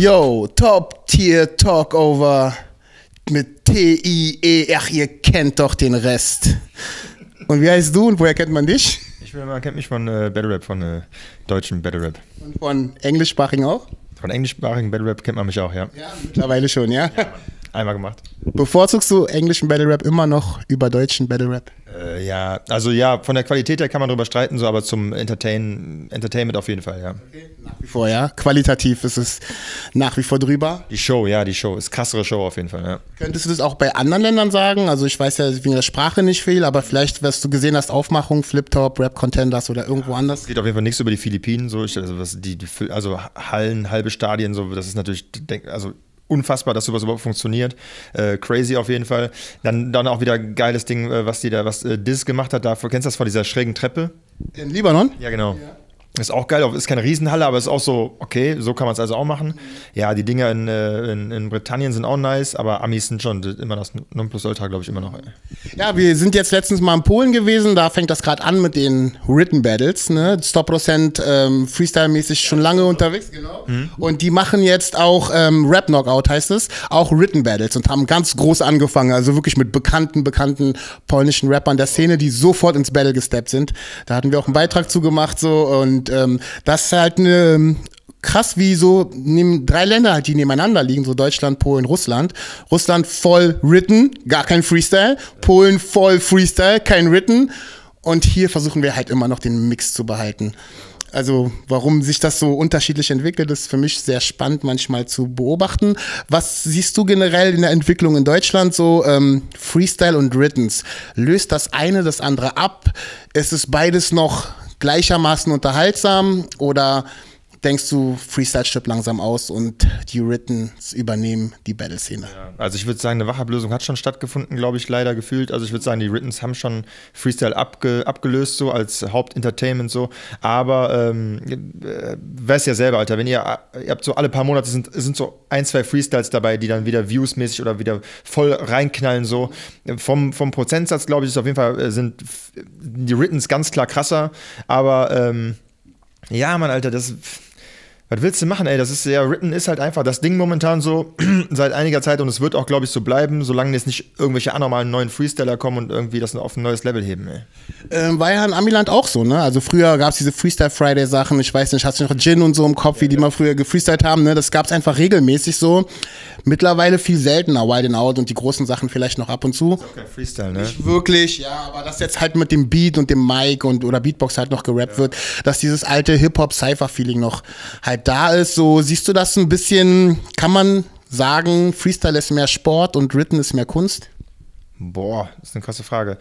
Yo, Top-Tier Talkover mit T-I-E. Ach, ihr kennt doch den Rest. Und wie heißt du und woher kennt man dich? Man kennt mich von Battle Rap, von deutschen Battle Rap. Und von englischsprachigen auch? Von englischsprachigen Battle Rap kennt man mich auch, ja. Ja, mittlerweile schon, ja? Einmal gemacht. Bevorzugst du englischen Battle Rap immer noch über deutschen Battle Rap? Ja, also ja, von der Qualität her kann man drüber streiten, so, aber zum Entertainment auf jeden Fall, ja. Okay, nach wie vor, ja. Qualitativ ist es nach wie vor drüber. Die Show ist krassere Show auf jeden Fall, ja. Könntest du das auch bei anderen Ländern sagen? Also ich weiß ja wegen der Sprache nicht viel, aber vielleicht, was du gesehen hast, Aufmachung, Flip-Top, Rap-Contenders oder irgendwo anders? Es geht auf jeden Fall nichts über die Philippinen, so, also Hallen, halbe Stadien, so, das ist natürlich, also unfassbar, dass sowas überhaupt funktioniert. Crazy auf jeden Fall. Dann auch wieder ein geiles Ding, was Diz gemacht hat. Kennst du das von dieser schrägen Treppe? In Libanon? Ja, genau. Ja. Ist auch geil, ist keine Riesenhalle, aber ist auch so, okay, so kann man es also auch machen. Ja, die Dinger in Britannien sind auch nice, aber Amis sind schon immer das Nonplusultra, glaube ich, immer noch. Ja, wir sind jetzt letztens mal in Polen gewesen, da fängt das gerade an mit den Written Battles, ne? Stop Prozent Freestyle-mäßig schon lange unterwegs, genau. Und die machen jetzt auch Rap Knockout, heißt es, auch Written Battles und haben ganz groß angefangen, also wirklich mit bekannten polnischen Rappern der Szene, die sofort ins Battle gesteppt sind. Da hatten wir auch einen Beitrag zu gemacht, so, und das ist halt krass, wie so drei Länder halt, die nebeneinander liegen, so Deutschland, Polen, Russland. Russland voll written, gar kein Freestyle. Polen voll Freestyle, kein written. Und hier versuchen wir halt immer noch den Mix zu behalten. Also warum sich das so unterschiedlich entwickelt, ist für mich sehr spannend manchmal zu beobachten. Was siehst du generell in der Entwicklung in Deutschland so Freestyle und Writtens? Löst das eine das andere ab? Ist es beides noch gleichermaßen unterhaltsam oder denkst du, Freestyle stirbt langsam aus und die Writtens übernehmen die Battle-Szene? Ja, also ich würde sagen, eine Wachablösung hat schon stattgefunden, glaube ich, leider gefühlt. Also ich würde sagen, die Writtens haben schon Freestyle abgelöst, so als Hauptentertainment so. Aber weißt ja selber, Alter, wenn ihr habt so alle paar Monate sind so ein, zwei Freestyles dabei, die dann wieder viewsmäßig oder wieder voll reinknallen so. Vom Prozentsatz, glaube ich, ist auf jeden Fall sind die Writtens ganz klar krasser. Aber ja, Mann, Alter, was willst du machen, ey? Das ist ja, Written ist halt einfach das Ding momentan so seit einiger Zeit und es wird auch, glaube ich, so bleiben, solange jetzt nicht irgendwelche anormalen neuen Freestyler kommen und irgendwie das auf ein neues Level heben, ey. War ja in Amiland auch so, ne? Also früher gab es diese Freestyle-Friday-Sachen, ich weiß nicht, hast du noch Gin und so im Kopf, wie die mal früher gefreestylt haben, ne? Das gab es einfach regelmäßig so. Mittlerweile viel seltener, Wild 'n Out und die großen Sachen vielleicht noch ab und zu. Das ist auch kein Freestyle, ne? Nicht wirklich, ja, aber dass jetzt halt mit dem Beat und dem Mic oder Beatbox halt noch gerappt wird, dass dieses alte Hip-Hop-Cypher-Feeling noch halt da ist, so siehst du das ein bisschen, kann man sagen, Freestyle ist mehr Sport und Written ist mehr Kunst? Boah, das ist eine krasse Frage.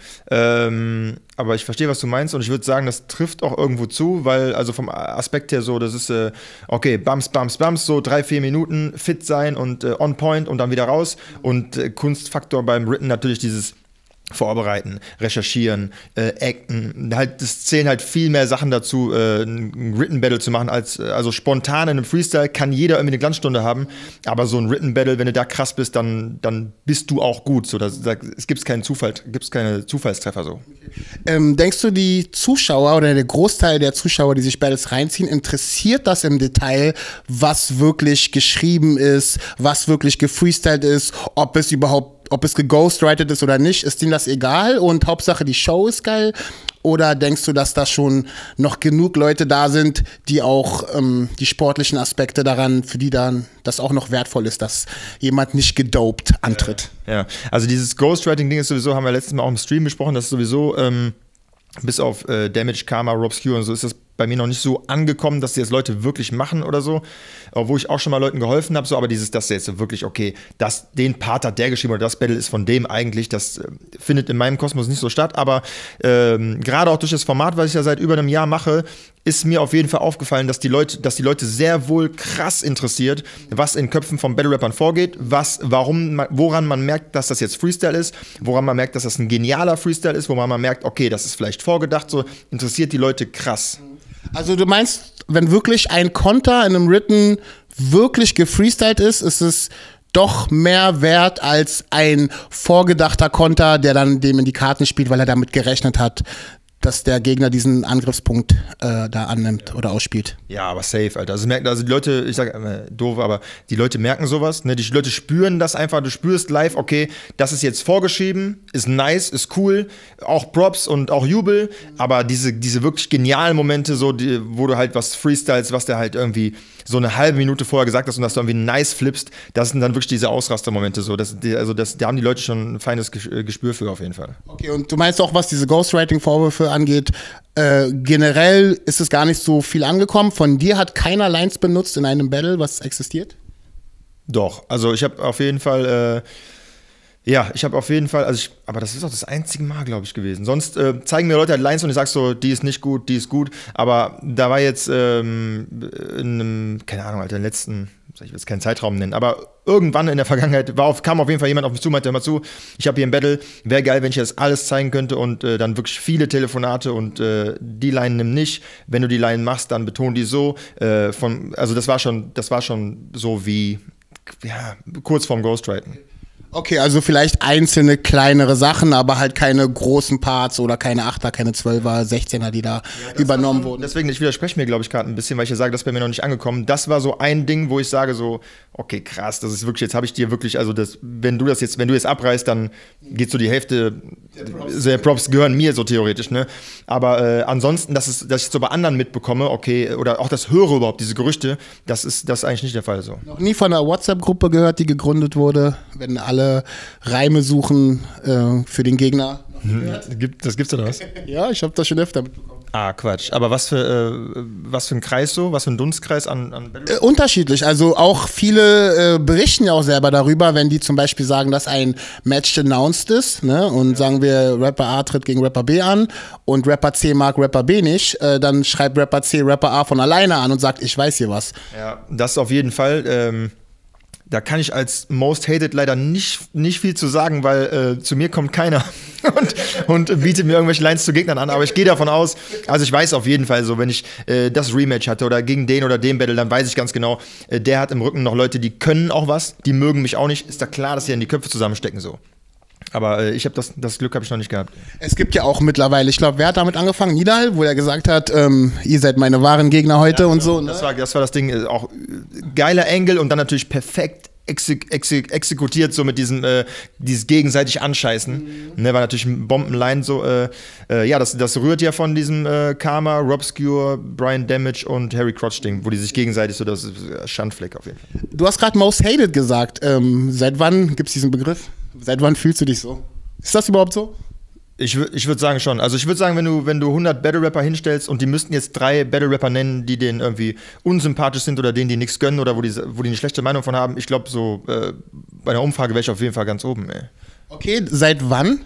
Aber ich verstehe, was du meinst und ich würde sagen, das trifft auch irgendwo zu, weil also vom Aspekt her so, das ist okay, Bums, so 3-4 Minuten fit sein und on point und dann wieder raus und Kunstfaktor beim Written natürlich dieses Vorbereiten, recherchieren, acten, halt, das zählen halt viel mehr Sachen dazu, ein Written Battle zu machen, also spontan in einem Freestyle kann jeder irgendwie eine Glanzstunde haben, aber so ein Written Battle, wenn du da krass bist, dann bist du auch gut, so, es gibt keine Zufallstreffer, so. Denkst du, die Zuschauer oder der Großteil der Zuschauer, die sich Battles reinziehen, interessiert das im Detail, was wirklich geschrieben ist, was wirklich gefreestylt ist, ob es geghostwritet ist oder nicht, ist denen das egal und Hauptsache die Show ist geil? Oder denkst du, dass da schon noch genug Leute da sind, die auch die sportlichen Aspekte daran, für die dann das auch noch wertvoll ist, dass jemand nicht gedopt antritt? Ja, also dieses Ghostwriting-Ding ist sowieso, haben wir letztes Mal auch im Stream besprochen, das ist sowieso bis auf Damage, Karma, Robscure und so ist das bei mir noch nicht so angekommen, dass die jetzt Leute wirklich machen oder so, wo ich auch schon mal Leuten geholfen habe, so, aber dass jetzt wirklich, okay, den Part hat der geschrieben oder das Battle ist von dem eigentlich, das findet in meinem Kosmos nicht so statt, aber gerade auch durch das Format, was ich ja seit über einem Jahr mache, ist mir auf jeden Fall aufgefallen, dass die Leute sehr wohl krass interessiert, was in Köpfen von Battle-Rappern vorgeht, woran man merkt, dass das jetzt Freestyle ist, woran man merkt, dass das ein genialer Freestyle ist, woran man merkt, okay, das ist vielleicht vorgedacht, so interessiert die Leute krass. Also du meinst, wenn wirklich ein Konter in einem Written wirklich gefreestylt ist es doch mehr wert als ein vorgedachter Konter, der dann dem in die Karten spielt, weil er damit gerechnet hat, dass der Gegner diesen Angriffspunkt da annimmt oder ausspielt. Ja, aber safe, Alter. Also die Leute, ich sage doof, aber die Leute merken sowas, ne? Die Leute spüren das einfach, du spürst live, okay, das ist jetzt vorgeschrieben, ist nice, ist cool, auch Props und auch Jubel, aber diese wirklich genialen Momente, so, wo du halt was freestyles, was der halt irgendwie so eine halbe Minute vorher gesagt hast und dass du irgendwie nice flippst, das sind dann wirklich diese Ausraster-Momente so. Da haben die Leute schon ein feines Gespür für auf jeden Fall. Okay, und du meinst auch, was diese Ghostwriting-Vorwürfe angeht, generell ist es gar nicht so viel angekommen. Von dir hat keiner Lines benutzt in einem Battle, was existiert? Doch, also ich habe auf jeden Fall aber das ist auch das einzige Mal, glaube ich, gewesen. Sonst zeigen mir Leute halt Lines und ich sag so, die ist nicht gut, die ist gut. Aber da war jetzt in einem, keine Ahnung, Alter, in den letzten, ich will jetzt keinen Zeitraum nennen, aber irgendwann in der Vergangenheit kam auf jeden Fall jemand auf mich zu, meinte immer zu, ich habe hier ein Battle, wäre geil, wenn ich das alles zeigen könnte und dann wirklich viele Telefonate und die Line nimm nicht. Wenn du die Line machst, dann beton die so. Also das war schon so wie, ja, kurz vorm Ghostwriten. Okay, also vielleicht einzelne kleinere Sachen, aber halt keine großen Parts oder keine 8er, keine 12er, 16er, die da übernommen wurden. Deswegen, ich widerspreche mir, glaube ich, gerade ein bisschen, weil ich ja sage, das ist bei mir noch nicht angekommen. Das war so ein Ding, wo ich sage so, okay, krass, das ist wirklich, jetzt habe ich dir wirklich, also wenn du jetzt abreißt, dann geht so die Hälfte der Props gehören mir so theoretisch, ne? Aber ansonsten, dass ich so bei anderen mitbekomme, okay, oder auch das höre überhaupt, diese Gerüchte, das ist eigentlich nicht der Fall so. Noch nie von einer WhatsApp-Gruppe gehört, die gegründet wurde, wenn alle Reime suchen für den Gegner. Das gibt's oder was? Ja, ich habe das schon öfter mitbekommen. Ah, Quatsch. Aber was für ein Kreis so? Was für ein Dunstkreis an unterschiedlich. Also auch viele berichten ja auch selber darüber, wenn die zum Beispiel sagen, dass ein Match announced ist, ne? Und sagen wir, Rapper A tritt gegen Rapper B an und Rapper C mag Rapper B nicht, dann schreibt Rapper C Rapper A von alleine an und sagt, ich weiß hier was. Ja, das auf jeden Fall. Da kann ich als Most Hated leider nicht viel zu sagen, weil zu mir kommt keiner und bietet mir irgendwelche Lines zu Gegnern an. Aber ich gehe davon aus, also ich weiß auf jeden Fall so, wenn ich das Rematch hatte oder gegen den oder den Battle, dann weiß ich ganz genau, der hat im Rücken noch Leute, die können auch was, die mögen mich auch nicht. Ist da klar, dass sie in die Köpfe zusammenstecken so. Aber ich habe das Glück habe ich noch nicht gehabt. Es gibt ja auch mittlerweile, ich glaube, wer hat damit angefangen? Nidal, wo er gesagt hat, ihr seid meine wahren Gegner heute, ja, und so. Ne? Das war das Ding, auch geiler Angle und dann natürlich perfekt exekutiert, so mit dieses gegenseitig Anscheißen. Ne, war natürlich ein Bombenline so. Ja, das rührt ja von diesem Karma, Robscure, Brian Damage und Harry Crotch Ding, wo die sich gegenseitig so, das ist Schandfleck auf jeden Fall. Du hast gerade Most Hated gesagt. Seit wann gibt es diesen Begriff? Seit wann fühlst du dich so? Ist das überhaupt so? Ich würde sagen schon. Also ich würde sagen, wenn du 100 Battle-Rapper hinstellst und die müssten jetzt 3 Battle-Rapper nennen, die denen irgendwie unsympathisch sind oder denen die nichts gönnen oder wo die eine schlechte Meinung von haben, ich glaube so, bei einer Umfrage wäre ich auf jeden Fall ganz oben, ey. Okay, seit wann?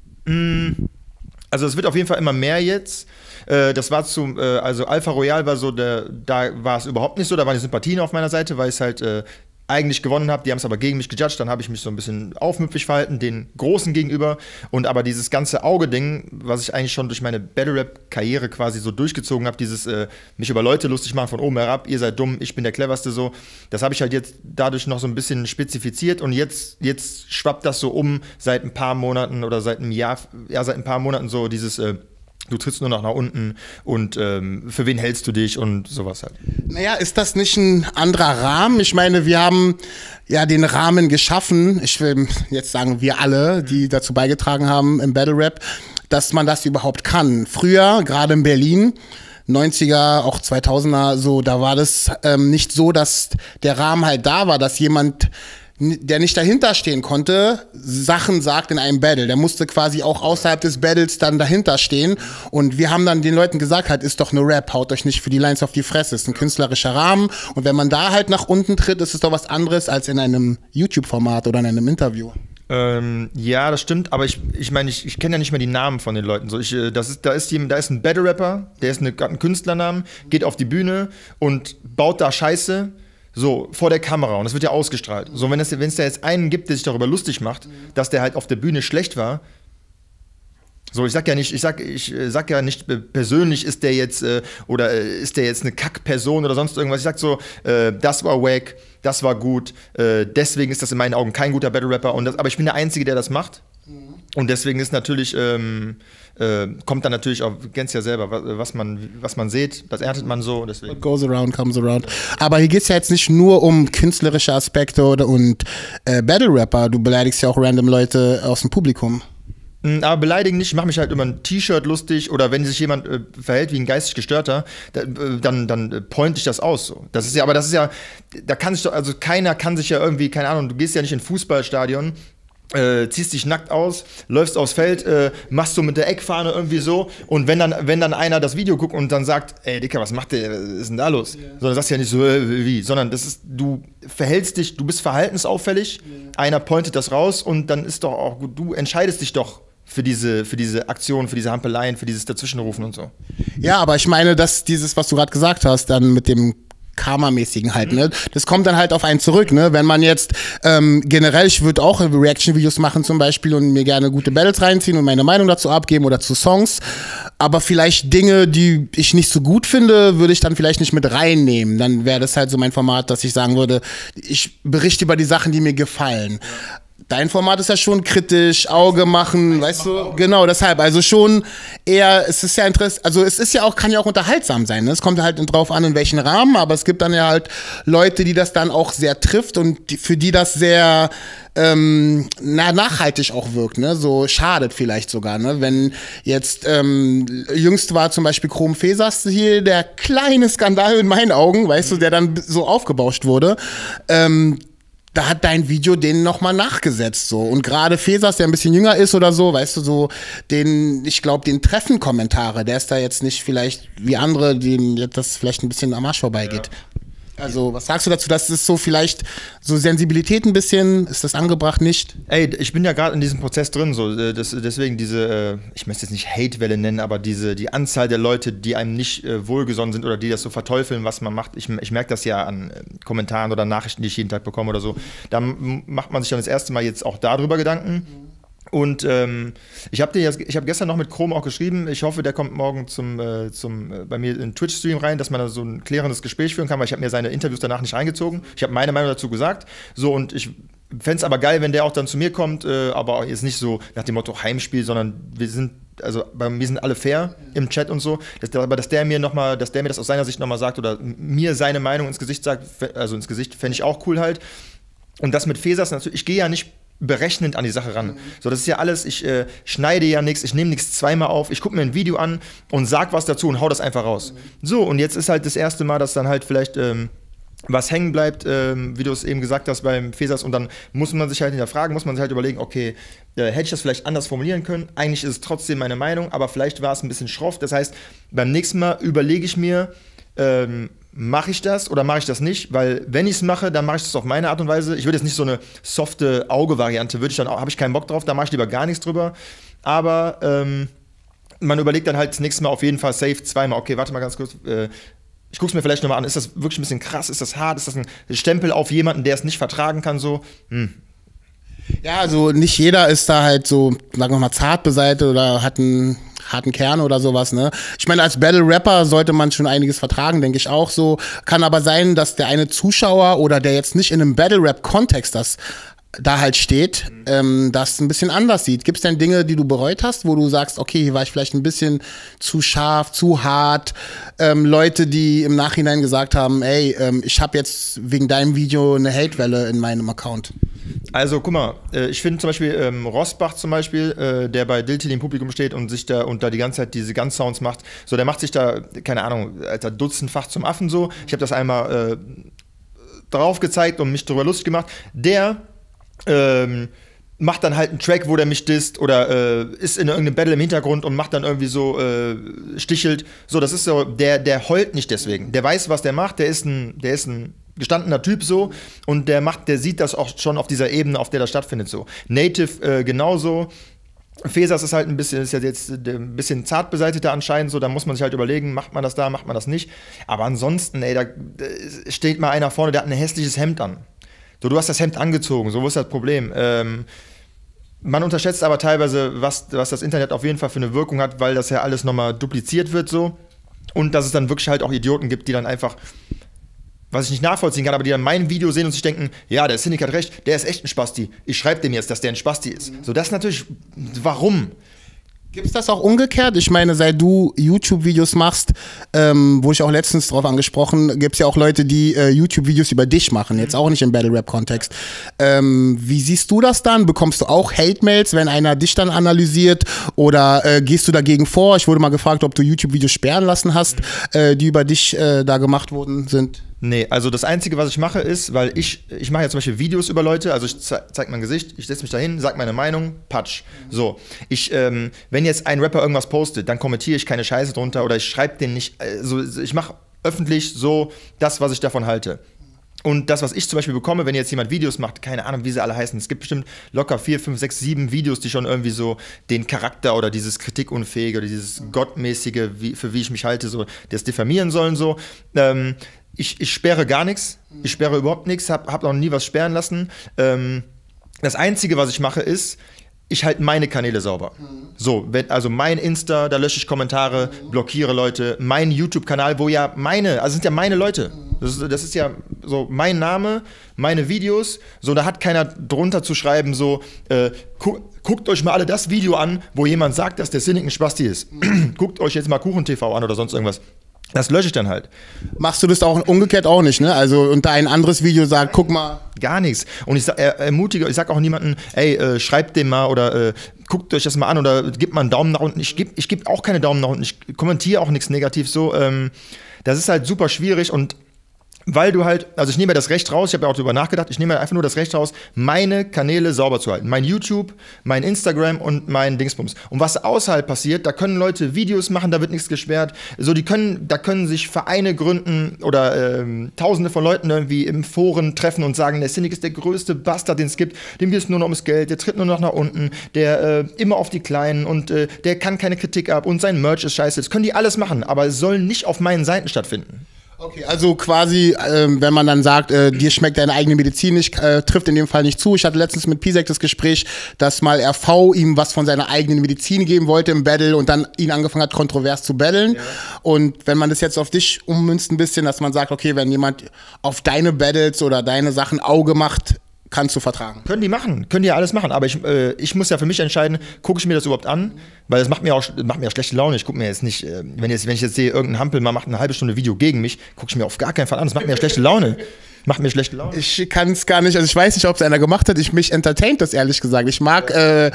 Also es wird auf jeden Fall immer mehr jetzt. Das war also Alpha Royale war so, da war es überhaupt nicht so, da waren die Sympathien auf meiner Seite, weil es halt eigentlich gewonnen habe, die haben es aber gegen mich gejudged, dann habe ich mich so ein bisschen aufmüpfig verhalten, den Großen gegenüber, und aber dieses ganze Auge-Ding, was ich eigentlich schon durch meine Battle-Rap-Karriere quasi so durchgezogen habe, dieses mich über Leute lustig machen von oben herab, ihr seid dumm, ich bin der Cleverste so, das habe ich halt jetzt dadurch noch so ein bisschen spezifiziert und jetzt schwappt das so seit ein paar Monaten oder seit einem Jahr, ja seit ein paar Monaten so dieses du trittst nur noch nach unten und für wen hältst du dich und sowas halt. Naja, ist das nicht ein anderer Rahmen? Ich meine, wir haben ja den Rahmen geschaffen, ich will jetzt sagen, wir alle, die dazu beigetragen haben im Battle Rap, dass man das überhaupt kann. Früher, gerade in Berlin, 90er, auch 2000er, so, da war das nicht so, dass der Rahmen halt da war, dass jemand, der nicht dahinter stehen konnte, Sachen sagt in einem Battle. Der musste quasi auch außerhalb des Battles dann dahinter stehen. Und wir haben dann den Leuten gesagt, halt, ist doch nur Rap, haut euch nicht für die Lines auf die Fresse. Ist ein künstlerischer Rahmen. Und wenn man da halt nach unten tritt, ist es doch was anderes als in einem YouTube-Format oder in einem Interview. Ja, das stimmt, aber ich meine, ich kenne ja nicht mehr die Namen von den Leuten. So, da ist ein Battle-Rapper, der ist ein Künstlernamen, geht auf die Bühne und baut da Scheiße. So, vor der Kamera, und das wird ja ausgestrahlt. So, wenn es da jetzt einen gibt, der sich darüber lustig macht, dass der halt auf der Bühne schlecht war, so, ich sag ja nicht persönlich ist der jetzt, oder ist der jetzt eine Kackperson oder sonst irgendwas. Ich sag so, das war wack, das war gut, deswegen ist das in meinen Augen kein guter Battle-Rapper, aber ich bin der Einzige, der das macht. Und deswegen ist natürlich, kommt dann natürlich auch, du kennst ja selber, was man sieht, das erntet man so. Deswegen. What goes around, comes around. Aber hier geht es ja jetzt nicht nur um künstlerische Aspekte und Battle-Rapper. Du beleidigst ja auch random Leute aus dem Publikum. Aber beleidigen nicht, ich mache mich halt über ein T-Shirt lustig oder wenn sich jemand verhält wie ein geistig Gestörter, dann point ich das aus. So. Das ist ja, da kann sich doch, also keiner kann sich ja irgendwie, keine Ahnung, du gehst ja nicht in ein Fußballstadion, ziehst dich nackt aus, läufst aufs Feld, machst du mit der Eckfahne irgendwie so und wenn dann einer das Video guckt und dann sagt, ey Dicker, was macht der, was ist denn da los? Yeah. Sondern sagst ja nicht so, wie, sondern das ist, du verhältst dich, du bist verhaltensauffällig, einer pointet das raus und dann ist doch auch gut, du entscheidest dich doch für diese Aktion, für diese Hampeleien, für dieses Dazwischenrufen und so. Ja, aber ich meine, dass dieses, was du gerade gesagt hast, dann mit dem Karma-mäßigen halt, ne? Das kommt dann halt auf einen zurück, ne? Wenn man jetzt generell, ich würde auch Reaction-Videos machen zum Beispiel und mir gerne gute Battles reinziehen und meine Meinung dazu abgeben oder zu Songs, aber vielleicht Dinge, die ich nicht so gut finde, würde ich dann vielleicht nicht mit reinnehmen. Dann wäre das halt so mein Format, dass ich sagen würde, ich berichte über die Sachen, die mir gefallen. Dein Format ist ja schon kritisch, Auge machen, weißt du? Genau, deshalb. Also schon eher, es ist ja interessant, also es ist ja auch, kann ja auch unterhaltsam sein. Ne? Es kommt halt drauf an, in welchen Rahmen, aber es gibt dann ja halt Leute, die das dann auch sehr trifft und für die das sehr nachhaltig auch wirkt, ne? So schadet vielleicht sogar, ne? Wenn jetzt jüngst war zum Beispiel Chrome Fesas hier der kleine Skandal in meinen Augen, weißt du, der dann so aufgebauscht wurde. Da hat dein Video den nochmal nachgesetzt, so. Und gerade Fesas, der ein bisschen jünger ist oder so, weißt du, so, ich glaube, den treffen Kommentare. Der ist da jetzt nicht vielleicht wie andere, denen das vielleicht ein bisschen am Arsch vorbeigeht. Ja. Also, was sagst du dazu, dass es so vielleicht so Sensibilität ein bisschen, ist das angebracht, nicht? Ey, ich bin ja gerade in diesem Prozess drin, so, deswegen diese, ich möchte es nicht Hate-Welle nennen, aber die Anzahl der Leute, die einem nicht wohlgesonnen sind oder die das so verteufeln, was man macht. Ich merke das ja an Kommentaren oder Nachrichten, die ich jeden Tag bekomme oder so. Da macht man sich dann das erste Mal jetzt auch darüber Gedanken. Und ich habe gestern noch mit Chrome auch geschrieben, ich hoffe, der kommt morgen bei mir in Twitch-Stream rein, dass man da so ein klärendes Gespräch führen kann, weil ich habe mir seine Interviews danach nicht reingezogen. Ich habe meine Meinung dazu gesagt. So, und ich fände es aber geil, wenn der auch dann zu mir kommt, aber jetzt nicht so nach dem Motto Heimspiel, sondern wir sind alle fair im Chat und so. Aber dass der mir das aus seiner Sicht nochmal sagt oder mir seine Meinung ins Gesicht sagt, also ins Gesicht, fände ich auch cool halt. Und das mit Fesas natürlich, ich gehe ja nicht berechnend an die Sache ran. So, das ist ja alles, ich schneide ja nichts, ich nehme nichts zweimal auf, ich gucke mir ein Video an und sag was dazu und hau das einfach raus. So, und jetzt ist halt das erste Mal, dass dann halt vielleicht was hängen bleibt, wie du es eben gesagt hast beim Fesas, und dann muss man sich halt hinterfragen, muss man sich halt überlegen, okay, hätte ich das vielleicht anders formulieren können? Eigentlich ist es trotzdem meine Meinung, aber vielleicht war es ein bisschen schroff. Das heißt, beim nächsten Mal überlege ich mir, mache ich das oder mache ich das nicht? Weil wenn ich es mache, dann mache ich es auf meine Art und Weise. Ich würde jetzt nicht so eine softe Auge-Variante, habe ich keinen Bock drauf, da mache ich lieber gar nichts drüber. Aber man überlegt dann halt das nächste Mal auf jeden Fall safe zweimal. Okay, warte mal ganz kurz. Ich gucke es mir vielleicht nochmal an. Ist das wirklich ein bisschen krass? Ist das hart? Ist das ein Stempel auf jemanden, der es nicht vertragen kann? So? Ja, also nicht jeder ist da halt so, sagen wir mal, zart beseitigt oder hat einen harten Kern oder sowas, ne? Ich meine, als Battle-Rapper sollte man schon einiges vertragen, denke ich auch so. Kann aber sein, dass der eine Zuschauer oder der jetzt nicht in einem Battle-Rap-Kontext da halt steht, das ein bisschen anders sieht. Gibt es denn Dinge, die du bereut hast, wo du sagst, okay, hier war ich vielleicht ein bisschen zu scharf, zu hart? Leute, die im Nachhinein gesagt haben, ey, ich habe jetzt wegen deinem Video eine Hate-Welle in meinem Account. Also, guck mal, ich finde zum Beispiel Rosbach zum Beispiel, der bei Diltil im Publikum steht und da die ganze Zeit diese Gun-Sounds macht, so, der macht sich da, keine Ahnung, Alter, dutzendfach zum Affen so. Ich habe das einmal drauf gezeigt und mich darüber lustig gemacht. Der macht dann halt einen Track, wo der mich disst oder ist in irgendeinem Battle im Hintergrund und macht dann irgendwie so, stichelt. So, das ist so, der heult nicht deswegen. Der weiß, was der macht, der ist ein gestandener Typ so und der sieht das auch schon auf dieser Ebene, auf der das stattfindet so. Native genauso. Fesas ist halt ist ja jetzt ein bisschen zart beseiteter anscheinend, so, da muss man sich halt überlegen, macht man das da, macht man das nicht. Aber ansonsten, ey, da steht mal einer vorne, der hat ein hässliches Hemd an. So, du hast das Hemd angezogen, so, wo ist das Problem? Man unterschätzt aber teilweise, was das Internet auf jeden Fall für eine Wirkung hat, weil das ja alles nochmal dupliziert wird so. Und dass es dann wirklich halt auch Idioten gibt, die dann einfach was ich nicht nachvollziehen kann, aber die dann mein Video sehen und sich denken, ja, der Cynic hat recht, der ist echt ein Spasti. Ich schreibe dem jetzt, dass der ein Spasti ist. So, das ist natürlich, warum? Gibt es das auch umgekehrt? Ich meine, seit du YouTube-Videos machst, wo ich auch letztens drauf angesprochen, gibt es ja auch Leute, die YouTube-Videos über dich machen, jetzt auch nicht im Battle-Rap-Kontext. Wie siehst du das dann? Bekommst du auch Hate-Mails, wenn einer dich dann analysiert, oder gehst du dagegen vor? Ich wurde mal gefragt, ob du YouTube-Videos sperren lassen hast, die über dich da gemacht worden sind. Nee, also das Einzige, was ich mache, ist, weil ich mache ja zum Beispiel Videos über Leute, also ich zeig mein Gesicht, ich setze mich dahin, sag meine Meinung, patsch. So, wenn jetzt ein Rapper irgendwas postet, dann kommentiere ich keine Scheiße drunter oder ich schreibe den nicht, also ich mache öffentlich so das, was ich davon halte. Und das, was ich zum Beispiel bekomme, wenn jetzt jemand Videos macht, keine Ahnung, wie sie alle heißen, es gibt bestimmt locker 4, 5, 6, 7 Videos, die schon irgendwie so den Charakter oder dieses Kritikunfähige oder dieses Gottmäßige, für wie ich mich halte, so das diffamieren sollen, so. Ich sperre gar nichts, ich sperre überhaupt nichts, hab noch nie was sperren lassen. Das Einzige, was ich mache, ist, ich halte meine Kanäle sauber. So, also mein Insta, da lösche ich Kommentare, blockiere Leute, mein YouTube-Kanal, wo ja also sind ja meine Leute. Das ist ja so mein Name, meine Videos, so, da hat keiner drunter zu schreiben, so, guckt euch mal alle das Video an, wo jemand sagt, dass der Cynic ein Spasti ist. Guckt euch jetzt mal KuchenTV an oder sonst irgendwas. Das lösche ich dann halt. Machst du das auch umgekehrt auch nicht, ne? Also unter ein anderes Video sagt, guck mal. Gar nichts. Und ich sag auch niemanden, ey, schreibt dem mal oder guckt euch das mal an oder gebt mal einen Daumen nach unten. Ich geb auch keine Daumen nach unten. Ich kommentiere auch nichts negativ so. Das ist halt super schwierig und weil du halt, also ich nehme mir das Recht raus, ich habe ja auch darüber nachgedacht, ich nehme mir einfach nur das Recht raus, meine Kanäle sauber zu halten. Mein YouTube, mein Instagram und mein Dingsbums. Und was außerhalb passiert, da können Leute Videos machen, da wird nichts gesperrt. So, da können sich Vereine gründen oder Tausende von Leuten irgendwie im Foren treffen und sagen, der Cynic ist der größte Bastard, den es gibt, dem geht es nur noch ums Geld, der tritt nur noch nach unten, der immer auf die Kleinen und der kann keine Kritik ab und sein Merch ist scheiße. Das können die alles machen, aber es soll nicht auf meinen Seiten stattfinden. Okay, also quasi, wenn man dann sagt, dir schmeckt deine eigene Medizin nicht, trifft in dem Fall nicht zu. Ich hatte letztens mit Pisek das Gespräch, dass mal RV ihm was von seiner eigenen Medizin geben wollte im Battle und dann ihn angefangen hat, kontrovers zu battlen. Ja. Und wenn man das jetzt auf dich ummünzt ein bisschen, dass man sagt, okay, wenn jemand auf deine Battles oder deine Sachen Auge macht, kannst du vertragen. Können die machen, können die ja alles machen, aber ich muss ja für mich entscheiden, gucke ich mir das überhaupt an, weil das macht mir auch schlechte Laune. Ich gucke mir jetzt nicht, wenn ich jetzt sehe, irgendein Hampel mal macht eine halbe Stunde Video gegen mich, gucke ich mir auf gar keinen Fall an, das macht mir ja schlechte Laune. Macht mir schlechte Laune. Ich kann es gar nicht, also ich weiß nicht, ob es einer gemacht hat, mich entertaint das ehrlich gesagt. Ich mag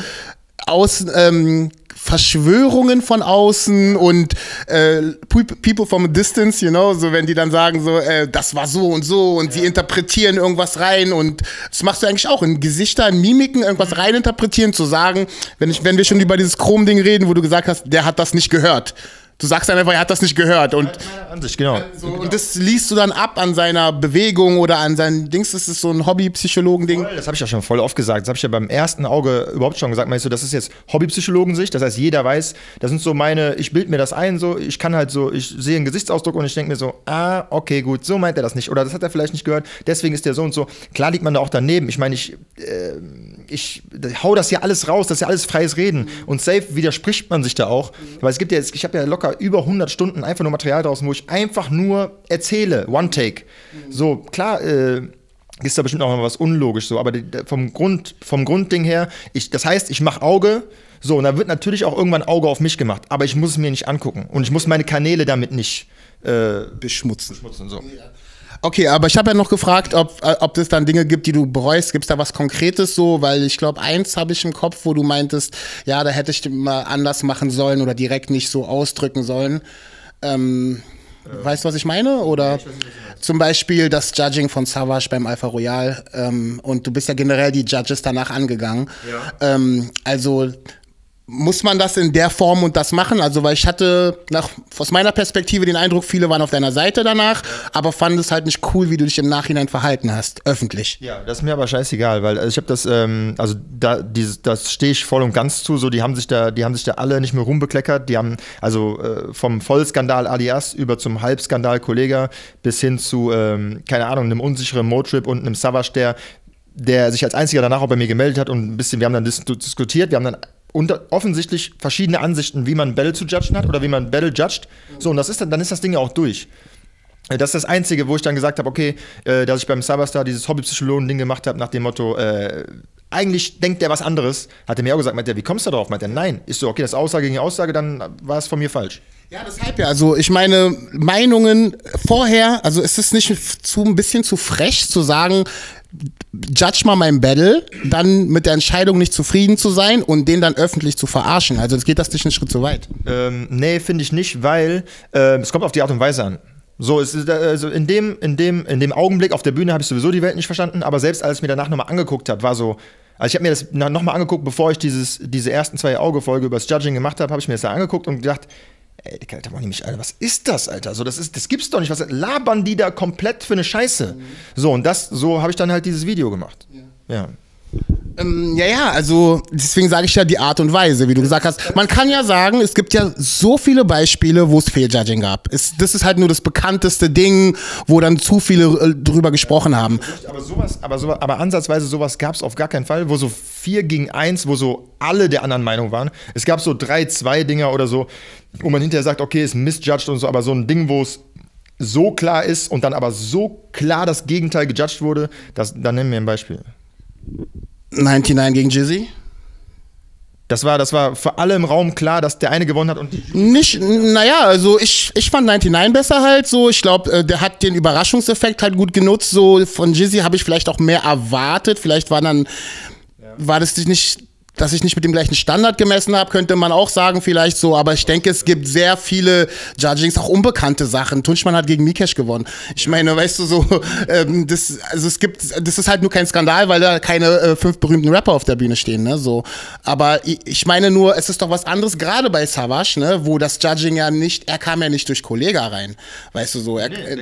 Verschwörungen von außen und people from a distance, you know, so wenn die dann sagen so, das war so und sie interpretieren irgendwas rein und das machst du eigentlich auch in Gesichter, in Mimiken irgendwas reininterpretieren, zu sagen, wenn wir schon über dieses Chrom-Ding reden, wo du gesagt hast, der hat das nicht gehört. Du sagst dann einfach, er hat das nicht gehört. Und, Ansicht, genau. So, und das liest du dann ab an seiner Bewegung oder an seinen Dings. Das ist so ein Hobby-Psychologen-Ding. Das habe ich ja schon voll oft gesagt. Das habe ich ja beim ersten Auge überhaupt schon gesagt. Meinst du, das ist jetzt Hobby-Psychologen-Sicht? Das heißt, jeder weiß, das sind so ich bilde mir das ein, so, ich kann halt so, ich sehe einen Gesichtsausdruck und ich denke mir so, okay, gut, so meint er das nicht. Oder das hat er vielleicht nicht gehört, deswegen ist der so und so. Klar liegt man da auch daneben. Ich meine, ich hau das ja alles raus, das ist ja alles freies Reden. Und safe widerspricht man sich da auch. Weil es gibt ja, ich habe ja locker über 100 Stunden einfach nur Material draußen, wo ich einfach nur erzähle, One Take. So, klar, ist da bestimmt auch noch was unlogisch so, aber vom Grundding her, das heißt, ich mache Auge, so, und da wird natürlich auch irgendwann Auge auf mich gemacht, aber ich muss es mir nicht angucken und ich muss meine Kanäle damit nicht beschmutzen. So. Okay, aber ich habe ja noch gefragt, ob es dann Dinge gibt, die du bereust. Gibt es da was Konkretes so? Weil ich glaube, eins habe ich im Kopf, wo du meintest, ja, da hätte ich mal anders machen sollen oder direkt nicht so ausdrücken sollen. Weißt du, was ich meine? Oder zum Beispiel das Judging von Savage beim Alpha Royale. Und du bist ja generell die Judges danach angegangen. Ja. Also muss man das in der Form und das machen? Also, weil ich hatte aus meiner Perspektive den Eindruck, viele waren auf deiner Seite danach, aber fanden es halt nicht cool, wie du dich im Nachhinein verhalten hast, öffentlich. Ja, das ist mir aber scheißegal, weil ich habe das, das stehe ich voll und ganz zu, so, die haben sich da alle nicht mehr rumbekleckert, die haben, vom Vollskandal Alias über zum Halbskandal Kollega bis hin zu, keine Ahnung, einem unsicheren Motrip und einem Savage, der sich als einziger danach auch bei mir gemeldet hat und ein bisschen, wir haben dann diskutiert, wir haben dann offensichtlich verschiedene Ansichten, wie man Battle zu judgen hat oder wie man Battle judgt. So, und dann ist das Ding ja auch durch. Das ist das Einzige, wo ich dann gesagt habe, okay, dass ich beim Cyberstar dieses Hobbypsychologen-Ding gemacht habe, nach dem Motto, eigentlich denkt der was anderes. Hat er mir auch gesagt, meint er, wie kommst du darauf? Meint er, nein. Ist so, okay, das ist Aussage gegen Aussage, dann war es von mir falsch. Ja, deshalb ja. Also ich meine, Meinungen vorher, also ist es nicht ein bisschen zu frech zu sagen, judge mal mein Battle, dann mit der Entscheidung nicht zufrieden zu sein und den dann öffentlich zu verarschen. Also geht das nicht einen Schritt zu weit? Nee, finde ich nicht, weil es kommt auf die Art und Weise an. So, es ist, also in dem Augenblick auf der Bühne habe ich sowieso die Welt nicht verstanden, aber selbst als ich mir danach nochmal angeguckt habe, war so, also ich habe mir das nochmal angeguckt, bevor ich diese ersten 2 Auge-Folge über das Judging gemacht habe, habe ich mir das da angeguckt und gedacht, ey, Alter, Alter, was ist das, Alter? So, das gibt's doch nicht. Was labern die da komplett für eine Scheiße? So, und so habe ich dann halt dieses Video gemacht. Ja. Ja, also deswegen sage ich ja die Art und Weise, wie du gesagt hast. Man kann ja sagen, es gibt ja so viele Beispiele, wo es Fehljudging gab. Das ist halt nur das bekannteste Ding, wo dann zu viele drüber gesprochen haben. Aber ansatzweise sowas gab es auf gar keinen Fall, wo so 4 gegen 1, wo so alle der anderen Meinung waren. Es gab so 3-2-Dinger oder so, wo man hinterher sagt, okay, es misjudged und so, aber so ein Ding, wo es so klar ist und dann aber so klar das Gegenteil gejudged wurde, dann nennen wir ein Beispiel. 99 gegen Jizzy? Das war für alle im Raum klar, dass der eine gewonnen hat und naja, also ich fand 99 besser halt so. Ich glaube, der hat den Überraschungseffekt halt gut genutzt. So von Jizzy habe ich vielleicht auch mehr erwartet. Vielleicht war das nicht, dass ich nicht mit dem gleichen Standard gemessen habe, könnte man auch sagen vielleicht so, aber ich denke, es gibt sehr viele Judgings, auch unbekannte Sachen. Tunchman hat gegen Mikesh gewonnen. Ich meine, weißt du so, das ist halt nur kein Skandal, weil da keine 5 berühmten Rapper auf der Bühne stehen, ne, so. Aber ich meine nur, es ist doch was anderes, gerade bei Savage, ne, wo das Judging ja nicht, er kam ja nicht durch Kollega rein, weißt du so.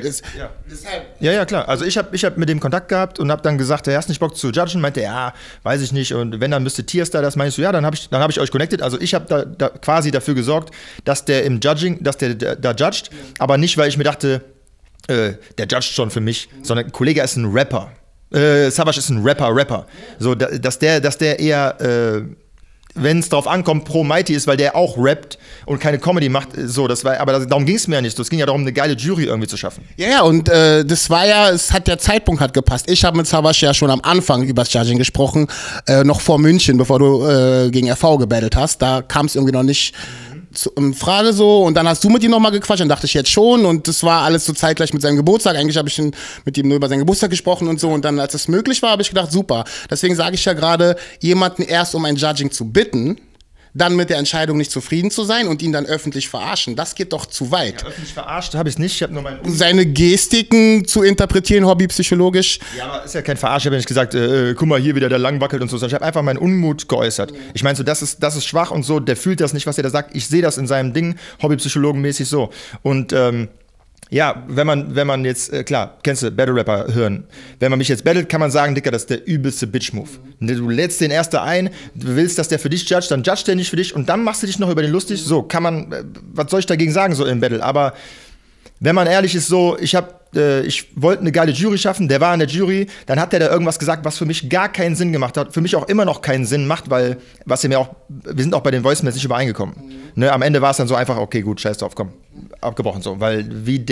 Ja, klar. Also ich hab mit dem Kontakt gehabt und hab dann gesagt, er hast nicht Bock zu judgen, meinte ja, weiß ich nicht und wenn, dann müsste Tierstar das, meinst du, ja, dann hab ich euch connected. Also ich habe da quasi dafür gesorgt, dass der im Judging, dass der da judged, aber nicht, weil ich mir dachte, der judged schon für mich, sondern Kollege ist ein Rapper. Savage ist ein Rapper. So, dass der eher, wenn es drauf ankommt, pro Mighty ist, weil der auch rappt und keine Comedy macht, so, aber darum ging es mir ja nicht. Es ging ja darum, eine geile Jury irgendwie zu schaffen. Ja, und der Zeitpunkt hat gepasst. Ich habe mit Savage ja schon am Anfang über das Judging gesprochen, noch vor München, bevor du gegen RV gebattelt hast. Da kam es irgendwie noch nicht in Frage so und dann hast du mit ihm nochmal gequatscht, dann dachte ich jetzt schon und das war alles so zeitgleich mit seinem Geburtstag, eigentlich habe ich mit ihm nur über seinen Geburtstag gesprochen und so und dann, als es möglich war, habe ich gedacht, super. Deswegen sage ich ja gerade, jemanden erst um ein Judging zu bitten, dann mit der Entscheidung nicht zufrieden zu sein und ihn dann öffentlich verarschen, das geht doch zu weit. Ja, öffentlich verarscht habe ich es nicht, ich habe nur seine Gestiken zu interpretieren, hobbypsychologisch. Ja, aber ist ja kein Verarsch, ich habe ja nicht gesagt, guck mal, hier wieder der lang wackelt und so, sondern ich habe einfach meinen Unmut geäußert. Ich meine so, das ist schwach und so, der fühlt das nicht, was er da sagt, ich sehe das in seinem Ding, hobbypsychologenmäßig so. Und ja, wenn man jetzt, klar, kennst du Battle-Rapper hören. Wenn man mich jetzt battlet, kann man sagen, Dicker, das ist der übelste Bitch-Move. Du lädst den erst da ein, du willst, dass der für dich judgt, dann judgt der nicht für dich und dann machst du dich noch über den lustig. So, kann man, was soll ich dagegen sagen, so im Battle? Aber wenn man ehrlich ist, so, ich wollte eine geile Jury schaffen, der war in der Jury, dann hat der da irgendwas gesagt, was für mich gar keinen Sinn gemacht hat, für mich auch immer noch keinen Sinn macht, weil, wir sind auch bei den Voicemails nicht übereingekommen. Ne, am Ende war es dann so einfach, okay, gut, scheiß drauf, komm, abgebrochen so, weil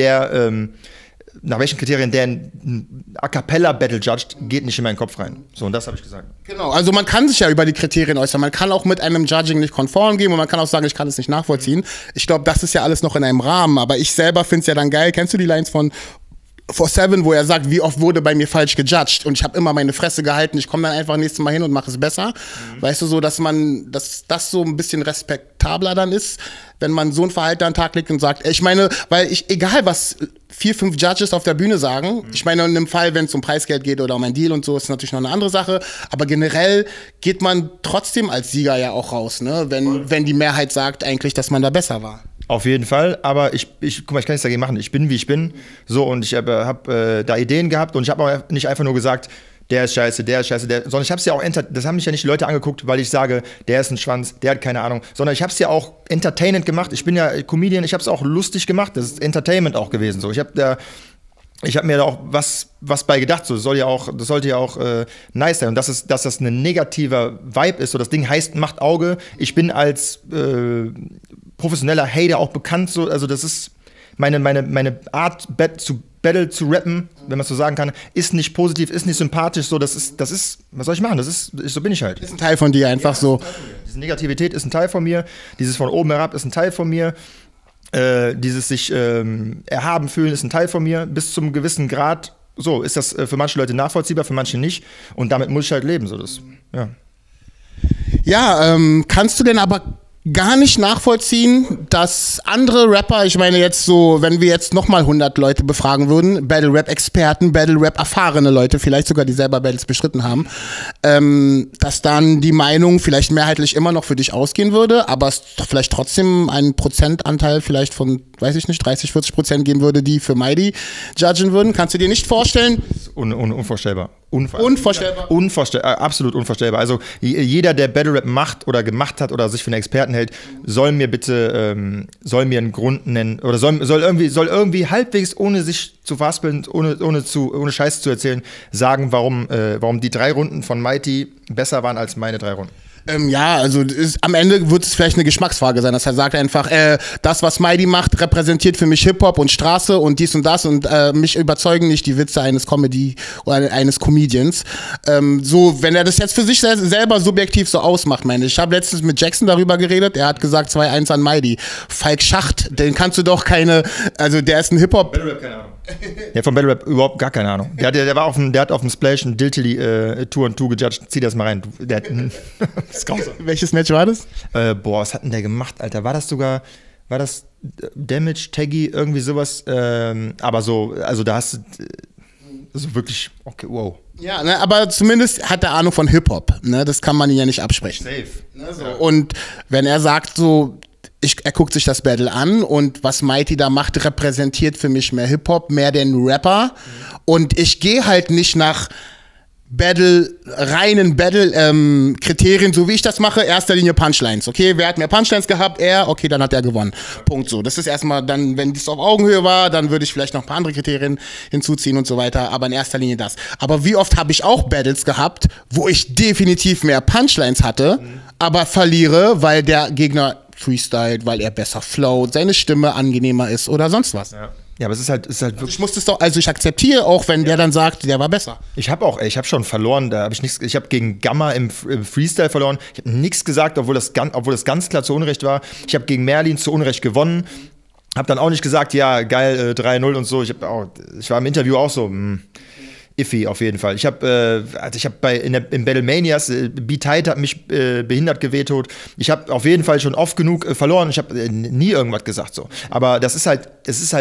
nach welchen Kriterien der ein A-Cappella-Battle judged, geht nicht in meinen Kopf rein. So, und das habe ich gesagt. Genau, also man kann sich ja über die Kriterien äußern. Man kann auch mit einem Judging nicht konform gehen und man kann auch sagen, ich kann es nicht nachvollziehen. Ich glaube, das ist ja alles noch in einem Rahmen, aber ich selber finde es ja dann geil. Kennst du die Lines von 4-7, wo er sagt, wie oft wurde bei mir falsch gejudged und ich habe immer meine Fresse gehalten, ich komme dann einfach nächstes Mal hin und mache es besser. Weißt du, so, dass das so ein bisschen respektabler dann ist, wenn man so ein Verhalten an den Tag legt und sagt, ich meine, egal was 4-5 Judges auf der Bühne sagen, ich meine, in einem Fall, wenn es um Preisgeld geht oder um ein Deal und so, ist natürlich noch eine andere Sache, aber generell geht man trotzdem als Sieger ja auch raus, ne? Wenn die Mehrheit sagt eigentlich, dass man da besser war. Auf jeden Fall, aber guck mal, ich kann nichts dagegen machen. Ich bin, wie ich bin. So, und ich hab da Ideen gehabt und ich habe auch nicht einfach nur gesagt, der ist scheiße, sondern ich habe es ja auch, das haben mich ja nicht die Leute angeguckt, weil ich sage, der ist ein Schwanz, der hat keine Ahnung, sondern ich habe es ja auch entertainend gemacht. Ich bin ja Comedian, ich habe es auch lustig gemacht. Das ist Entertainment auch gewesen. So, ich habe mir da auch was bei gedacht, so, das sollte ja auch nice sein. Und dass das ein negativer Vibe ist, so, das Ding heißt, macht Auge. Ich bin als professioneller Hater auch bekannt, so, also das ist, meine Art zu Battle zu rappen, wenn man so sagen kann, ist nicht positiv, ist nicht sympathisch, so, das ist, was soll ich machen? So bin ich halt. Ist ein Teil von dir einfach so. Diese Negativität ist ein Teil von mir, dieses von oben herab ist ein Teil von mir, dieses sich erhaben fühlen ist ein Teil von mir, bis zum gewissen Grad, so, ist das für manche Leute nachvollziehbar, für manche nicht und damit muss ich halt leben, so, das, ja. Ja, kannst du denn aber gar nicht nachvollziehen, dass andere Rapper, ich meine jetzt so, wenn wir jetzt nochmal 100 Leute befragen würden, Battle-Rap-Experten, Battle-Rap-erfahrene Leute, vielleicht sogar die selber Battles bestritten haben, dass dann die Meinung vielleicht mehrheitlich immer noch für dich ausgehen würde, aber es vielleicht trotzdem einen Prozentanteil vielleicht von, weiß ich nicht, 30-40% geben würde, die für Mighty judgen würden. Kannst du dir nicht vorstellen? Unvorstellbar. Unvorstellbar. Absolut unvorstellbar. Also jeder, der Battle Rap macht oder gemacht hat oder sich für einen Experten hält, soll mir bitte einen Grund nennen oder soll irgendwie halbwegs, ohne sich zu verhaspeln, ohne Scheiß zu erzählen, sagen, warum die 3 Runden von Mighty besser waren als meine 3 Runden. Ja, also am Ende wird es vielleicht eine Geschmacksfrage sein, dass er sagt einfach, das, was Mighty macht, repräsentiert für mich Hip-Hop und Straße und dies und das und mich überzeugen nicht die Witze eines Comedy oder eines Comedians. So, wenn er das jetzt für sich selber subjektiv so ausmacht, meine ich. Ich habe letztens mit Jackson darüber geredet, er hat gesagt 2-1 an Mighty. Falk Schacht, den kannst du doch also der ist ein Hip-Hop. Battle Rap, keine Ahnung. Ja, von Battle Rap überhaupt gar keine Ahnung. Der hat auf dem Splash ein Diltily 2-on-2 gejudged. Zieh das mal rein. Das ist grausam. Welches Match war das? Was hat denn der gemacht, Alter? War das Damage, Taggy, irgendwie sowas? Aber so, also da hast du so wirklich, okay, wow. Ja, ne, aber zumindest hat er Ahnung von Hip-Hop. Ne? Das kann man ihn ja nicht absprechen. Safe. Ne, so. Und wenn er sagt so, er guckt sich das Battle an und was Mighty da macht, repräsentiert für mich mehr Hip-Hop, mehr den Rapper. Und ich gehe halt nicht nach reinen Battle-Kriterien, so wie ich das mache, erster Linie Punchlines. Okay, wer hat mehr Punchlines gehabt? Er, okay, dann hat er gewonnen. Punkt so. Das ist erstmal dann, wenn das auf Augenhöhe war, dann würde ich vielleicht noch ein paar andere Kriterien hinzuziehen und so weiter, aber in erster Linie das. Aber wie oft habe ich auch Battles gehabt, wo ich definitiv mehr Punchlines hatte, aber verliere, weil der Gegner freestylt, weil er besser flowt, seine Stimme angenehmer ist oder sonst was. Ja, aber es ist halt wirklich. Ich akzeptiere auch, wenn der dann sagt, der war besser. Ich habe schon verloren, da habe ich nichts. Ich habe gegen Gamma im Freestyle verloren. Ich habe nichts gesagt, obwohl das ganz klar zu Unrecht war. Ich habe gegen Merlin zu Unrecht gewonnen. Habe dann auch nicht gesagt, ja, geil, 3-0 und so. Ich war im Interview auch so, iffy auf jeden Fall. Ich habe im Battlemanias, B-Tight hat mich behindert gewehtut. Ich habe auf jeden Fall schon oft genug verloren. Ich habe nie irgendwas gesagt so. Aber es ist halt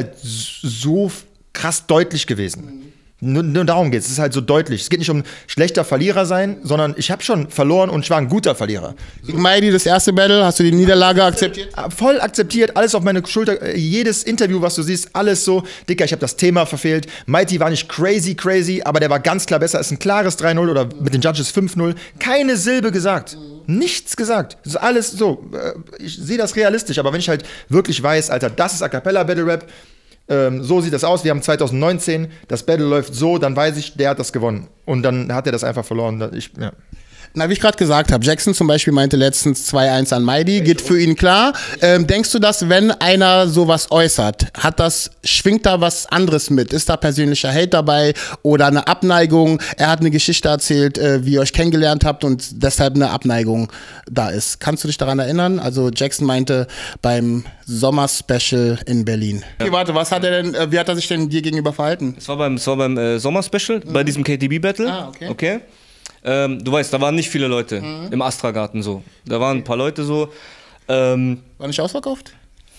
so krass deutlich gewesen. Nur darum geht es. Es ist halt so deutlich. Es geht nicht um schlechter Verlierer sein, sondern ich habe schon verloren und ich war ein guter Verlierer. Gegen Mighty, das erste Battle, hast du die Niederlage akzeptiert? Voll akzeptiert, alles auf meine Schulter. Jedes Interview, was du siehst, alles so. Dicker, ich habe das Thema verfehlt. Mighty war nicht crazy, aber der war ganz klar besser. Ist ein klares 3-0 oder mit den Judges 5-0. Keine Silbe gesagt. Nichts gesagt. Das ist alles so. Ich sehe das realistisch, aber wenn ich halt wirklich weiß, Alter, das ist A Cappella Battle Rap, so sieht das aus, wir haben 2019, das Battle läuft so, dann weiß ich, der hat das gewonnen. Und dann hat er das einfach verloren. Ja. Na, wie ich gerade gesagt habe, Jackson zum Beispiel meinte letztens 2-1 an Mighty, geht für ihn klar. Denkst du, dass wenn einer sowas äußert, schwingt da was anderes mit? Ist da persönlicher Hate dabei oder eine Abneigung? Er hat eine Geschichte erzählt, wie ihr euch kennengelernt habt und deshalb eine Abneigung da ist. Kannst du dich daran erinnern? Also Jackson meinte beim Sommer-Special in Berlin. Okay, warte, wie hat er sich denn dir gegenüber verhalten? Es war beim Sommer-Special, bei diesem KTB-Battle. Ah, okay. Du weißt, da waren nicht viele Leute im Astra-Garten so. Da waren ein paar Leute so. War nicht ausverkauft?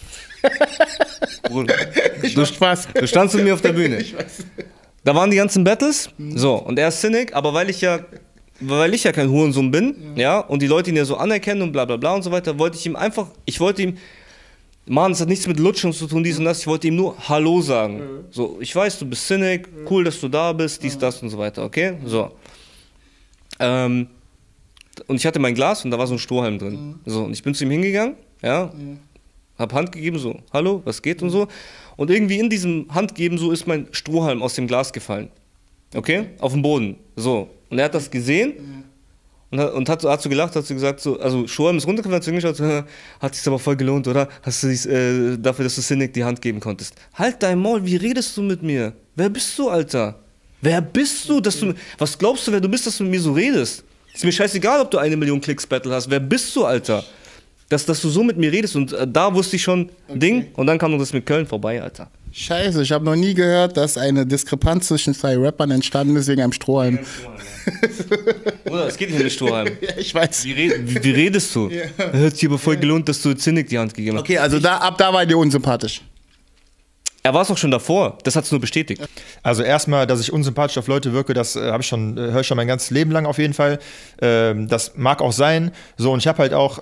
Du standst mit mir auf der Bühne. Ich weiß. Da waren die ganzen Battles. So, und er ist Cynic, aber weil ich ja kein Hurensohn bin, ja, und die Leute ihn ja so anerkennen und bla bla bla und so weiter, wollte ich ihm, Mann, es hat nichts mit Lutschen zu tun, dies und das, ich wollte ihm nur Hallo sagen. So, ich weiß, du bist Cynic, cool, dass du da bist, dies, das und so weiter, okay? So. Und ich hatte mein Glas und da war so ein Strohhalm drin. So, und ich bin zu ihm hingegangen, ja, hab Hand gegeben, so, hallo, was geht und so. Und irgendwie in diesem Handgeben so ist mein Strohhalm aus dem Glas gefallen. Okay? Auf den Boden. So. Und er hat das gesehen und hat so gelacht, hat so gesagt, so, also Shoam ist runtergefallen, hat so hingeschaut, so, hat sich aber voll gelohnt, oder? Hast du dich, dafür, dass du Cynic die Hand geben konntest. Halt dein Maul, wie redest du mit mir? Wer bist du, Alter? Wer bist du, was glaubst du, wer du bist, dass du mit mir so redest? Ist mir scheißegal, ob du 1 Million Klicks Battle hast. Wer bist du, Alter? Dass du so mit mir redest und da wusste ich schon Ding und dann kam noch das mit Köln vorbei, Alter. Scheiße, ich habe noch nie gehört, dass eine Diskrepanz zwischen 2 Rappern entstanden ist wegen einem Strohhalm. Bruder, es geht nicht mit Strohhalm. Ja, ich weiß. Wie redest du? Ja. Hat sich aber voll gelohnt, dass du Cynic die Hand gegeben hast. Okay, also ab da war dir unsympathisch. Er war es auch schon davor, das hat es nur bestätigt. Also erstmal, dass ich unsympathisch auf Leute wirke, das höre ich schon mein ganzes Leben lang auf jeden Fall. Das mag auch sein. So, und ich habe halt auch,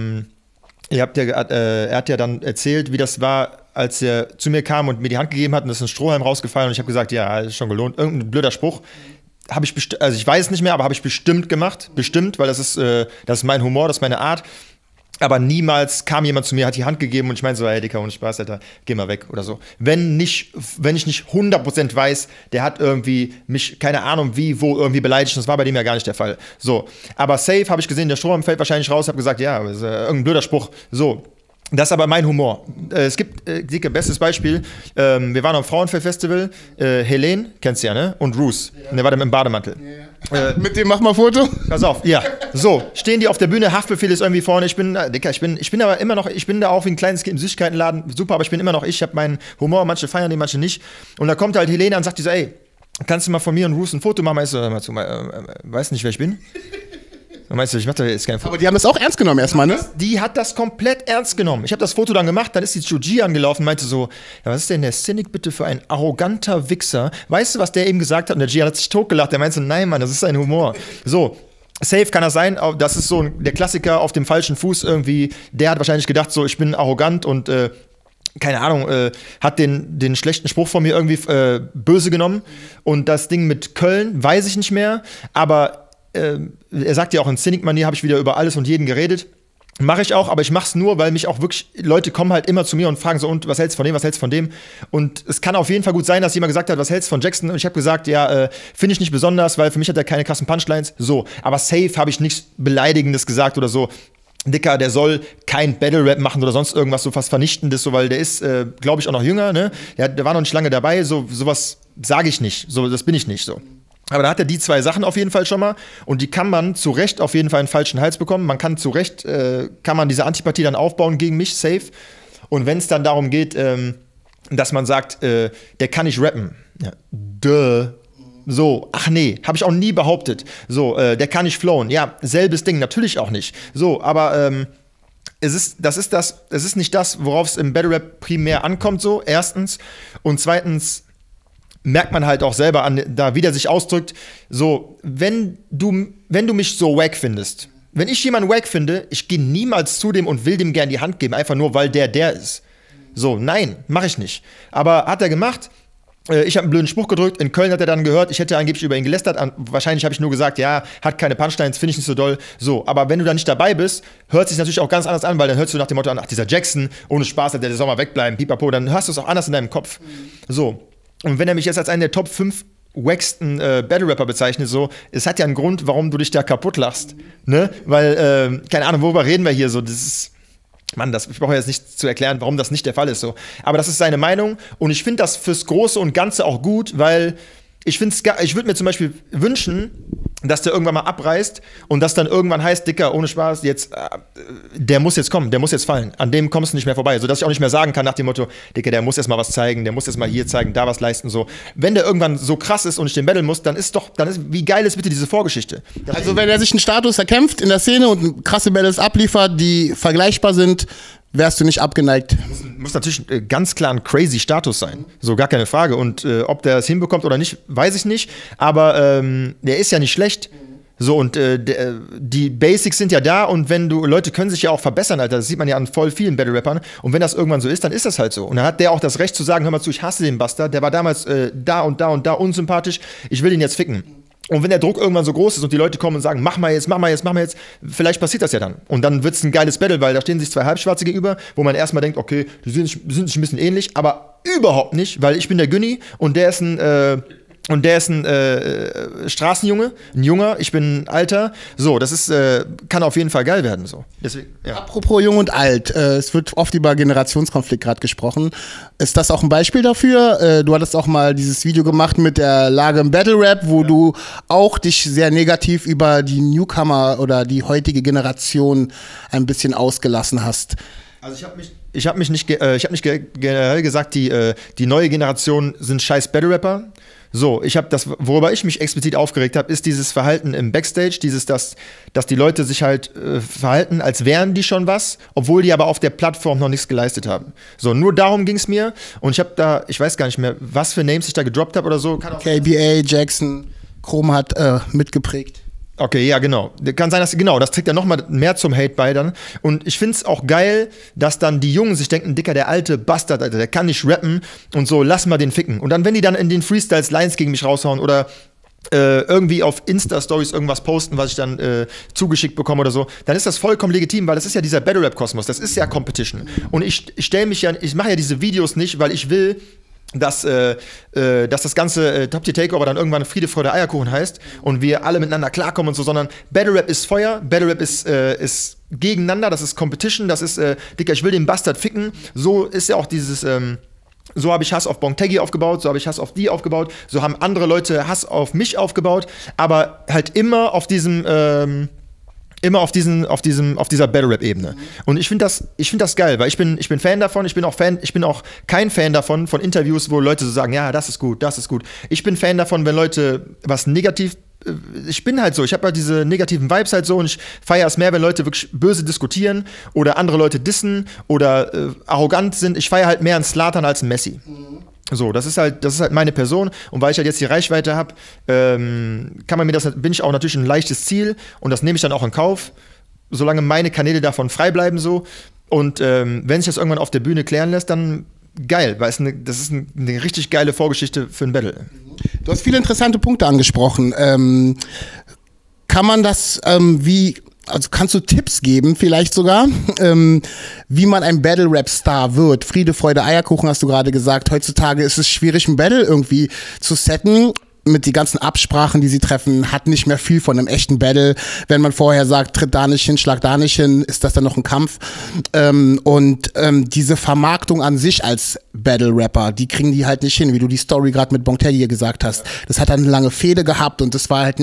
er hat ja dann erzählt, wie das war, als er zu mir kam und mir die Hand gegeben hat und es ist ein Strohhalm rausgefallen und ich habe gesagt, ja, ist schon gelohnt. Irgendein blöder Spruch. Also ich weiß es nicht mehr, aber habe ich bestimmt gemacht. Bestimmt, weil das ist mein Humor, das ist meine Art. Aber niemals kam jemand zu mir, hat die Hand gegeben und ich meinte so, hey Dicker, ohne Spaß, Alter, geh mal weg oder so. Wenn ich nicht 100% weiß, der hat irgendwie mich, keine Ahnung wie, wo irgendwie beleidigt, das war bei dem ja gar nicht der Fall. So, aber safe habe ich gesehen, der Strohhalm fällt wahrscheinlich raus, habe gesagt, ja, das ist, irgendein blöder Spruch. So. Das ist aber mein Humor. Es gibt, Dicke, bestes Beispiel, wir waren am Frauenfeld-Festival, Helene, kennst du ja, ne? Und Roos. Und der war dann im Bademantel. Ja. Mit dem mach mal Foto. Pass auf, ja. So, stehen die auf der Bühne, Haftbefehl ist irgendwie vorne. Ich bin aber immer noch, ich bin da auch wie ein kleines Kind im Süßigkeitenladen, super, aber ich bin immer noch ich habe meinen Humor, manche feiern den, manche nicht. Und da kommt halt Helene und sagt die so, ey, kannst du mal von mir und Roos ein Foto machen? Ich so, weißt nicht, wer ich bin? Meinst du, ich mache da jetzt kein Foto. Aber die haben das auch ernst genommen erstmal, ne? Die hat das komplett ernst genommen. Ich habe das Foto dann gemacht, dann ist die Chuji angelaufen und meinte so, ja, was ist denn der Cynic bitte für ein arroganter Wichser? Weißt du, was der eben gesagt hat? Und der G hat sich totgelacht. Der meinte so, nein, Mann, das ist sein Humor. So, safe kann das sein, das ist so der Klassiker auf dem falschen Fuß irgendwie. Der hat wahrscheinlich gedacht so, ich bin arrogant und keine Ahnung, hat den schlechten Spruch von mir irgendwie böse genommen. Und das Ding mit Köln weiß ich nicht mehr, aber er sagt ja auch in Cynic-Manier, habe ich wieder über alles und jeden geredet. Mache ich auch, aber ich mache es nur, weil mich auch wirklich, Leute kommen halt immer zu mir und fragen so, und was hältst du von dem, was hältst du von dem? Und es kann auf jeden Fall gut sein, dass jemand gesagt hat, was hältst du von Jackson? Und ich habe gesagt, ja, finde ich nicht besonders, weil für mich hat er keine krassen Punchlines. So, aber safe habe ich nichts Beleidigendes gesagt oder so. Dicker, der soll kein Battle-Rap machen oder sonst irgendwas so fast Vernichtendes, so, weil der ist, glaube ich, auch noch jünger, ne? Der war noch nicht lange dabei, sowas sage ich nicht, so, das bin ich nicht so. Aber da hat er die 2 Sachen auf jeden Fall schon mal und die kann man zu Recht auf jeden Fall einen falschen Hals bekommen. Man kann zu Recht, kann man diese Antipathie dann aufbauen gegen mich, safe. Und wenn es dann darum geht, dass man sagt, der kann nicht rappen. Ja, so, ach nee, habe ich auch nie behauptet. So, der kann nicht flowen. Ja, selbes Ding, natürlich auch nicht. So, aber es ist nicht das, worauf es im Battle Rap primär ankommt, so, erstens. Und zweitens merkt man halt auch selber an, da wie der sich ausdrückt, so, wenn du mich so wack findest, wenn ich jemanden wack finde, ich gehe niemals zu dem und will dem gern die Hand geben, einfach nur, weil der ist. So, nein, mache ich nicht. Aber hat er gemacht, ich habe einen blöden Spruch gedrückt, in Köln hat er dann gehört, ich hätte angeblich über ihn gelästert, wahrscheinlich habe ich nur gesagt, ja, hat keine Punchlines, finde ich nicht so doll, so, aber wenn du da nicht dabei bist, hört sich natürlich auch ganz anders an, weil dann hörst du nach dem Motto an, ach, dieser Jackson, ohne Spaß, der soll mal wegbleiben, pipapo, dann hörst du es auch anders in deinem Kopf, so. Und wenn er mich jetzt als einen der Top 5 wacksten Battle-Rapper bezeichnet, so, es hat ja einen Grund, warum du dich da kaputt lachst, ne? Weil, keine Ahnung, worüber reden wir hier, so, das ist, Mann, ich brauche jetzt nicht zu erklären, warum das nicht der Fall ist, so. Aber das ist seine Meinung und ich finde das fürs Große und Ganze auch gut, weil ich würde mir zum Beispiel wünschen, dass der irgendwann mal abreißt und das dann irgendwann heißt, Dicker, ohne Spaß, jetzt, der muss jetzt kommen, der muss jetzt fallen. An dem kommst du nicht mehr vorbei. Sodass ich auch nicht mehr sagen kann nach dem Motto, Dicker, der muss jetzt mal was zeigen, der muss jetzt mal hier zeigen, da was leisten, so. Wenn der irgendwann so krass ist und ich den Battle muss, wie geil ist bitte diese Vorgeschichte? Also wenn er sich einen Status erkämpft in der Szene und krasse Battles abliefert, die vergleichbar sind, wärst du nicht abgeneigt. Muss natürlich ganz klar ein crazy Status sein. So, gar keine Frage. Und ob der es hinbekommt oder nicht, weiß ich nicht. Aber der ist ja nicht schlecht. So, und die Basics sind ja da. Und Leute können sich ja auch verbessern, Alter. Das sieht man ja an voll vielen Battle-Rappern. Und wenn das irgendwann so ist, dann ist das halt so. Und dann hat der auch das Recht zu sagen, hör mal zu, ich hasse den Bastard. Der war damals da und da und da unsympathisch. Ich will ihn jetzt ficken. Und wenn der Druck irgendwann so groß ist und die Leute kommen und sagen, mach mal jetzt, vielleicht passiert das ja dann. Und dann wird es ein geiles Battle, weil da stehen sich 2 Halbschwarze gegenüber, wo man erstmal denkt, okay, die sind sich ein bisschen ähnlich, aber überhaupt nicht, weil ich bin der Günni und der ist ein Und der ist ein Straßenjunge, ein Junger, ich bin ein Alter. So, das ist, kann auf jeden Fall geil werden. So. Deswegen, ja. Apropos jung und alt, es wird oft über Generationskonflikt gerade gesprochen. Ist das auch ein Beispiel dafür? Du hattest auch mal dieses Video gemacht mit der Lage im Battle Rap, wo du auch dich sehr negativ über die Newcomer oder die heutige Generation ein bisschen ausgelassen hast. Also ich habe nicht generell gesagt, die neue Generation sind scheiß Battle Rapper. So, worüber ich mich explizit aufgeregt habe, ist dieses Verhalten im Backstage, dass die Leute sich halt verhalten, als wären die schon was, obwohl die aber auf der Plattform noch nichts geleistet haben. So, nur darum ging es mir und ich weiß gar nicht mehr, was für Names ich da gedroppt habe oder so. KBA, Jackson, Chrome hat mitgeprägt. Okay, ja, genau. Kann sein, das trägt dann nochmal mehr zum Hate bei dann. Und ich find's auch geil, dass dann die Jungen sich denken, Dicker, der alte Bastard, Alter, der kann nicht rappen und so, lass mal den ficken. Und dann, wenn die dann in den Freestyles Lines gegen mich raushauen oder irgendwie auf Insta-Stories irgendwas posten, was ich dann zugeschickt bekomme oder so, dann ist das vollkommen legitim, weil das ist ja dieser Battle-Rap-Kosmos, das ist ja Competition. Und ich mache ja diese Videos nicht, weil ich will, dass das ganze Top Tier Takeover dann irgendwann Friede, Freude, Eierkuchen heißt und wir alle miteinander klarkommen und so, sondern Battle Rap ist Feuer, Battle Rap ist gegeneinander, das ist Competition, das ist, Dicker, ich will den Bastard ficken. So ist ja auch dieses, so habe ich Hass auf Bongtegi aufgebaut, so habe ich Hass auf die aufgebaut, so haben andere Leute Hass auf mich aufgebaut, aber halt immer auf diesem, auf dieser Battle-Rap-Ebene. Und ich finde das geil, weil ich bin Fan davon, ich bin auch kein Fan davon, von Interviews, wo Leute so sagen, ja, das ist gut, das ist gut. Ich bin Fan davon, wenn Leute was negativ, ich bin halt so, ich habe halt diese negativen Vibes halt so und ich feiere es mehr, wenn Leute wirklich böse diskutieren oder andere Leute dissen oder arrogant sind. Ich feiere halt mehr einen Zlatan als einen Messi. So, das ist halt meine Person und weil ich halt jetzt die Reichweite habe, bin ich auch natürlich ein leichtes Ziel und das nehme ich dann auch in Kauf, solange meine Kanäle davon frei bleiben so und wenn sich das irgendwann auf der Bühne klären lässt, dann geil, weil das ist eine richtig geile Vorgeschichte für ein Battle. Du hast viele interessante Punkte angesprochen. Kann man das also kannst du Tipps geben, vielleicht sogar, wie man ein Battle-Rap-Star wird? Friede, Freude, Eierkuchen hast du gerade gesagt. Heutzutage ist es schwierig, ein Battle irgendwie zu setten. Mit den ganzen Absprachen, die sie treffen, hat nicht mehr viel von einem echten Battle. Wenn man vorher sagt, tritt da nicht hin, schlag da nicht hin, ist das dann noch ein Kampf. Diese Vermarktung an sich als Battle-Rapper, die kriegen die halt nicht hin, wie du die Story gerade mit Bongtegi gesagt hast. Das hat dann eine lange Fehde gehabt und das war halt eine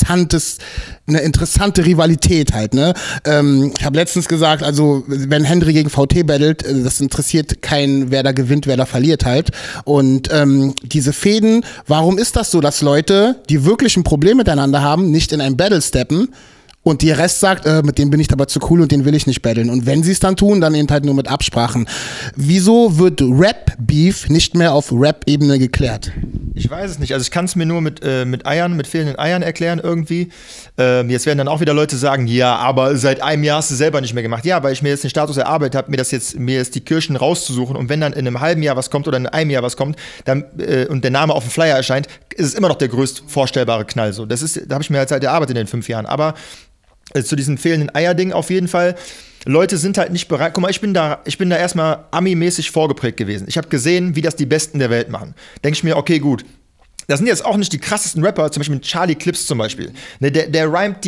interessante Rivalität halt, ne? Ich habe letztens gesagt, also wenn Henry gegen VT battelt, das interessiert keinen, wer da gewinnt, wer da verliert halt. Und diese Fäden, warum ist das so, dass Leute, die wirklich ein Problem miteinander haben, nicht in ein Battle steppen und der Rest sagt, mit dem bin ich aber zu cool und den will ich nicht battlen. Und wenn sie es dann tun, dann eben halt nur mit Absprachen. Wieso wird Rap-Beef nicht mehr auf Rap-Ebene geklärt? Ich weiß es nicht. Also ich kann es mir nur mit fehlenden Eiern erklären irgendwie. Jetzt werden dann auch wieder Leute sagen, ja, aber seit einem Jahr hast du selber nicht mehr gemacht. Ja, weil ich mir jetzt den Status erarbeitet habe, mir jetzt die Kirschen rauszusuchen und wenn dann in einem halben Jahr was kommt oder in einem Jahr was kommt dann, und der Name auf dem Flyer erscheint, ist es immer noch der größt vorstellbare Knall. So. Da habe ich mir halt erarbeitet in den 5 Jahren. Aber zu diesem fehlenden Eier-Ding auf jeden Fall. Leute sind halt nicht bereit. Guck mal, ich bin da erstmal Ami-mäßig vorgeprägt gewesen. Ich habe gesehen, wie das die Besten der Welt machen. Denke ich mir, okay, gut. Das sind jetzt auch nicht die krassesten Rapper, zum Beispiel mit Charlie Clips zum Beispiel. Ne, der reimt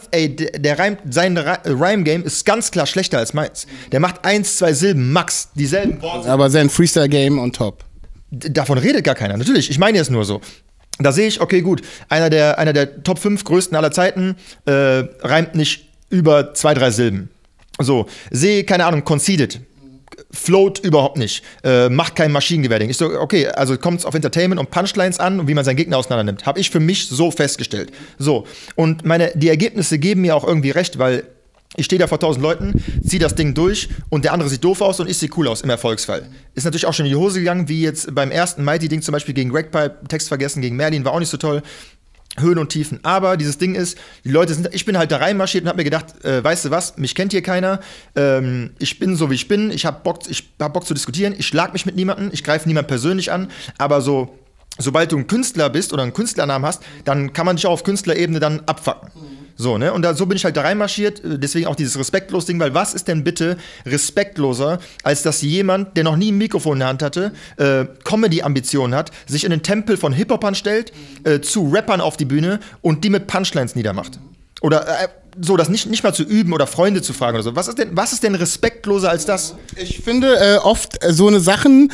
sein Rhyme-Game ist ganz klar schlechter als meins. Der macht 1, 2 Silben, max, dieselben Worte. Aber sein Freestyle-Game on top. Davon redet gar keiner, natürlich. Ich meine jetzt nur so. Da sehe ich, okay, gut, einer der Top 5 größten aller Zeiten reimt nicht über 2, 3 Silben. So, sehe, keine Ahnung, Conceited. Float überhaupt nicht. Macht kein Maschinengewehrding. Ich so, okay, also kommt es auf Entertainment und Punchlines an und wie man seinen Gegner auseinander nimmt. Habe ich für mich so festgestellt. So, und die Ergebnisse geben mir auch irgendwie recht, weil ich stehe da vor 1000 Leuten, ziehe das Ding durch und der andere sieht doof aus und ich sehe cool aus im Erfolgsfall. Ist natürlich auch schon in die Hose gegangen, wie jetzt beim ersten Mighty-Ding zum Beispiel gegen Ragpipe, Text vergessen, gegen Merlin, war auch nicht so toll. Höhen und Tiefen. Aber dieses Ding ist, ich bin halt da reinmarschiert und hab mir gedacht, weißt du was, mich kennt hier keiner, ich bin so wie ich bin, ich hab Bock zu diskutieren, ich schlag mich mit niemandem, ich greife niemand persönlich an, aber so sobald du ein Künstler bist oder einen Künstlernamen hast, dann kann man dich auch auf Künstlerebene dann abfacken. So, ne? Und so bin ich halt da reinmarschiert, deswegen auch dieses Respektlos-Ding, weil was ist denn bitte respektloser, als dass jemand, der noch nie ein Mikrofon in der Hand hatte, Comedy-Ambitionen hat, sich in den Tempel von Hip-Hopern stellt, zu Rappern auf die Bühne und die mit Punchlines niedermacht. Oder so, das nicht mal zu üben oder Freunde zu fragen oder so. Was ist denn respektloser als das? Ich finde oft so eine Sachen,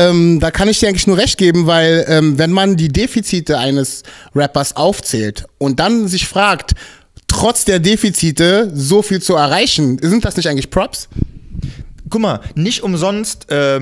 da kann ich dir eigentlich nur recht geben, weil wenn man die Defizite eines Rappers aufzählt und dann sich fragt, trotz der Defizite so viel zu erreichen, sind das nicht eigentlich Props? Guck mal, nicht umsonst,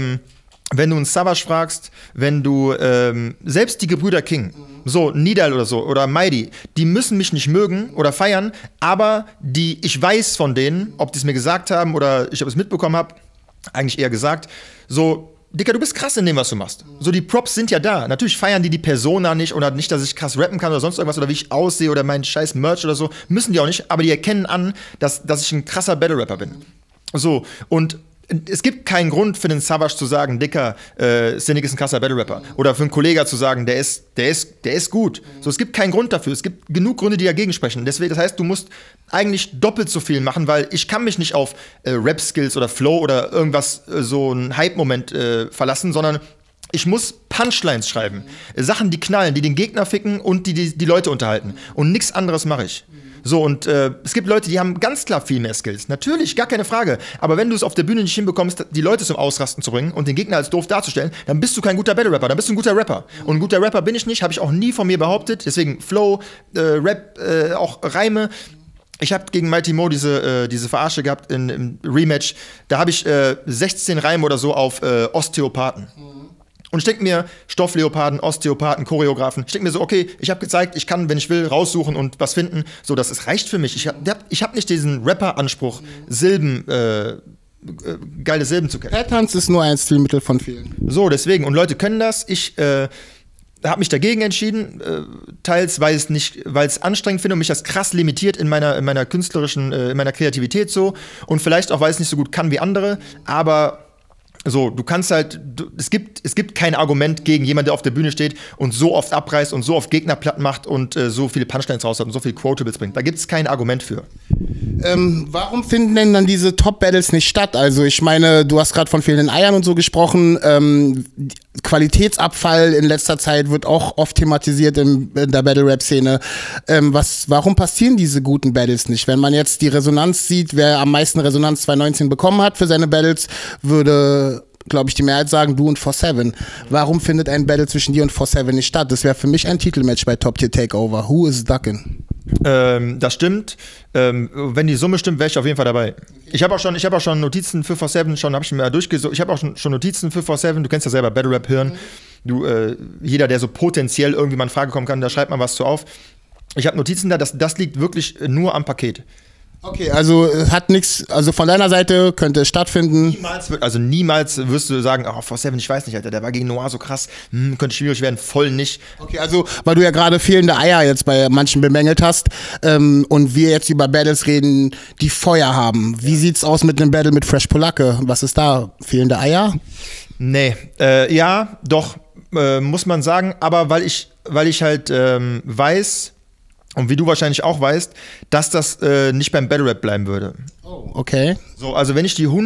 wenn du einen Savage fragst, wenn du selbst die Gebrüder King, so Nidal oder so, oder Mighty, die müssen mich nicht mögen oder feiern, aber ich weiß von denen, ob die es mir gesagt haben oder ich es mitbekommen habe, eigentlich eher gesagt, so, Dicker, du bist krass in dem, was du machst. So, die Props sind ja da. Natürlich feiern die Persona nicht oder nicht, dass ich krass rappen kann oder sonst irgendwas oder wie ich aussehe oder mein scheiß Merch oder so. Müssen die auch nicht, aber die erkennen an, dass ich ein krasser Battle-Rapper bin. So, und es gibt keinen Grund für den Savage zu sagen, Dicker, Cynic ist ein krasser Battle-Rapper. Oder für einen Kollegen zu sagen, der ist gut. So, es gibt keinen Grund dafür. Es gibt genug Gründe, die dagegen sprechen. Deswegen, das heißt, du musst eigentlich doppelt so viel machen, weil ich kann mich nicht auf Rap-Skills oder Flow oder irgendwas, so einen Hype-Moment verlassen, sondern ich muss Punchlines schreiben. Sachen, die knallen, die den Gegner ficken und die Leute unterhalten. Und nichts anderes mache ich. So, und es gibt Leute, die haben ganz klar viel mehr Skills. Natürlich, gar keine Frage. Aber wenn du es auf der Bühne nicht hinbekommst, die Leute zum Ausrasten zu bringen und den Gegner als doof darzustellen, dann bist du kein guter Battle-Rapper, dann bist du ein guter Rapper. Und ein guter Rapper bin ich nicht, habe ich auch nie von mir behauptet. Deswegen Flow, Rap, auch Reime. Ich habe gegen Mighty Mo diese Verarsche gehabt im Rematch. Da habe ich 16 Reime oder so auf Osteopathen. Und ich denke mir, Stoffleoparden, Osteopathen, Choreografen, ich denke mir so, okay, ich habe gezeigt, ich kann, wenn ich will, raussuchen und was finden. So, das reicht für mich. Ich hab nicht diesen Rapper-Anspruch, geile Silben zu kennen. Patterns ist nur ein Stilmittel von vielen. So, deswegen. Und Leute können das. Ich habe mich dagegen entschieden, teils, weil ich es anstrengend finde und mich das krass limitiert in meiner künstlerischen, in meiner Kreativität so. Und vielleicht auch, weil ich es nicht so gut kann wie andere. Aber so, du kannst halt, es gibt kein Argument gegen jemanden, der auf der Bühne steht und so oft abreißt und so oft Gegner platt macht und so viele Punchlines raus hat und so viele Quotables bringt. Da gibt es kein Argument für. Warum finden denn dann diese Top-Battles nicht statt? Also ich meine, du hast gerade von fehlenden Eiern und so gesprochen. Qualitätsabfall in letzter Zeit wird auch oft thematisiert in der Battle-Rap-Szene. Warum passieren diese guten Battles nicht? Wenn man jetzt die Resonanz sieht, wer am meisten Resonanz 2019 bekommen hat für seine Battles, würde, glaube ich, die Mehrheit sagen, du und 4-7. Warum findet ein Battle zwischen dir und 4-7 nicht statt? Das wäre für mich ein Titelmatch bei Top Tier Takeover. Who is ducking? Das stimmt. Wenn die Summe stimmt, wäre ich auf jeden Fall dabei. Ich habe auch schon Notizen für 4-7, habe ich mir durchgesucht. Ich habe auch schon Notizen für 4-7. Du kennst ja selber Battle Rap Hirn. Jeder, der so potenziell irgendwie mal in Frage kommen kann, da schreibt man was zu auf. Ich habe Notizen da, das liegt wirklich nur am Paket. Okay, also hat nichts, also von deiner Seite könnte es stattfinden. Niemals wirst du sagen, oh, 4-7, ich weiß nicht, Alter, der war gegen Noir so krass, könnte schwierig werden, voll nicht. Okay, also, weil du ja gerade fehlende Eier jetzt bei manchen bemängelt hast und wir jetzt über Battles reden, die Feuer haben. Wie sieht's aus mit einem Battle mit Fresh Polacke? Was ist da? Fehlende Eier? Nee, ja, doch, muss man sagen, aber weil ich halt weiß, und wie du wahrscheinlich auch weißt, dass das nicht beim Battle Rap bleiben würde. Oh, okay. So, also wenn ich die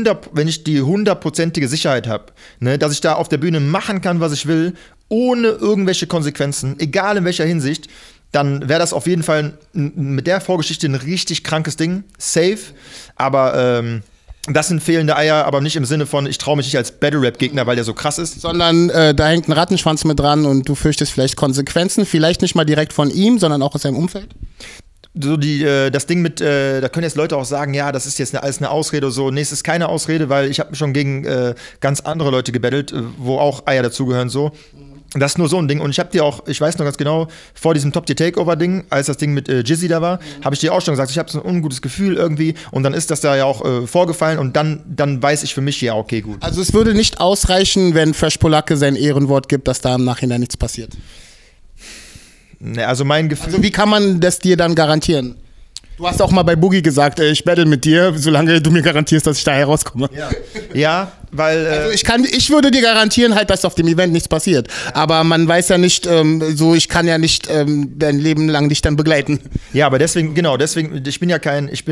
100%ige Sicherheit habe, ne, dass ich da auf der Bühne machen kann, was ich will, ohne irgendwelche Konsequenzen, egal in welcher Hinsicht, dann wäre das auf jeden Fall mit der Vorgeschichte ein richtig krankes Ding, safe. Aber das sind fehlende Eier, aber nicht im Sinne von, ich traue mich nicht als Battle-Rap-Gegner, weil der so krass ist. Sondern da hängt ein Rattenschwanz mit dran und du fürchtest vielleicht Konsequenzen, vielleicht nicht mal direkt von ihm, sondern auch aus seinem Umfeld? So das Ding mit, da können jetzt Leute auch sagen, ja, das ist jetzt alles eine Ausrede oder so. Nee, es ist keine Ausrede, weil ich habe schon gegen ganz andere Leute gebettelt, wo auch Eier dazugehören so. Das ist nur so ein Ding. Und ich habe dir auch, ich weiß noch ganz genau, vor diesem Top-Tier-Takeover-Ding, als das Ding mit Jizzy da war, habe ich dir auch schon gesagt, ich habe so ein ungutes Gefühl irgendwie. Und dann ist das da ja auch vorgefallen. Und dann weiß ich für mich, ja, okay, gut. Also es würde nicht ausreichen, wenn Fresh Polacke sein Ehrenwort gibt, dass da im Nachhinein nichts passiert. Ne, also mein Gefühl. Also wie kann man das dir dann garantieren? Du hast auch mal bei Boogie gesagt, ich battle mit dir, solange du mir garantierst, dass ich da herauskomme. Ja, weil... Also ich würde dir garantieren halt, dass auf dem Event nichts passiert. Aber man weiß ja nicht, ich kann ja nicht dein Leben lang dich dann begleiten. Ja, aber deswegen, ich bin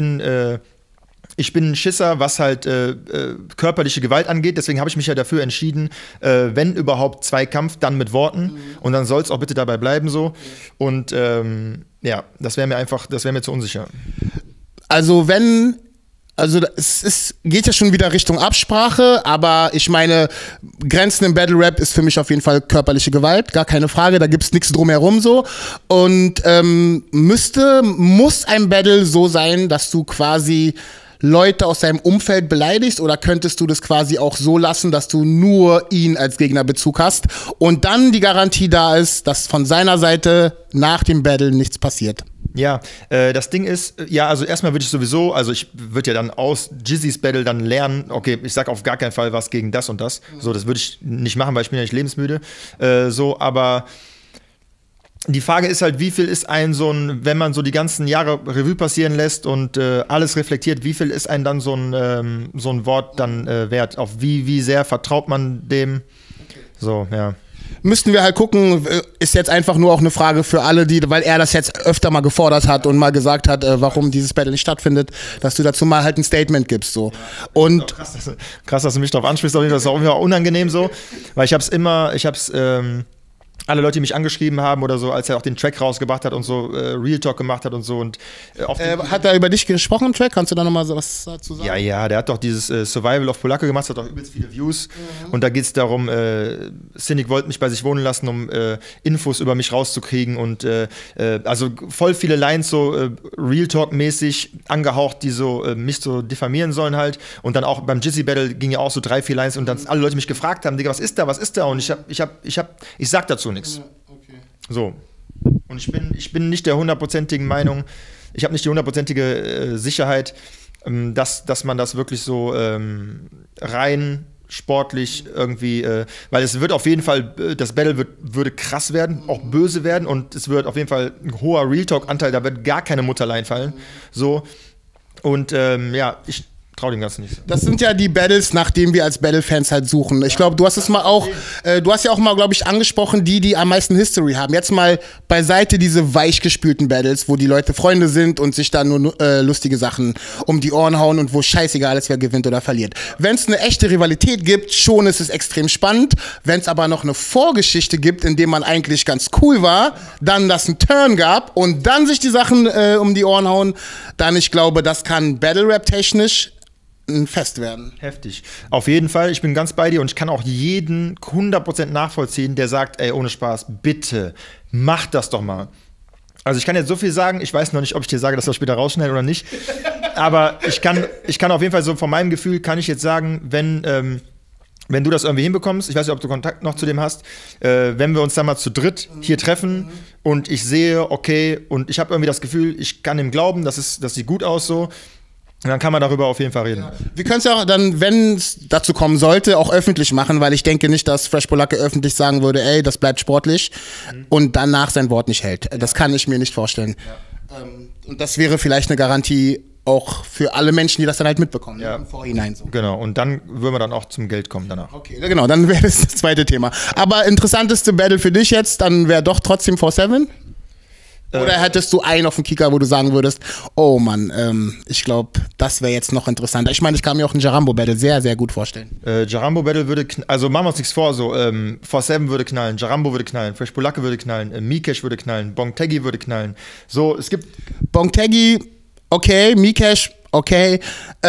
ein Schisser, was halt körperliche Gewalt angeht. Deswegen habe ich mich ja dafür entschieden, wenn überhaupt Zweikampf, dann mit Worten. Und dann soll es auch bitte dabei bleiben so. Und ja, das wäre mir zu unsicher. Also geht ja schon wieder Richtung Absprache, aber ich meine, Grenzen im Battle Rap ist für mich auf jeden Fall körperliche Gewalt, gar keine Frage, da gibt's nichts drumherum so. Und muss ein Battle so sein, dass du quasi Leute aus deinem Umfeld beleidigst, oder könntest du das quasi auch so lassen, dass du nur ihn als Gegnerbezug hast und dann die Garantie da ist, dass von seiner Seite nach dem Battle nichts passiert? Ja, das Ding ist, ja, also erstmal würde ich sowieso, also ich würde ja dann aus Jizzys Battle dann lernen, okay, ich sag auf gar keinen Fall was gegen das und das. So, das würde ich nicht machen, weil ich bin ja nicht lebensmüde. Aber die Frage ist halt, wie viel ist wenn man so die ganzen Jahre Revue passieren lässt und alles reflektiert, wie viel ist dann so ein Wort dann wert? Auf wie sehr vertraut man dem? So, ja. Müssten wir halt gucken, ist jetzt einfach nur auch eine Frage für alle, weil er das jetzt öfter mal gefordert hat und mal gesagt hat, warum dieses Battle nicht stattfindet, dass du dazu mal halt ein Statement gibst. So. Und krass, dass du mich darauf ansprichst, das ist auch immer unangenehm so, weil ich hab's alle Leute, die mich angeschrieben haben oder so, als er auch den Track rausgebracht hat und so Real Talk gemacht hat und so. Und, hat er über dich gesprochen im Track? Kannst du da nochmal so was dazu sagen? Ja, der hat doch dieses Survival of Polacke gemacht, das hat auch übelst viele Views. Und da geht es darum, Cynic wollte mich bei sich wohnen lassen, um Infos über mich rauszukriegen. Und also voll viele Lines so Real Talk-mäßig angehaucht, die so mich so diffamieren sollen halt. Und dann auch beim Jizzy Battle ging ja auch so 3, 4 Lines und dann alle Leute mich gefragt haben, Digga, was ist da? Und ich sag dazu nichts. Okay. So. Und ich bin nicht der 100%igen Meinung, ich habe nicht die 100%ige Sicherheit, dass man das wirklich so rein sportlich irgendwie, weil es wird auf jeden Fall, das Battle würde krass werden, auch böse werden und es wird auf jeden Fall ein hoher Real Talk-Anteil, da wird gar keine Mutterlein fallen. So. Und ja, ich trau dem Ganzen nicht. Das sind ja die Battles, nach denen wir als Battle-Fans halt suchen. Ich glaube, du hast es mal auch, du hast ja auch mal, glaube ich, angesprochen, die am meisten History haben. Jetzt mal beiseite diese weichgespülten Battles, wo die Leute Freunde sind und sich da nur lustige Sachen um die Ohren hauen und wo scheißegal ist, wer gewinnt oder verliert. Wenn es eine echte Rivalität gibt, schon ist es extrem spannend. Wenn es aber noch eine Vorgeschichte gibt, in dem man eigentlich ganz cool war, dann das einen Turn gab und dann sich die Sachen um die Ohren hauen, dann, ich glaube, das kann Battle-Rap-technisch ein Fest werden. Heftig. Auf jeden Fall, ich bin ganz bei dir und ich kann auch jeden 100% nachvollziehen, der sagt, ey, ohne Spaß, bitte, mach das doch mal. Also ich kann jetzt so viel sagen, ich weiß noch nicht, ob ich dir sage, dass wir später rausschneiden oder nicht, aber ich kann auf jeden Fall so von meinem Gefühl, kann ich jetzt sagen, wenn du das irgendwie hinbekommst, ich weiß nicht, ob du Kontakt noch zu dem hast, wenn wir uns dann mal zu dritt hier treffen und ich sehe, okay, und ich habe irgendwie das Gefühl, ich kann ihm glauben, das sieht gut aus so, und dann kann man darüber auf jeden Fall reden. Ja. Wir können es ja auch dann, wenn es dazu kommen sollte, auch öffentlich machen, weil ich denke nicht, dass Fresh Polacke öffentlich sagen würde, ey, das bleibt sportlich und danach sein Wort nicht hält. Das kann ich mir nicht vorstellen. Ja. Und das wäre vielleicht eine Garantie auch für alle Menschen, die das dann halt mitbekommen. Ja. Im Vorhinein so. Genau, und dann würden wir dann auch zum Geld kommen danach. Okay, genau, dann wäre das zweite Thema. Aber interessanteste Battle für dich jetzt, dann wäre doch trotzdem 4-7? Oder hättest du einen auf dem Kicker, wo du sagen würdest, oh Mann, ich glaube, das wäre jetzt noch interessanter. Ich meine, ich kann mir auch ein Jarambo-Battle sehr, sehr gut vorstellen. Jarambo-Battle würde, also machen wir uns nichts vor, so 4-7 würde knallen, Jarambo würde knallen, Fresh Polacke würde knallen, Mikesh würde knallen, Bongtegi würde knallen. So, es gibt... Bongtegi, okay, Mikesh, okay.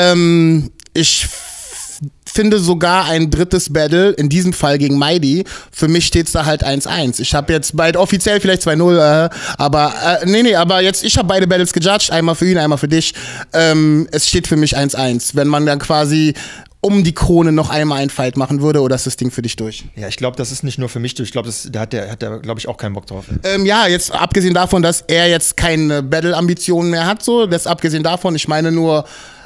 Ich finde sogar ein drittes Battle, in diesem Fall gegen Mighty, für mich steht es da halt 1-1. Ich habe jetzt bald offiziell vielleicht 2-0, aber jetzt, ich habe beide Battles gejudged, einmal für ihn, einmal für dich. Es steht für mich 1-1. Wenn man dann quasi um die Krone noch einmal einen Fight machen würde, oder ist das Ding für dich durch? Ja, ich glaube, das ist nicht nur für mich durch. Ich glaube, da hat der glaube ich, auch keinen Bock drauf. Ja, jetzt abgesehen davon, dass er jetzt keine Battle-Ambitionen mehr hat, so, das abgesehen davon, ich meine nur,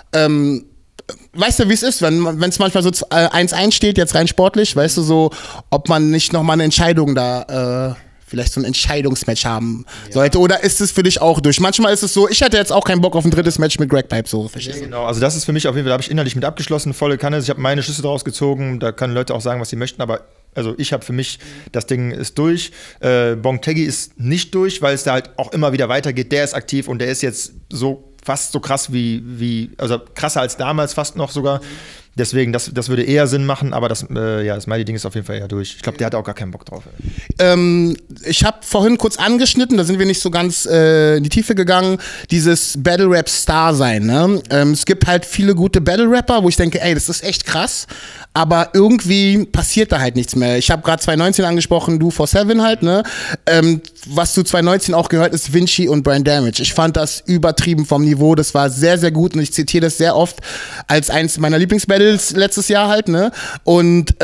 weißt du, wie es ist, wenn es manchmal so 1-1 steht, jetzt rein sportlich, weißt du, so, ob man nicht nochmal eine Entscheidung da vielleicht so ein Entscheidungsmatch haben sollte? Oder ist es für dich auch durch? Manchmal ist es so, ich hätte jetzt auch keinen Bock auf ein drittes Match mit Greg Pipe, so, verstehst du? Genau, also das ist für mich auf jeden Fall, da habe ich innerlich mit abgeschlossen, volle Kanne. Ich habe meine Schlüsse daraus gezogen, da können Leute auch sagen, was sie möchten, aber also ich habe für mich, das Ding ist durch. Bontegi ist nicht durch, weil es da halt auch immer wieder weitergeht. Der ist aktiv und der ist jetzt so fast so krass also krasser als damals fast noch sogar. Deswegen, das würde eher Sinn machen, aber das Mighty-Ding ist auf jeden Fall eher durch. Ich glaube, der hat auch gar keinen Bock drauf. Ich habe vorhin kurz angeschnitten, da sind wir nicht so ganz in die Tiefe gegangen, dieses Battle-Rap-Star sein. Ne? Es gibt halt viele gute Battle-Rapper, wo ich denke, ey, das ist echt krass, aber irgendwie passiert da halt nichts mehr. Ich habe gerade 2019 angesprochen, du 4-7 halt, ne? Was zu 2019 auch gehört, ist Vinci und Brain Damage. Ich fand das übertrieben vom Niveau, das war sehr, sehr gut und ich zitiere das sehr oft als eins meiner Lieblingsbattles letztes Jahr halt, ne? Und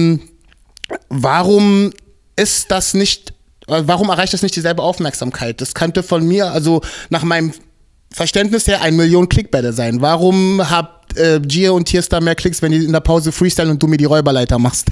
warum erreicht das nicht dieselbe Aufmerksamkeit? Das könnte von mir, also nach meinem Verständnis her, 1 Million Klick-Battle sein. Warum habt Gia und Tierstar mehr Klicks, wenn die in der Pause freestylen und du mir die Räuberleiter machst?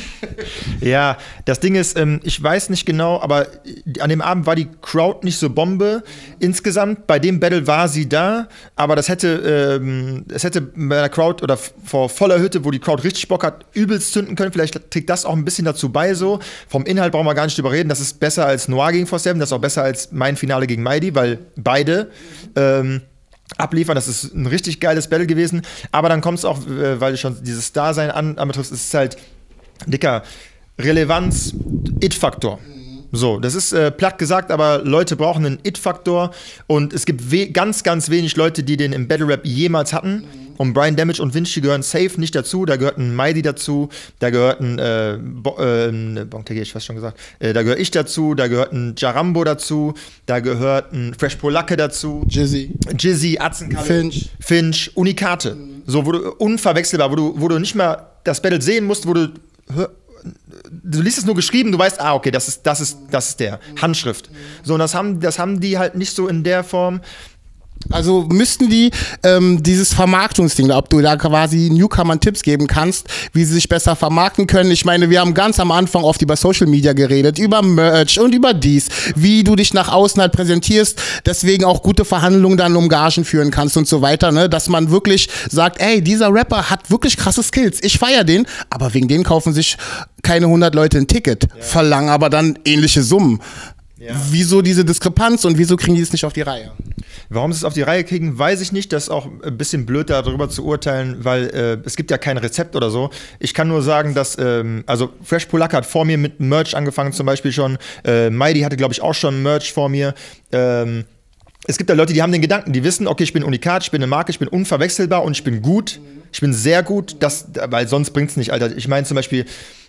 Ja, das Ding ist, ich weiß nicht genau, aber an dem Abend war die Crowd nicht so Bombe insgesamt. Bei dem Battle war sie da, aber es hätte bei der Crowd oder vor voller Hütte, wo die Crowd richtig Bock hat, übelst zünden können. Vielleicht trägt das auch ein bisschen dazu bei so. Vom Inhalt brauchen wir gar nicht drüber reden. Das ist besser als Noir gegen 4-7, das ist auch besser als mein Finale gegen Mighty, weil beide abliefern. Das ist ein richtig geiles Battle gewesen. Aber dann kommt es auch, weil du schon dieses Dasein anbetriffst, ist es halt, dicker, Relevanz, It-Faktor. So, das ist platt gesagt, aber Leute brauchen einen It-Faktor und es gibt ganz, ganz wenig Leute, die den im Battle-Rap jemals hatten. Und Brain Damage und Vinci gehören safe nicht dazu. Da gehört ein Mighty dazu, da gehört ein Bontegi, ich fast schon gesagt, da gehöre ich dazu, da gehört ein Jarambo dazu, da gehört ein Fresh Polacke dazu, Jizzy, Atzenkalle, Finch, Unikate. So, wo du unverwechselbar, wo du nicht mal das Battle sehen musst, wo du liest es nur geschrieben, du weißt, okay, das ist der Handschrift. So, und das haben die halt nicht so in der Form. Also müssten die dieses Vermarktungsding, ob du da quasi Newcomern Tipps geben kannst, wie sie sich besser vermarkten können. Ich meine, wir haben ganz am Anfang oft über Social Media geredet, über Merch und über dies, wie du dich nach außen halt präsentierst, deswegen auch gute Verhandlungen dann um Gagen führen kannst und so weiter, ne? Dass man wirklich sagt, ey, dieser Rapper hat wirklich krasse Skills, ich feiere den, aber wegen denen kaufen sich keine 100 Leute ein Ticket, verlangen aber dann ähnliche Summen. Ja. Wieso diese Diskrepanz und wieso kriegen die es nicht auf die Reihe? Warum sie es auf die Reihe kriegen, weiß ich nicht. Das ist auch ein bisschen blöd, darüber zu urteilen, weil es gibt ja kein Rezept oder so. Ich kann nur sagen, dass, also Fresh Polacke hat vor mir mit Merch angefangen zum Beispiel schon. Mighty hatte, glaube ich, auch schon Merch vor mir. Es gibt da Leute, die haben den Gedanken, die wissen, okay, ich bin Unikat, ich bin eine Marke, ich bin unverwechselbar und ich bin gut. Ich bin sehr gut, weil sonst bringt's nicht, Alter. Ich meine zum Beispiel,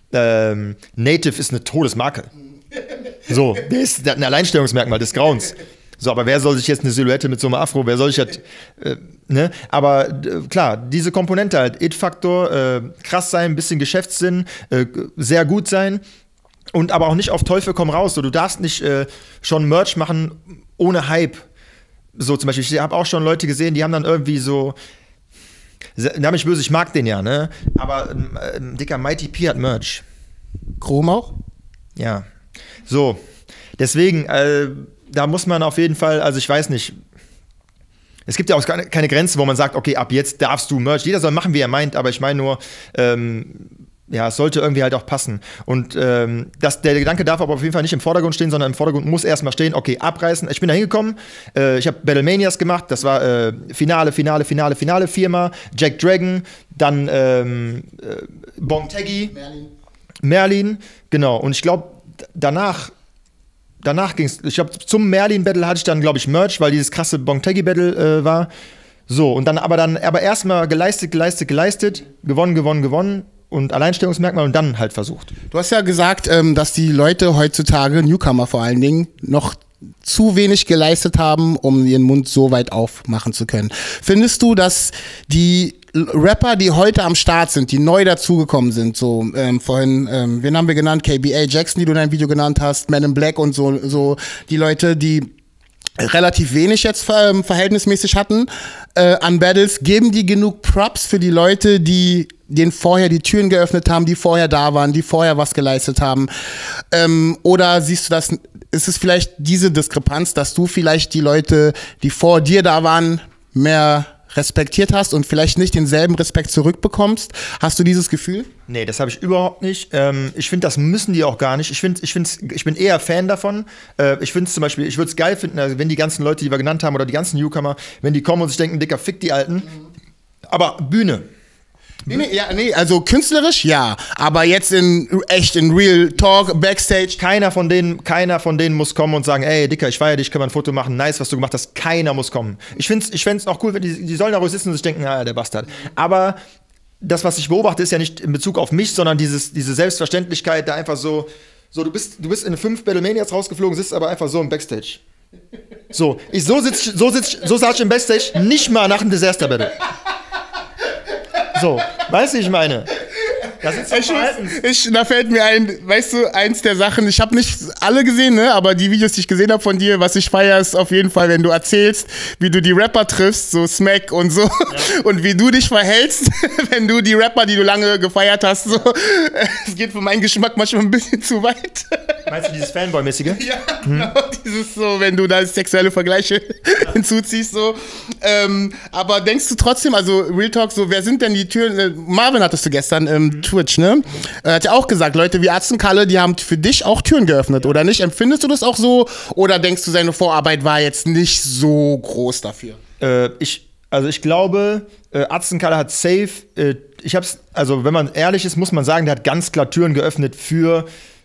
Native ist eine Todesmarke. So, der ist ein Alleinstellungsmerkmal des Grauens. So, aber wer soll sich jetzt eine Silhouette mit so einem Afro, wer soll sich halt, ne? Aber klar, diese Komponente halt, It-Faktor, krass sein, ein bisschen Geschäftssinn, sehr gut sein und aber auch nicht auf Teufel komm raus. So, du darfst nicht schon Merch machen ohne Hype. So zum Beispiel, ich habe auch schon Leute gesehen, die haben dann irgendwie so, da bin ich böse, ich mag den ja, ne? Aber dicker Mighty P hat Merch. Chrom auch? Ja. So, deswegen, da muss man auf jeden Fall, also ich weiß nicht, es gibt ja auch keine Grenze, wo man sagt, okay, ab jetzt darfst du Merch, jeder soll machen, wie er meint, aber ich meine nur, ja, es sollte irgendwie halt auch passen. Und der Gedanke darf aber auf jeden Fall nicht im Vordergrund stehen, sondern im Vordergrund muss erstmal stehen, okay, abreißen. Ich bin da hingekommen, ich habe Battlemanias gemacht, das war Finale, viermal, Jack Dragon, dann Bontegi, Merlin, genau. Und ich glaube, danach ging es, ich glaube, zum Merlin-Battle hatte ich dann, glaube ich, Merch, weil dieses krasse Bontegi-Battle war. So, und dann aber erstmal geleistet, gewonnen und Alleinstellungsmerkmal und dann halt versucht. Du hast ja gesagt, dass die Leute heutzutage, Newcomer vor allen Dingen, noch zu wenig geleistet haben, um ihren Mund so weit aufmachen zu können. Findest du, dass die Rapper, die heute am Start sind, die neu dazugekommen sind, so vorhin, wen haben wir genannt? KBA Jackson, die du in deinem Video genannt hast, Man in Black und so die Leute, die relativ wenig jetzt verhältnismäßig hatten an Battles, geben die genug Props für die Leute, die denen vorher die Türen geöffnet haben, die vorher da waren, die vorher was geleistet haben? Oder siehst du das, ist es vielleicht diese Diskrepanz, dass du vielleicht die Leute, die vor dir da waren, mehr respektiert hast und vielleicht nicht denselben Respekt zurückbekommst? Hast du dieses Gefühl? Nee, das habe ich überhaupt nicht. Ich finde, das müssen die auch gar nicht. Ich bin eher Fan davon. Ich finde es zum Beispiel, ich würde es geil finden, also wenn die ganzen Leute, die wir genannt haben, oder die ganzen Newcomer, wenn die kommen und sich denken, Dicker, fick die Alten. Aber Bühne. Nee, also künstlerisch ja, aber jetzt in Real Talk, Backstage. Keiner von denen muss kommen und sagen, ey, Dicker, ich feiere dich, können wir ein Foto machen, nice, was du gemacht hast. Keiner muss kommen. Ich fänd's auch cool, wenn die sollen da ruhig sitzen und sich denken, der Bastard. Aber das, was ich beobachte, ist ja nicht in Bezug auf mich, sondern diese Selbstverständlichkeit, da einfach so du bist in 5 Battlemanias rausgeflogen, sitzt aber einfach so im Backstage. So saß ich im Backstage, nicht mal nach dem Disaster-Battle. So, weißt du, ich meine? Das ist da fällt mir ein, weißt du, eins der Sachen, ich habe nicht alle gesehen, ne, aber die Videos, die ich gesehen habe von dir, was ich feiere, ist auf jeden Fall, wenn du erzählst, wie du die Rapper triffst, so Smack und so, und wie du dich verhältst, wenn du die Rapper, die du lange gefeiert hast, so, es geht für meinen Geschmack manchmal ein bisschen zu weit. Meinst du dieses Fanboy-mäßige? Ja, genau, dieses so, wenn du da sexuelle Vergleiche hinzuziehst, so. Aber denkst du trotzdem, also Real Talk, so, wer sind denn die Türen? Marvin hattest du gestern Twitch, ne? Hat ja auch gesagt, Leute wie Atzenkalle, die haben für dich auch Türen geöffnet, oder nicht? Empfindest du das auch so? Oder denkst du, seine Vorarbeit war jetzt nicht so groß dafür? Ich glaube, Atzenkalle hat safe, also wenn man ehrlich ist, muss man sagen, der hat ganz klar Türen geöffnet für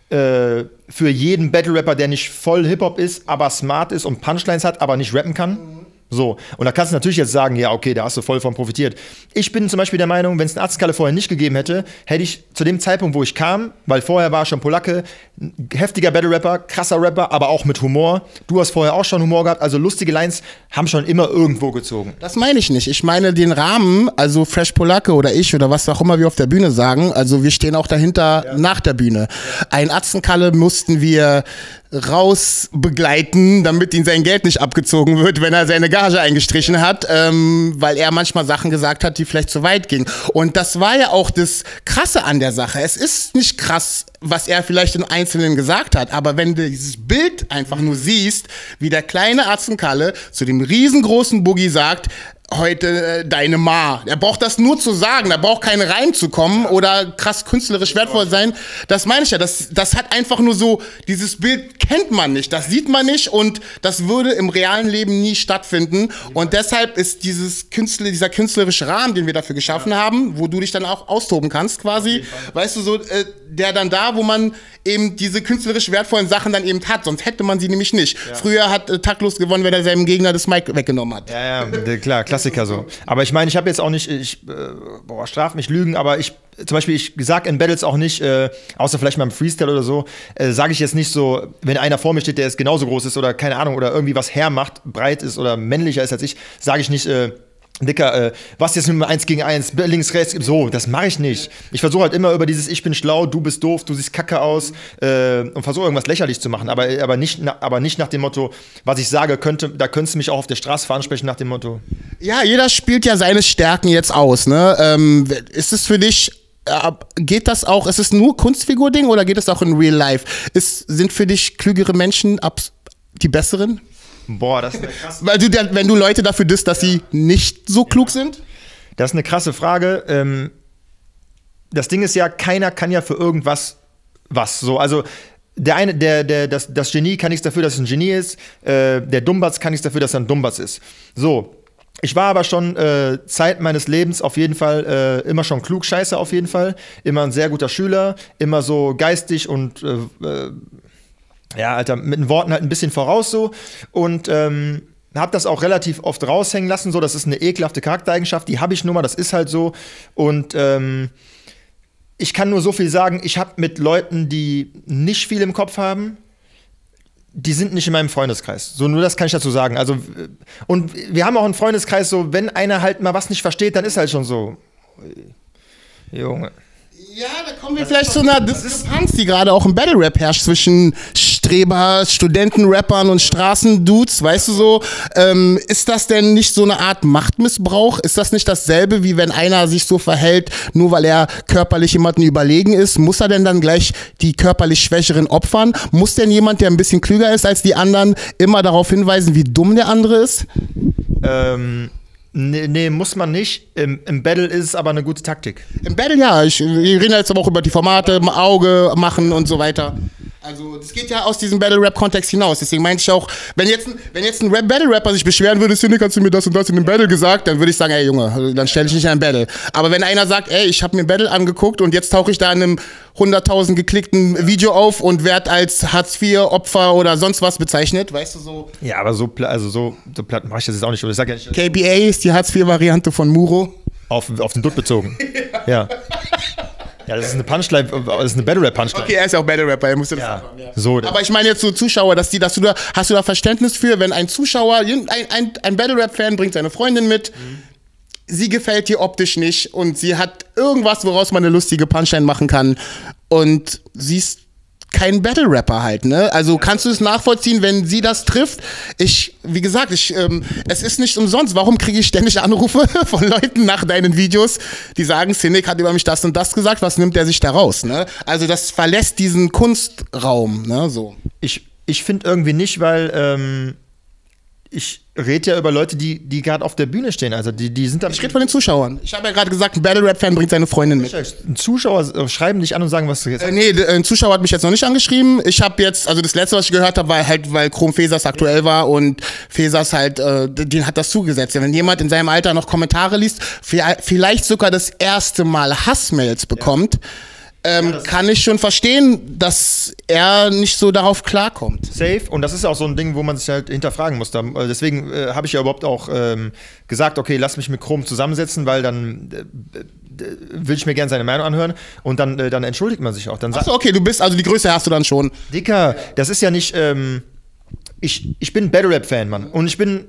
jeden Battle-Rapper, der nicht voll Hip-Hop ist, aber smart ist und Punchlines hat, aber nicht rappen kann. So, und da kannst du natürlich jetzt sagen, ja, okay, da hast du voll von profitiert. Ich bin zum Beispiel der Meinung, wenn es einen Atzenkalle vorher nicht gegeben hätte, hätte ich zu dem Zeitpunkt, wo ich kam, weil vorher war schon Polacke, heftiger Battle-Rapper, krasser Rapper, aber auch mit Humor. Du hast vorher auch schon Humor gehabt, also lustige Lines haben schon immer irgendwo gezogen. Das meine ich nicht. Ich meine den Rahmen, also Fresh Polacke oder ich oder was auch immer wir auf der Bühne sagen, also wir stehen auch dahinter nach der Bühne. Ein Atzenkalle mussten wir raus begleiten, damit ihm sein Geld nicht abgezogen wird, wenn er seine Gage eingestrichen hat, weil er manchmal Sachen gesagt hat, die vielleicht zu weit gingen. Und das war ja auch das Krasse an der Sache. Es ist nicht krass, was er vielleicht in Einzelnen gesagt hat, aber wenn du dieses Bild einfach nur siehst, wie der kleine Atzenkalle zu dem riesengroßen Boogie sagt, heute deine Ma. Er braucht das nur zu sagen, da braucht kein Reim zu kommen oder krass künstlerisch wertvoll sein. Das meine ich ja, das hat einfach nur so, dieses Bild kennt man nicht, das sieht man nicht und das würde im realen Leben nie stattfinden. Und deshalb ist dieser künstlerische Rahmen, den wir dafür geschaffen haben, wo du dich dann auch austoben kannst quasi, weißt du, so, der dann da, wo man eben diese künstlerisch wertvollen Sachen dann eben hat, sonst hätte man sie nämlich nicht. Ja. Früher hat taktlos gewonnen, wenn er seinem Gegner das Mic weggenommen hat. Ja, klar, Klassiker so. Aber ich meine, ich habe jetzt auch nicht, straf mich Lügen, aber ich sag in Battles auch nicht, außer vielleicht mal im Freestyle oder so, sage ich jetzt nicht so, wenn einer vor mir steht, der genauso groß ist oder keine Ahnung, oder irgendwie was hermacht, breit ist oder männlicher ist als ich, sage ich nicht, Dicker, was jetzt mit 1 gegen 1, links, rechts, so, das mache ich nicht. Ich versuche halt immer über dieses ich bin schlau, du bist doof, du siehst kacke aus und versuche irgendwas lächerlich zu machen, aber nicht nach dem Motto, was ich sage, da könntest du mich auch auf der Straße ansprechen nach dem Motto. Ja, jeder spielt ja seine Stärken jetzt aus, ne? Ist es für dich, geht das auch, ist es nur Kunstfigur-Ding oder geht es auch in Real Life? Sind für dich klügere Menschen die besseren? Boah, das ist eine krasse Frage. Wenn du Leute dafür disst, dass sie nicht so klug sind? Das ist eine krasse Frage. Das Ding ist ja, keiner kann ja für irgendwas was. So, also der eine, das Genie kann nichts dafür, dass es ein Genie ist. Der Dummbatz kann nichts dafür, dass er ein Dummbatz ist. So. Ich war aber schon Zeit meines Lebens auf jeden Fall immer schon Klugscheißer auf jeden Fall. Immer ein sehr guter Schüler, immer so geistig und ja, Alter, mit den Worten halt ein bisschen voraus so und hab das auch relativ oft raushängen lassen, so, das ist eine ekelhafte Charaktereigenschaft, die habe ich nun mal, das ist halt so und ich kann nur so viel sagen, ich habe mit Leuten, die nicht viel im Kopf haben, die sind nicht in meinem Freundeskreis, so, nur das kann ich dazu sagen, also und wir haben auch einen Freundeskreis, so, wenn einer halt mal was nicht versteht, dann ist halt schon so, Junge. Ja, da kommen wir vielleicht zu einer Diskrepanz, die gerade auch im Battle-Rap herrscht zwischen Streber, Studentenrappern und Straßendudes, weißt du so, ist das denn nicht so eine Art Machtmissbrauch? Ist das nicht dasselbe, wie wenn einer sich so verhält, nur weil er körperlich jemanden überlegen ist? Muss er denn dann gleich die körperlich Schwächeren opfern? Muss denn jemand, der ein bisschen klüger ist als die anderen, immer darauf hinweisen, wie dumm der andere ist? Nee, muss man nicht. Im Battle ist es aber eine gute Taktik. Im Battle ja. Wir reden jetzt aber auch über die Formate, Auge machen und so weiter. Also das geht ja aus diesem Battle-Rap-Kontext hinaus. Deswegen meinte ich auch, wenn jetzt ein Battle-Rapper sich beschweren würde, Cynic, hast du mir das und das in dem Battle gesagt, dann würde ich sagen, ey Junge, dann stelle ich nicht in ein Battle. Aber wenn einer sagt, ey, ich habe mir ein Battle angeguckt und jetzt tauche ich da in einem 100.000 geklickten Video auf und werde als Hartz-IV-Opfer oder sonst was bezeichnet, weißt du so. Ja, aber so platt mache ich das jetzt auch nicht. Ich sag ja nicht, KBA ist die Hartz-IV-Variante von Muro. Auf den Dutt bezogen. Ja. Ja, das ist eine Punchline, das ist eine Battle-Rap-Punchline. Okay, er ist auch Battle-Rapper, er muss das ja. sagen. Ja. So, aber ich meine jetzt so Zuschauer, hast du da Verständnis für, wenn ein Zuschauer, ein Battle-Rap-Fan bringt seine Freundin mit, sie gefällt dir optisch nicht und sie hat irgendwas, woraus man eine lustige Punchline machen kann und sie ist kein Battle-Rapper halt, ne? Also kannst du es nachvollziehen, wenn sie das trifft? Wie gesagt, es ist nicht umsonst. Warum kriege ich ständig Anrufe von Leuten nach deinen Videos, die sagen, Cynic hat über mich das und das gesagt, was nimmt er sich da raus, ne? Also das verlässt diesen Kunstraum, ne? So. Ich finde irgendwie nicht, weil ich rede ja über Leute, die gerade auf der Bühne stehen. Also die sind da. Ich rede von den Zuschauern. Ich habe ja gerade gesagt, ein Battle-Rap-Fan bringt seine Freundin mit. Zuschauer schreiben dich an und sagen, was du jetzt. Nee, ein Zuschauer hat mich jetzt noch nicht angeschrieben. Ich habe jetzt, also das letzte, was ich gehört habe, war halt, weil Chrome Fesas aktuell war und Fesas halt, den hat das zugesetzt. Wenn jemand in seinem Alter noch Kommentare liest, vielleicht sogar das erste Mal Hassmails bekommt, kann ich schon verstehen, dass er nicht so darauf klarkommt. Safe. Und das ist ja auch so ein Ding, wo man sich halt hinterfragen muss. Deswegen habe ich ja überhaupt auch gesagt, okay, lass mich mit Chrome zusammensetzen, weil dann will ich mir gerne seine Meinung anhören. Und dann entschuldigt man sich auch. Achso, okay, die Größe hast du dann schon. Dicker, das ist ja nicht, ich bin Battle-Rap-Fan, Mann. Und ich bin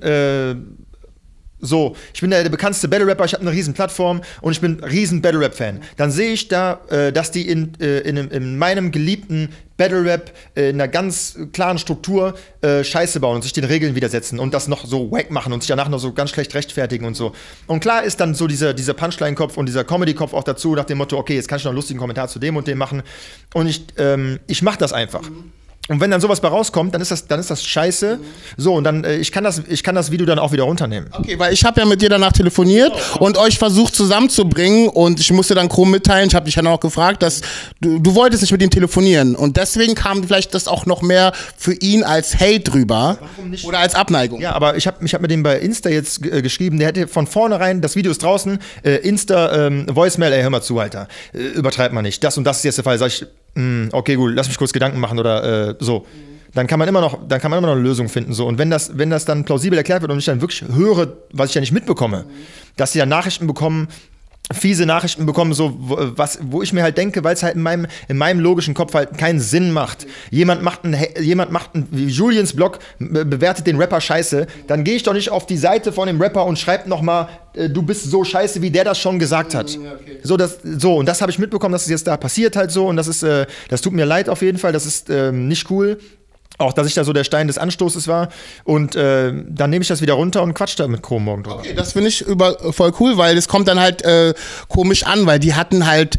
ich bin der bekannteste Battle-Rapper, ich habe eine riesen Plattform und ich bin riesen Battle-Rap-Fan. Dann sehe ich da, dass die in meinem geliebten Battle-Rap in einer ganz klaren Struktur Scheiße bauen und sich den Regeln widersetzen und das noch so wack machen und sich danach noch so ganz schlecht rechtfertigen und so. Und klar ist dann so dieser Punchline-Kopf und dieser Comedy-Kopf auch dazu, nach dem Motto, okay, jetzt kann ich noch einen lustigen Kommentar zu dem und dem machen. Und ich mache das einfach. Und wenn dann sowas bei rauskommt, dann ist das scheiße. So, und dann, ich kann das Video dann auch wieder runternehmen. Okay, weil ich habe ja mit dir danach telefoniert und euch versucht zusammenzubringen und ich musste dann Chrome mitteilen, ich habe dich dann auch gefragt, dass du wolltest nicht mit ihm telefonieren und deswegen kam vielleicht das auch noch mehr für ihn als Hate rüber. Warum nicht? Oder als Abneigung. Ja, aber ich hab mit dem bei Insta jetzt geschrieben, der hätte von vornherein, das Video ist draußen, Insta, Voicemail, ey, hör mal zu, Alter, übertreibt man nicht, das und das ist jetzt der Fall, sag ich, okay, gut, lass mich kurz Gedanken machen oder so. Dann kann man immer noch eine Lösung finden. So. Und wenn das dann plausibel erklärt wird und ich dann wirklich höre, was ich ja nicht mitbekomme, dass sie dann Nachrichten bekommen, fiese Nachrichten bekommen, so wo ich mir halt denke, weil es halt in meinem logischen Kopf halt keinen Sinn macht. Jemand macht wie Julians Blog bewertet den Rapper scheiße, dann gehe ich doch nicht auf die Seite von dem Rapper und schreibe nochmal, du bist so scheiße, wie der das schon gesagt hat. Ja, okay. Und das habe ich mitbekommen, dass es jetzt da passiert halt so und das tut mir leid auf jeden Fall, das ist nicht cool. Auch, dass ich da so der Stein des Anstoßes war. Und dann nehme ich das wieder runter und quatsch da mit Chrome morgen drüber. Okay, das finde ich voll cool, weil das kommt dann halt komisch an, weil die hatten halt,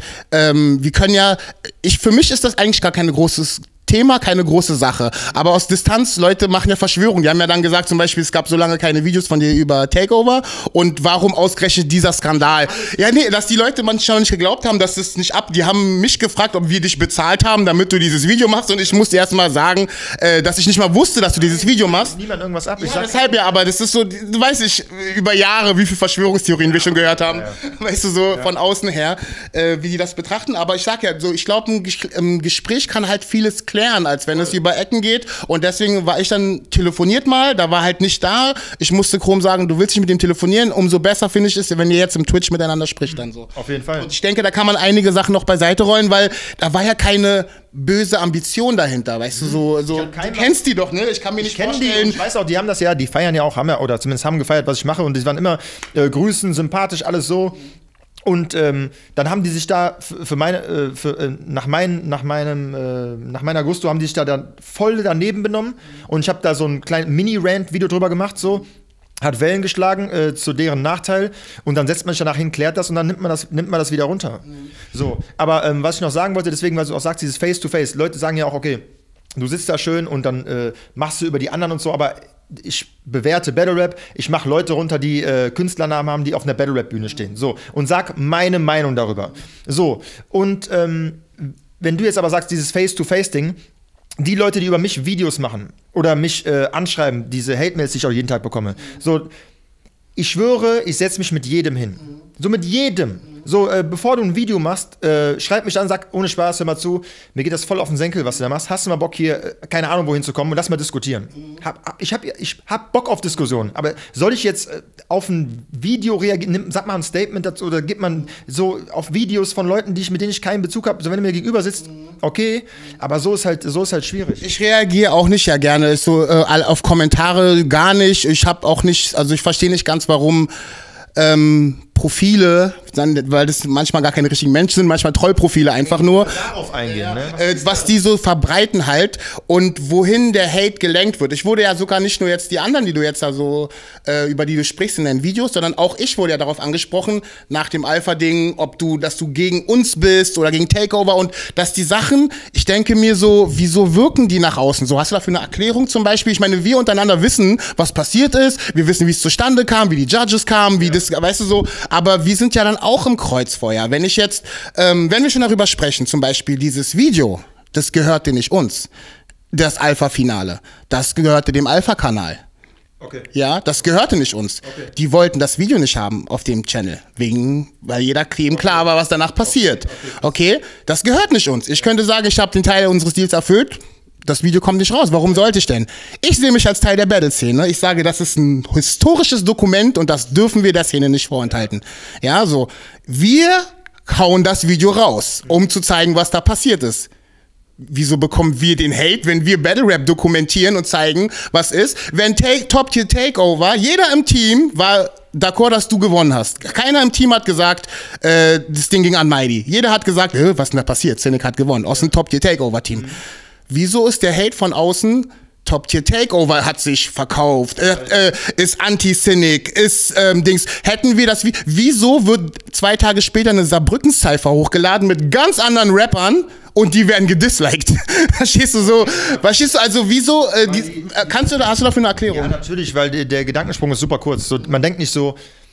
für mich ist das eigentlich gar kein großes Thema, keine große Sache. Aber aus Distanz, Leute machen ja Verschwörungen. Die haben ja dann gesagt, zum Beispiel, es gab so lange keine Videos von dir über Takeover und warum ausgerechnet dieser Skandal? Ja, nee, dass die Leute manchmal nicht geglaubt haben, dass es nicht die haben mich gefragt, ob wir dich bezahlt haben, damit du dieses Video machst und ich musste erst mal sagen, dass ich nicht mal wusste, dass du dieses Video machst. Niemand irgendwas ab. Ja, deshalb ja, aber das ist so, du weißt nicht, über Jahre, wie viele Verschwörungstheorien wir schon gehört haben, weißt du, so von außen her, wie die das betrachten. Aber ich sag ja, so, ich glaube, ein Gespräch kann halt vieles klären, als wenn es über Ecken geht. Und deswegen war ich dann telefoniert mal, da war halt nicht da. Ich musste Chrome sagen, du willst nicht mit ihm telefonieren. Umso besser finde ich es, wenn ihr jetzt im Twitch miteinander spricht dann so. Auf jeden Fall. Und ich denke, da kann man einige Sachen noch beiseite rollen, weil da war ja keine böse Ambition dahinter, weißt du, so du kennst die doch, ne? Ich kann mir nicht vorstellen. Ich weiß auch, die haben das ja, die feiern ja auch, oder zumindest haben gefeiert, was ich mache und die waren immer grüßen, sympathisch, alles so. Und dann haben die sich da nach meiner Gusto haben die sich da voll daneben benommen. Und ich habe da so ein kleines Mini-Rant-Video drüber gemacht, so. Hat Wellen geschlagen, zu deren Nachteil. Und dann setzt man sich danach hin, klärt das und dann nimmt man das wieder runter. So, aber was ich noch sagen wollte, deswegen, weil du auch sagst, dieses Face-to-Face. Leute sagen ja auch, okay, du sitzt da schön und dann machst du über die anderen und so, aber ich bewerte Battle Rap, ich mache Leute runter, die Künstlernamen haben, die auf einer Battle Rap Bühne stehen. So, und sag meine Meinung darüber. So, und wenn du jetzt aber sagst, dieses Face-to-Face-Ding, die Leute, die über mich Videos machen oder mich anschreiben, diese Hate-Mails, die ich auch jeden Tag bekomme, so, ich schwöre, ich setze mich mit jedem hin. So mit jedem. So, bevor du ein Video machst, schreib mich an, sag, ohne Spaß, hör mal zu, mir geht das voll auf den Senkel, was du da machst. Hast du mal Bock hier, keine Ahnung, wohin zu kommen und lass mal diskutieren. Ich hab Bock auf Diskussionen, aber soll ich jetzt auf ein Video reagieren, sag mal ein Statement dazu oder gibt man so auf Videos von Leuten, mit denen ich keinen Bezug habe, so wenn du mir gegenüber sitzt, okay, aber so ist halt schwierig. Ich reagiere auch nicht ja gerne, so auf Kommentare gar nicht. Ich habe auch nicht, also ich verstehe nicht ganz, warum Profile, weil das manchmal gar keine richtigen Menschen sind, manchmal Trollprofile einfach nur. Darauf eingehen, ne? Was die so verbreiten halt und wohin der Hate gelenkt wird. Ich wurde ja sogar nicht nur jetzt die anderen, die du jetzt da so, über die du sprichst in deinen Videos, sondern auch ich wurde ja darauf angesprochen, nach dem Alpha-Ding, dass du gegen uns bist oder gegen Takeover und dass die Sachen, ich denke mir so, wieso wirken die nach außen so? Hast du dafür eine Erklärung zum Beispiel? Ich meine, wir untereinander wissen, was passiert ist, wir wissen, wie es zustande kam, wie die Judges kamen, wie das, weißt du so, aber wir sind ja dann auch im Kreuzfeuer. Wenn ich jetzt, wenn wir schon darüber sprechen, zum Beispiel dieses Video, das gehörte nicht uns. Das Alpha-Finale, das gehörte dem Alpha-Kanal. Okay. Ja, das gehörte nicht uns. Okay. Die wollten das Video nicht haben auf dem Channel, weil jeder klar war, was danach passiert. Okay, das gehört nicht uns. Ich könnte sagen, ich habe den Teil unseres Deals erfüllt. Das Video kommt nicht raus. Warum sollte ich denn? Ich sehe mich als Teil der Battle-Szene. Ich sage, das ist ein historisches Dokument und das dürfen wir der Szene nicht vorenthalten. Ja, so. Wir hauen das Video raus, um zu zeigen, was da passiert ist. Wieso bekommen wir den Hate, wenn wir Battle Rap dokumentieren und zeigen, was ist? Wenn Top Tier Takeover, jeder im Team war d'accord, dass du gewonnen hast. Keiner im Team hat gesagt, das Ding ging an Mighty. Jeder hat gesagt, was ist denn da passiert? Cynic hat gewonnen, aus dem Top Tier Takeover Team. Wieso ist der Hate von außen? Top Tier Takeover hat sich verkauft, ist Anti-Cynic, ist Dings. Hätten wir das, wieso wird 2 Tage später eine Saarbrücken-Cypher hochgeladen mit ganz anderen Rappern und die werden gedisliked? Verstehst du so? Verstehst du also, wieso, hast du dafür eine Erklärung? Ja, natürlich, weil der Gedankensprung ist super kurz. So, man denkt nicht so,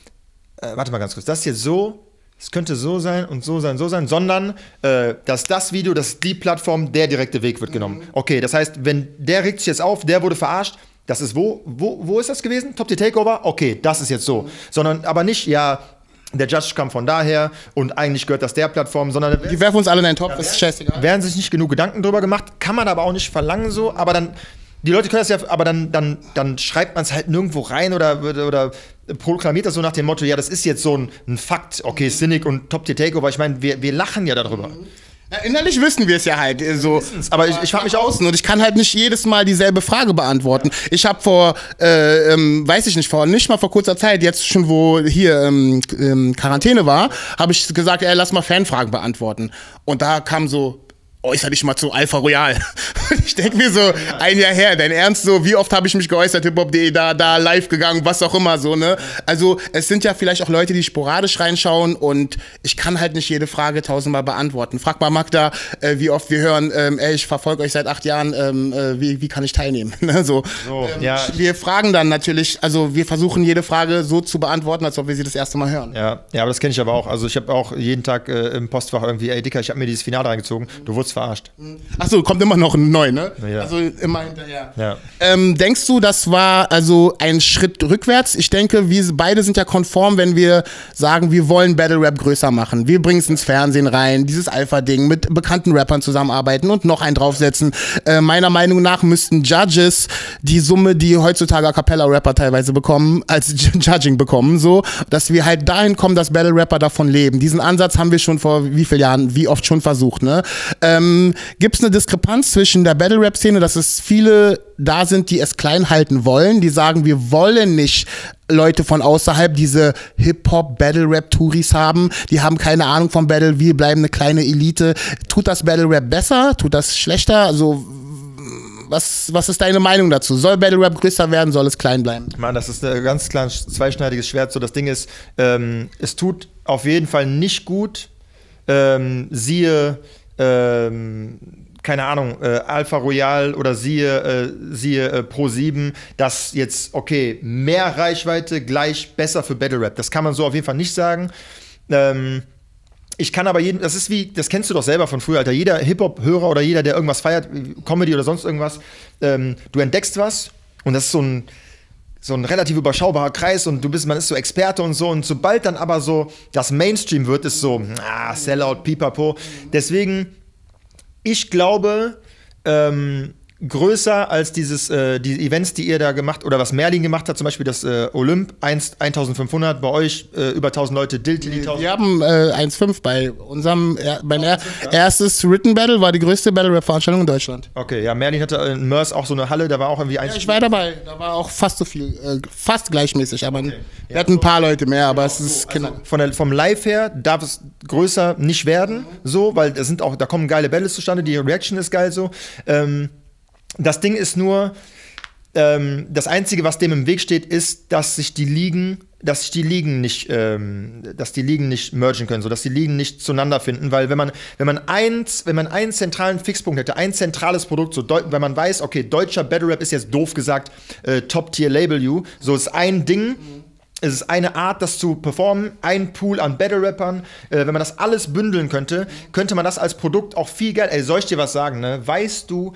warte mal ganz kurz, das ist jetzt so, es könnte so sein und so sein, sondern dass das Video, dass die Plattform, der direkte Weg wird genommen. Okay, das heißt, wenn der regt sich jetzt auf, der wurde verarscht, das ist wo ist das gewesen? Top Tier Takeover? Okay, das ist jetzt so. Sondern aber nicht, ja, der Judge kam von daher und eigentlich gehört das der Plattform, sondern die werfen uns alle in den Topf, das ist scheißegal. Werden sich nicht genug Gedanken drüber gemacht, kann man aber auch nicht verlangen so, aber dann die Leute können das ja, aber dann schreibt man es halt nirgendwo rein oder proklamiert das so nach dem Motto, ja, das ist jetzt so ein Fakt, okay, Cynic und Top Tier Takeover, ich meine, wir lachen ja darüber. Ja, innerlich wissen wir es ja halt so. Aber ich frage mich außen und ich kann halt nicht jedes Mal dieselbe Frage beantworten. Ich habe nicht mal vor kurzer Zeit, jetzt schon wo hier Quarantäne war, habe ich gesagt, lass mal Fanfragen beantworten. Und da kam so, äußere dich mal zu Alpha Royal. Ich denke mir so, ein Jahr her, dein Ernst so, wie oft habe ich mich geäußert, hiphop.de, da live gegangen, was auch immer so, ne? Also es sind ja vielleicht auch Leute, die sporadisch reinschauen und ich kann halt nicht jede Frage 1000-mal beantworten. Frag mal Magda, wie oft wir hören, ich verfolge euch seit 8 Jahren, wie kann ich teilnehmen? So, ja. Wir fragen dann natürlich, also wir versuchen jede Frage so zu beantworten, als ob wir sie das erste Mal hören. Ja, aber das kenne ich aber auch. Also ich habe auch jeden Tag im Postfach irgendwie, Dicker, ich habe mir dieses Finale reingezogen, du wurdest verarscht. Achso, kommt immer noch ein neu, ne? Ja. Also immer hinterher. Ja. Denkst du, das war also ein Schritt rückwärts? Ich denke, wir beide sind ja konform, wenn wir sagen, wir wollen Battle Rap größer machen. Wir bringen es ins Fernsehen rein, dieses Alpha-Ding, mit bekannten Rappern zusammenarbeiten und noch einen draufsetzen. Meiner Meinung nach müssten Judges die Summe, die heutzutage A Cappella-Rapper teilweise bekommen, als Judging bekommen, so, dass wir halt dahin kommen, dass Battle-Rapper davon leben. Diesen Ansatz haben wir schon vor wie vielen Jahren, wie oft schon versucht, ne? Gibt es eine Diskrepanz zwischen der Battle-Rap-Szene, dass es viele da sind, die es klein halten wollen, die sagen, wir wollen nicht Leute von außerhalb, diese Hip-Hop-Battle-Rap-Touris haben, die haben keine Ahnung vom Battle, wir bleiben eine kleine Elite. Tut das Battle-Rap besser? Tut das schlechter? Also was ist deine Meinung dazu? Soll Battle Rap größer werden, soll es klein bleiben? Mann, das ist ein ganz klar zweischneidiges Schwert. So, das Ding ist, es tut auf jeden Fall nicht gut, siehe, keine Ahnung, Alpha Royal oder siehe Pro7, dass jetzt, okay, mehr Reichweite gleich besser für Battle Rap. Das kann man so auf jeden Fall nicht sagen. Ich kann aber das ist wie, das kennst du doch selber von früher, Alter. Jeder Hip-Hop-Hörer oder jeder, der irgendwas feiert, Comedy oder sonst irgendwas, du entdeckst was und das ist so ein relativ überschaubarer Kreis und man ist so Experte und so. Und sobald dann aber so das Mainstream wird, ist so, Sellout, Pipapo. Deswegen, ich glaube, größer als die Events, die ihr da gemacht, oder was Merlin gemacht hat, zum Beispiel das Olymp 1500, bei euch über 1000 Leute, Diltily 1000. Wir haben 1,5 bei unserem, erstes Written Battle war die größte Battle-Rap-Veranstaltung in Deutschland. Okay, ja, Merlin hatte in Mörs auch so eine Halle, da war auch irgendwie ich war dabei, da war auch fast so viel, fast gleichmäßig, aber wir hatten ein paar Leute mehr, aber es ist Kinder. Also vom Live her darf es größer nicht werden, so, weil da kommen geile Battles zustande, die Reaction ist geil so. Das Ding ist nur, das Einzige, was dem im Weg steht, ist, dass die Ligen nicht mergen können, so dass die Ligen nicht zueinander finden, weil wenn man einen zentralen Fixpunkt hätte, ein zentrales Produkt, so wenn man weiß, okay, deutscher Battle Rap ist jetzt doof gesagt Top-Tier-Label-You, so ist ein Ding. Es ist eine Art, das zu performen, ein Pool an Battle-Rappern. Wenn man das alles bündeln könnte man das als Produkt auch viel geil. Ey, soll ich dir was sagen, ne? Weißt du,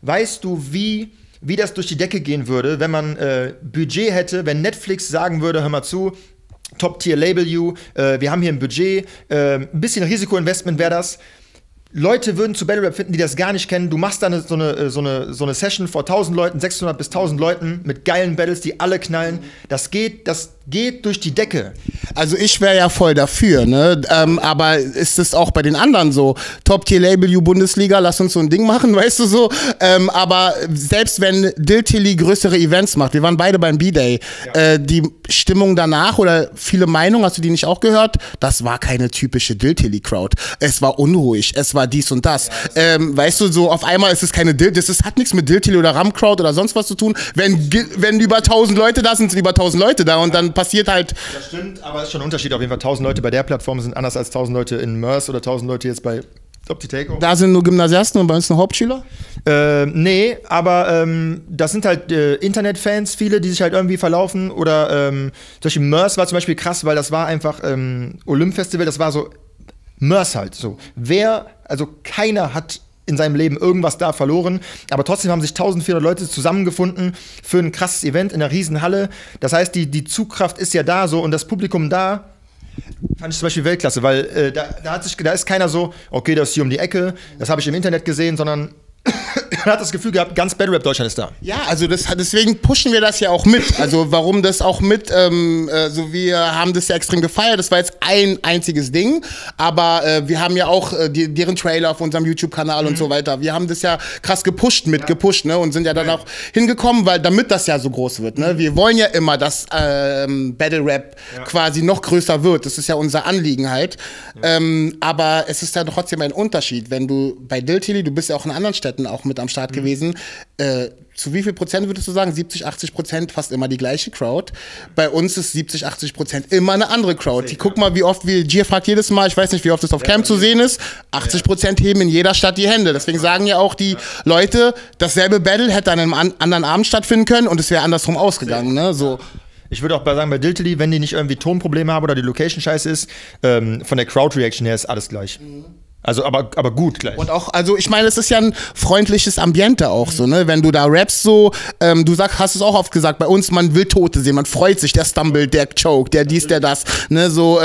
wie das durch die Decke gehen würde, wenn man Budget hätte, wenn Netflix sagen würde, hör mal zu, Top-Tier-Label-You, wir haben hier ein Budget, ein bisschen Risikoinvestment wäre das. Leute würden zu Battle Rap finden, die das gar nicht kennen. Du machst dann so eine Session vor 1000 Leuten, 600 bis 1000 Leuten mit geilen Battles, die alle knallen. Das geht durch die Decke. Also ich wäre ja voll dafür, ne? Aber ist es auch bei den anderen so? Top-Tier-Label-You Bundesliga, lass uns so ein Ding machen, weißt du so? Aber selbst wenn Diltily größere Events macht, wir waren beide beim B-Day, die Stimmung danach oder viele Meinungen, hast du die nicht auch gehört? Das war keine typische Diltily-Crowd. Es war unruhig, es war dies und das. Weißt du, so auf einmal ist es keine hat nichts mit Diltily oder Ram-Crowd oder sonst was zu tun. Wenn über 1000 Leute da sind, sind über 1000 Leute da und dann passiert halt. Das stimmt, aber es ist schon ein Unterschied. Auf jeden Fall 1000 Leute bei der Plattform sind anders als 1000 Leute in Mörs oder 1000 Leute jetzt bei Top Tier Takeover. Da sind nur Gymnasiasten und bei uns nur Hauptschüler? Nee, aber das sind halt Internetfans, viele, die sich halt irgendwie verlaufen. Oder zum Beispiel Mörs war zum Beispiel krass, weil das war einfach Olymp-Festival, das war so Mörs halt so. Also keiner hat in seinem Leben irgendwas da verloren, aber trotzdem haben sich 1400 Leute zusammengefunden für ein krasses Event in einer riesen Halle. Das heißt, die Zugkraft ist ja da so und das Publikum da fand ich zum Beispiel Weltklasse, weil da ist keiner so, okay, das ist hier um die Ecke, das habe ich im Internet gesehen, sondern man hat das Gefühl gehabt, ganz Battle Rap Deutschland ist da. Ja, also deswegen pushen wir das ja auch mit. Also warum das auch mit, so wir haben das ja extrem gefeiert, das war jetzt ein einziges Ding, aber wir haben ja auch deren Trailer auf unserem YouTube-Kanal und so weiter. Wir haben das ja krass gepusht, ne, und sind ja dann auch hingekommen, weil damit das ja so groß wird, ne. Wir wollen ja immer, dass Battle Rap quasi noch größer wird. Das ist ja unser Anliegen halt. Aber es ist ja trotzdem ein Unterschied, wenn du bei Diltily, du bist ja auch in anderen Städten auch mit am Start gewesen. Zu wie viel Prozent würdest du sagen? 70-80% fast immer die gleiche Crowd. Bei uns ist 70-80% immer eine andere Crowd. Guck mal, wie oft Gier fragt jedes Mal, ich weiß nicht, wie oft das auf Cam zu sehen ist, 80% heben in jeder Stadt die Hände. Deswegen sagen ja auch die Leute, dasselbe Battle hätte an einem anderen Abend stattfinden können und es wäre andersrum ausgegangen. Ne? So. Ich würde auch sagen, bei Diltily, wenn die nicht irgendwie Tonprobleme haben oder die Location scheiße ist, von der Crowd-Reaction her ist alles gleich. Also, aber gut gleich. Und auch, also ich meine, es ist ja ein freundliches Ambiente auch so, ne? Wenn du da rappst so, hast es auch oft gesagt, bei uns, man will Tote sehen, man freut sich, der stumbled, der choke, der dies, der das, ne? So,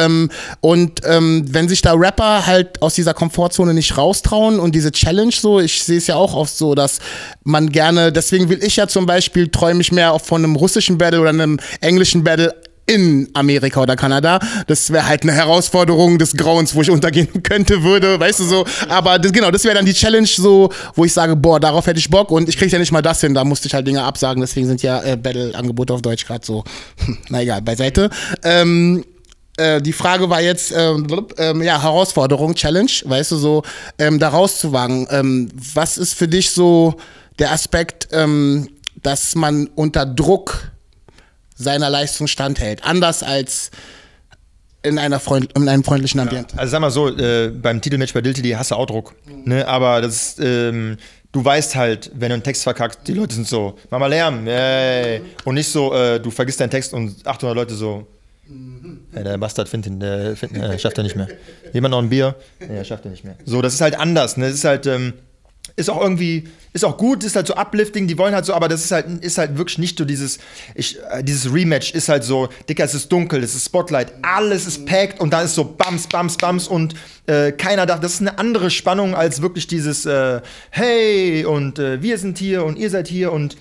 wenn sich da Rapper halt aus dieser Komfortzone nicht raustrauen und diese Challenge so, ich sehe es ja auch oft so, dass man gerne, deswegen will ich ja zum Beispiel, träume ich mehr auch von einem russischen Battle oder einem englischen Battle in Amerika oder Kanada. Das wäre halt eine Herausforderung des Grauens, wo ich untergehen könnte, würde, weißt du so. Aber das wäre dann die Challenge so, wo ich sage, boah, darauf hätte ich Bock und ich kriege ja nicht mal das hin, da musste ich halt Dinge absagen, deswegen sind ja Battle-Angebote auf Deutsch gerade so, na egal, beiseite. Die Frage war jetzt, Herausforderung, Challenge, weißt du, so, da rauszuwagen. Was ist für dich so der Aspekt, dass man unter Druck seiner Leistung standhält? Anders als in einem freundlichen Ambiente. Also sag mal so, beim Titelmatch bei Diltily hast du auch Druck. Ne? Aber das du weißt halt, wenn du einen Text verkackst, die Leute sind so, mach mal Lärm, yay. Und nicht so, du vergisst deinen Text und 800 Leute so, der Bastard findet ihn, schafft er nicht mehr. Jemand noch ein Bier? Nee, schafft er nicht mehr. So, das ist halt anders. Ne? Das ist halt, ist auch irgendwie, ist auch gut, ist halt so uplifting, die wollen halt so, aber das ist halt wirklich nicht so dieses Rematch ist halt so, Dicker, es ist dunkel, es ist Spotlight, alles ist packed und da ist so Bams, Bams, Bams und keiner dachte, das ist eine andere Spannung als wirklich dieses hey und wir sind hier und ihr seid hier und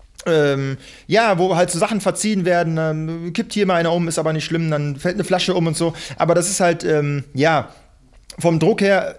wo halt so Sachen verziehen werden, kippt hier mal einer um, ist aber nicht schlimm, dann fällt eine Flasche um und so. Aber das ist halt, vom Druck her,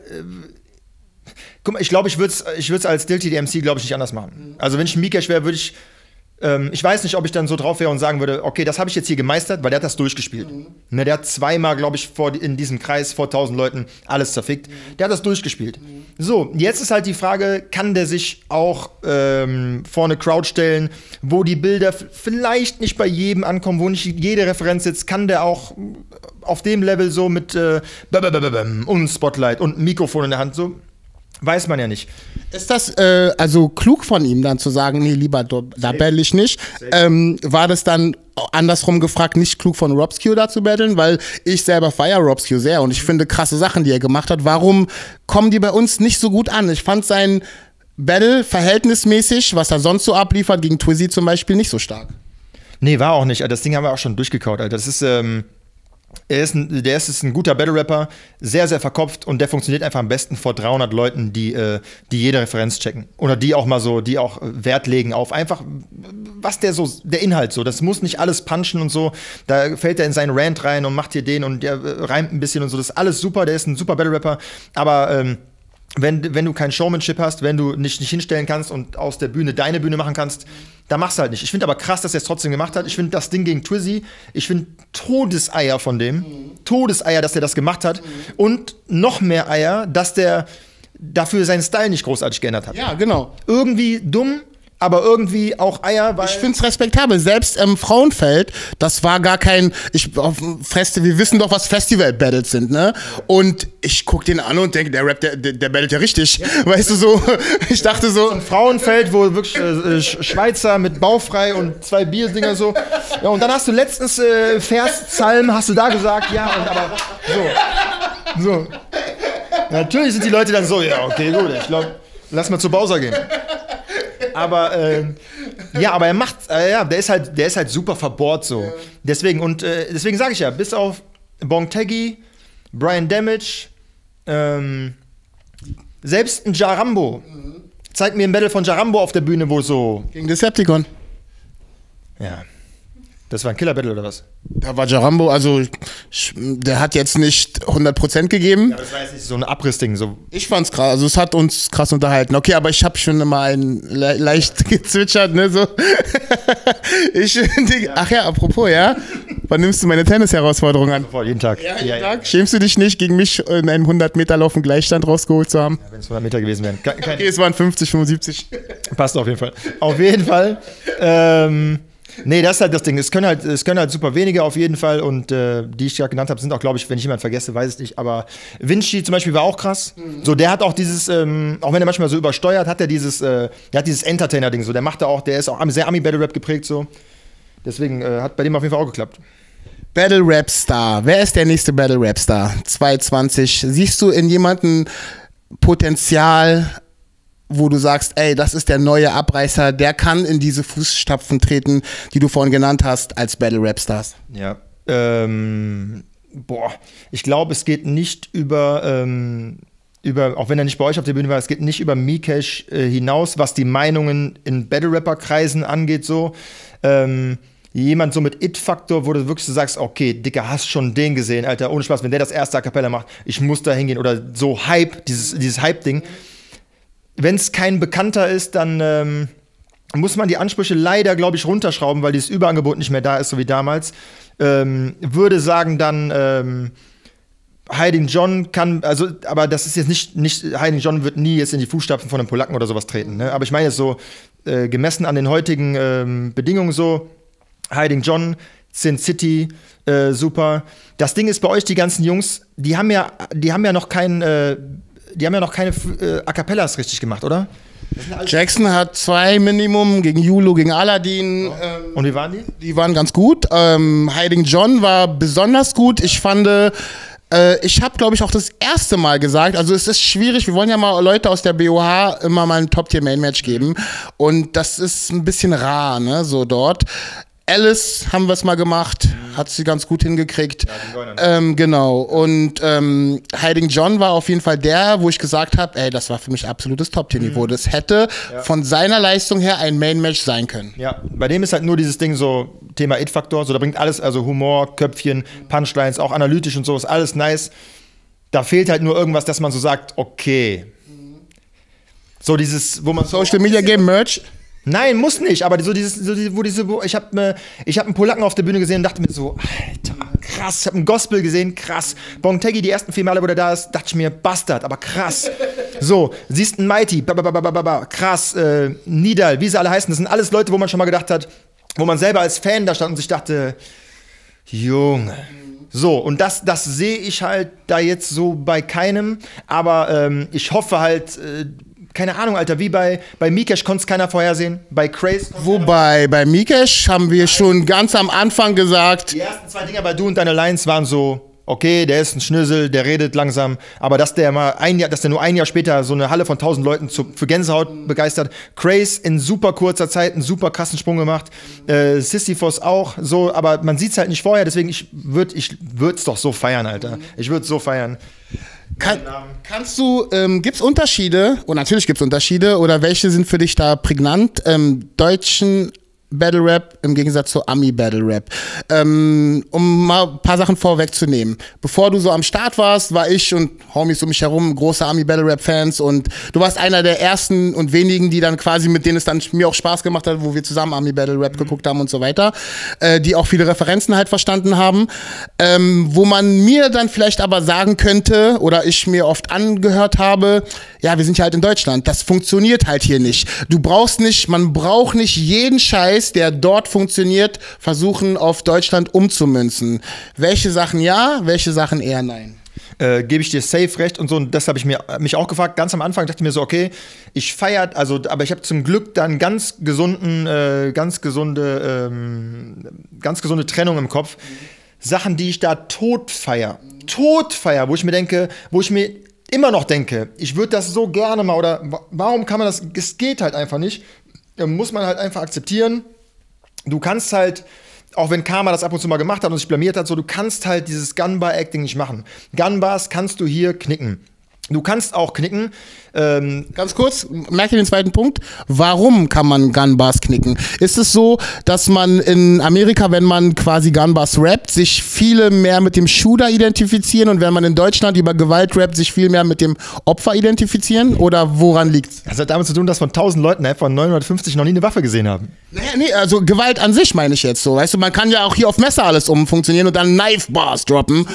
guck mal, ich glaube, ich würde es als Diltily MC, glaube ich, nicht anders machen. Also wenn ich ein Mikesh wäre, würde ich weiß nicht, ob ich dann so drauf wäre und sagen würde, okay, das habe ich jetzt hier gemeistert, weil der hat das durchgespielt. Ne, der hat zweimal, glaube ich, in diesem Kreis vor 1000 Leuten alles zerfickt. Der hat das durchgespielt. So, jetzt ist halt die Frage, kann der sich auch vor eine Crowd stellen, wo die Bilder vielleicht nicht bei jedem ankommen, wo nicht jede Referenz sitzt, kann der auch auf dem Level so mit und Spotlight und Mikrofon in der Hand so. Weiß man ja nicht. Ist das also klug von ihm dann zu sagen, nee, lieber da battle ich nicht? War das dann andersrum gefragt, nicht klug von Robscue da zu battlen? Weil ich selber feiere Robscue sehr und ich finde krasse Sachen, die er gemacht hat. Warum kommen die bei uns nicht so gut an? Ich fand sein Battle verhältnismäßig, was er sonst so abliefert, gegen Twizzy zum Beispiel, nicht so stark. Nee, war auch nicht. Das Ding haben wir auch schon durchgekaut, Alter. Das ist der ist ein guter Battle-Rapper, sehr, sehr verkopft und der funktioniert einfach am besten vor 300 Leuten, die jede Referenz checken. Oder die auch Wert legen auf einfach, was der Inhalt so. Das muss nicht alles punchen und so. Da fällt er in seinen Rant rein und macht hier den und der reimt ein bisschen und so. Das ist alles super, der ist ein super Battle-Rapper. Aber wenn du kein Showmanship hast, wenn du nicht hinstellen kannst und aus der Bühne deine Bühne machen kannst, da machst du halt nicht. Ich finde aber krass, dass er es trotzdem gemacht hat. Ich finde das Ding gegen Twizzy, ich finde Todeseier von dem. Todeseier, dass der das gemacht hat. Und noch mehr Eier, dass der dafür seinen Style nicht großartig geändert hat. Ja, genau. Irgendwie dumm, aber irgendwie auch Eier, weil ich finde es respektabel. Selbst im Frauenfeld, das war gar kein, wir wissen doch, was Festival-Battles sind, ne? Und ich guck den an und denke, der Rap, der battelt ja richtig. Ja. Weißt du, so, ich dachte so. Ein Frauenfeld, wo wirklich Schweizer mit bauchfrei und 2 Bierdinger so. Ja, und dann hast du letztens Verspsalm, hast du da gesagt, ja, und aber so. Natürlich sind die Leute dann so, ja, okay, gut, ich glaube, lass mal zu Bowser gehen. Aber aber er macht, der ist halt super verbohrt so. Ja. Deswegen sage ich ja, bis auf Bong Taggy, Brian Damage, selbst ein Jarambo. Zeig mir ein Battle von Jarambo auf der Bühne, wo so. Gegen Decepticon. Ja. Das war ein Killer-Battle oder was? Da war Jarambo, also der hat jetzt nicht 100% gegeben. Ja, das war jetzt nicht so ein Abrissding. So. Ich fand's krass, also es hat uns krass unterhalten. Okay, aber ich habe schon mal leicht gezwitschert, ne, so. Ach ja, apropos, ja. Wann nimmst du meine Tennis-Herausforderung an? Sofort, jeden Tag. Ja, jeden Tag. Schämst du dich nicht, gegen mich in einem 100-Meter-Lauf einen Gleichstand rausgeholt zu haben? Ja, wenn es 100 Meter gewesen wären. Okay, es waren 50, 75. Passt auf jeden Fall. Auf jeden Fall. Nee, das ist halt das Ding. Es können halt super wenige auf jeden Fall und die ich gerade genannt habe, sind auch, glaube ich, wenn ich jemanden vergesse, weiß ich nicht, aber Vinci zum Beispiel war auch krass. So, der hat auch dieses, auch wenn er manchmal so übersteuert, hat er dieses Entertainer-Ding so. Der ist auch sehr Ami-Battle-Rap geprägt so. Deswegen hat bei dem auf jeden Fall auch geklappt. Battle-Rap-Star. Wer ist der nächste Battle-Rap-Star? 2020. Siehst du in jemanden Potenzial, wo du sagst, ey, das ist der neue Abreißer, der kann in diese Fußstapfen treten, die du vorhin genannt hast, als Battle-Rap-Stars? Ja, ich glaube, es geht nicht über, auch wenn er nicht bei euch auf der Bühne war, es geht nicht über Mikesh hinaus, was die Meinungen in Battle-Rapper-Kreisen angeht, so. jemand so mit It-Faktor, wo du wirklich so sagst, okay, Dicker, hast schon den gesehen, Alter, ohne Spaß, wenn der das erste A Cappella macht, ich muss da hingehen. Oder so Hype, dieses Hype-Ding. Wenn es kein Bekannter ist, dann muss man die Ansprüche leider, glaube ich, runterschrauben, weil dieses Überangebot nicht mehr da ist, so wie damals. Würde sagen dann, Hiding John kann, also, aber das ist jetzt nicht Hiding John wird nie jetzt in die Fußstapfen von einem Polacken oder sowas treten, ne? Aber ich meine jetzt so, gemessen an den heutigen Bedingungen so, Hiding John, Sin City, super. Das Ding ist bei euch, die ganzen Jungs, die haben ja noch keine A Cappellas richtig gemacht, oder? Jackson hat 2 Minimum gegen Yulo, gegen Aladdin. Und wie waren die? Die waren ganz gut. Hiding John war besonders gut. Ich fand, ich habe, glaube ich, auch das erste Mal gesagt, also es ist schwierig, wir wollen ja mal Leute aus der BOH immer mal ein Top-Tier-Main-Match geben und das ist ein bisschen rar, ne, so dort. Alice haben wir es mal gemacht, hat sie ganz gut hingekriegt. Ja, genau. Und Hiding John war auf jeden Fall der, wo ich gesagt habe, ey, das war für mich absolutes Top-Tier-Niveau. Das hätte von seiner Leistung her ein Main-Match sein können. Ja, bei dem ist halt nur dieses Ding so, Thema It-Faktor, so da bringt alles, also Humor, Köpfchen, Punchlines, auch analytisch und so, ist alles nice. Da fehlt halt nur irgendwas, dass man so sagt, okay. So dieses, wo man Social Media Game Merch. Nein, muss nicht, aber ich habe einen Polacken auf der Bühne gesehen und dachte mir so, Alter, krass, ich habe einen Gospel gesehen, krass. Bonteggi, die ersten 4 Male, wo der da ist, dachte ich mir, Bastard, aber krass. So, siehst einen Mighty, krass, Nidal, wie sie alle heißen, das sind alles Leute, wo man schon mal gedacht hat, wo man selber als Fan da stand und sich dachte, Junge. So, und das sehe ich halt da jetzt so bei keinem, aber ich hoffe halt, keine Ahnung, Alter, wie bei Mikesh konnte es keiner vorhersehen, bei Craze. Wobei, bei Mikesh haben wir schon ganz am Anfang gesagt. Die ersten 2 Dinger bei Du und Deine Lines waren so, okay, der ist ein Schnösel, der redet langsam, aber dass der nur ein Jahr später so eine Halle von 1000 Leuten für Gänsehaut begeistert. Craze in super kurzer Zeit einen super krassen Sprung gemacht. Sisyphos auch so, aber man sieht es halt nicht vorher, deswegen ich würde es doch so feiern, Alter. Ich würde es so feiern. Kannst du, gibt's Unterschiede, und natürlich gibt's Unterschiede, oder welche sind für dich da prägnant, deutschen Battle Rap im Gegensatz zu Ami Battle Rap? Um mal ein paar Sachen vorwegzunehmen. Bevor du so am Start warst, war ich und Homies um mich herum große Ami Battle Rap Fans und du warst einer der ersten und wenigen, die dann quasi, mit denen es dann mir auch Spaß gemacht hat, wo wir zusammen Ami Battle Rap geguckt haben und so weiter, die auch viele Referenzen halt verstanden haben, wo man mir dann vielleicht aber sagen könnte, oder ich mir oft angehört habe, ja, wir sind ja halt in Deutschland, das funktioniert halt hier nicht. Man braucht nicht jeden Scheiß, der dort funktioniert, versuchen auf Deutschland umzumünzen. Welche Sachen ja, welche Sachen eher nein? Gebe ich dir safe recht und so, und das habe ich mich auch gefragt. Ganz am Anfang dachte ich mir so, okay, aber ich habe zum Glück dann ganz gesunde Trennung im Kopf. Sachen, die ich da tot feier, wo ich mir immer noch denke, ich würde das so gerne mal, oder warum kann man das, es geht halt einfach nicht, muss man halt einfach akzeptieren. Du kannst halt, auch wenn Karma das ab und zu mal gemacht hat und sich blamiert hat, so, du kannst halt dieses Gunbar-Acting nicht machen. Gunbars kannst du hier knicken. Du kannst auch knicken. Ganz kurz, merkt ihr den zweiten Punkt? Warum kann man Gunbars knicken? Ist es so, dass man in Amerika, wenn man quasi Gunbars rappt, sich viele mehr mit dem Shooter identifizieren und wenn man in Deutschland über Gewalt rappt, sich viel mehr mit dem Opfer identifizieren? Oder woran liegt's? Das hat damit zu tun, dass von 1000 Leuten von 950 noch nie eine Waffe gesehen haben. Nee, also Gewalt an sich meine ich jetzt so. Weißt du, man kann ja auch hier auf Messer alles umfunktionionieren und dann Knife Bars droppen.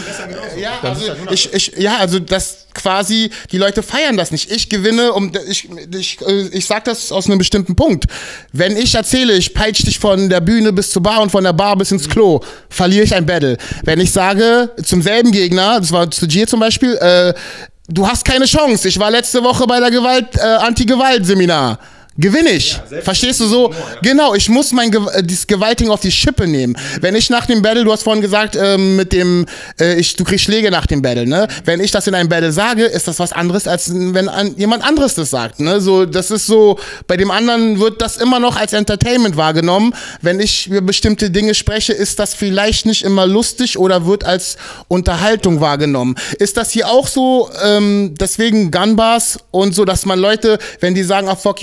Also das quasi, die Leute feiern das nicht. Ich gewinne, ich sag das aus einem bestimmten Punkt. Wenn ich erzähle, ich peitsch dich von der Bühne bis zur Bar und von der Bar bis ins Klo, verliere ich ein Battle. Wenn ich sage, zum selben Gegner, das war zu Gier zum Beispiel, du hast keine Chance, ich war letzte Woche bei der Anti-Gewalt-Seminar. Gewinne ich. Ja, verstehst du so? Genau, ich muss dieses Gewalting auf die Schippe nehmen. Wenn ich nach dem Battle, du hast vorhin gesagt, du kriegst Schläge nach dem Battle, ne? Wenn ich das in einem Battle sage, ist das was anderes, als wenn jemand anderes das sagt, ne? So, das ist so, bei dem anderen wird das immer noch als Entertainment wahrgenommen. Wenn ich über bestimmte Dinge spreche, ist das vielleicht nicht immer lustig oder wird als Unterhaltung wahrgenommen. Ist das hier auch so, deswegen Gunbars und so, dass man Leute, wenn die sagen, fuck you up und die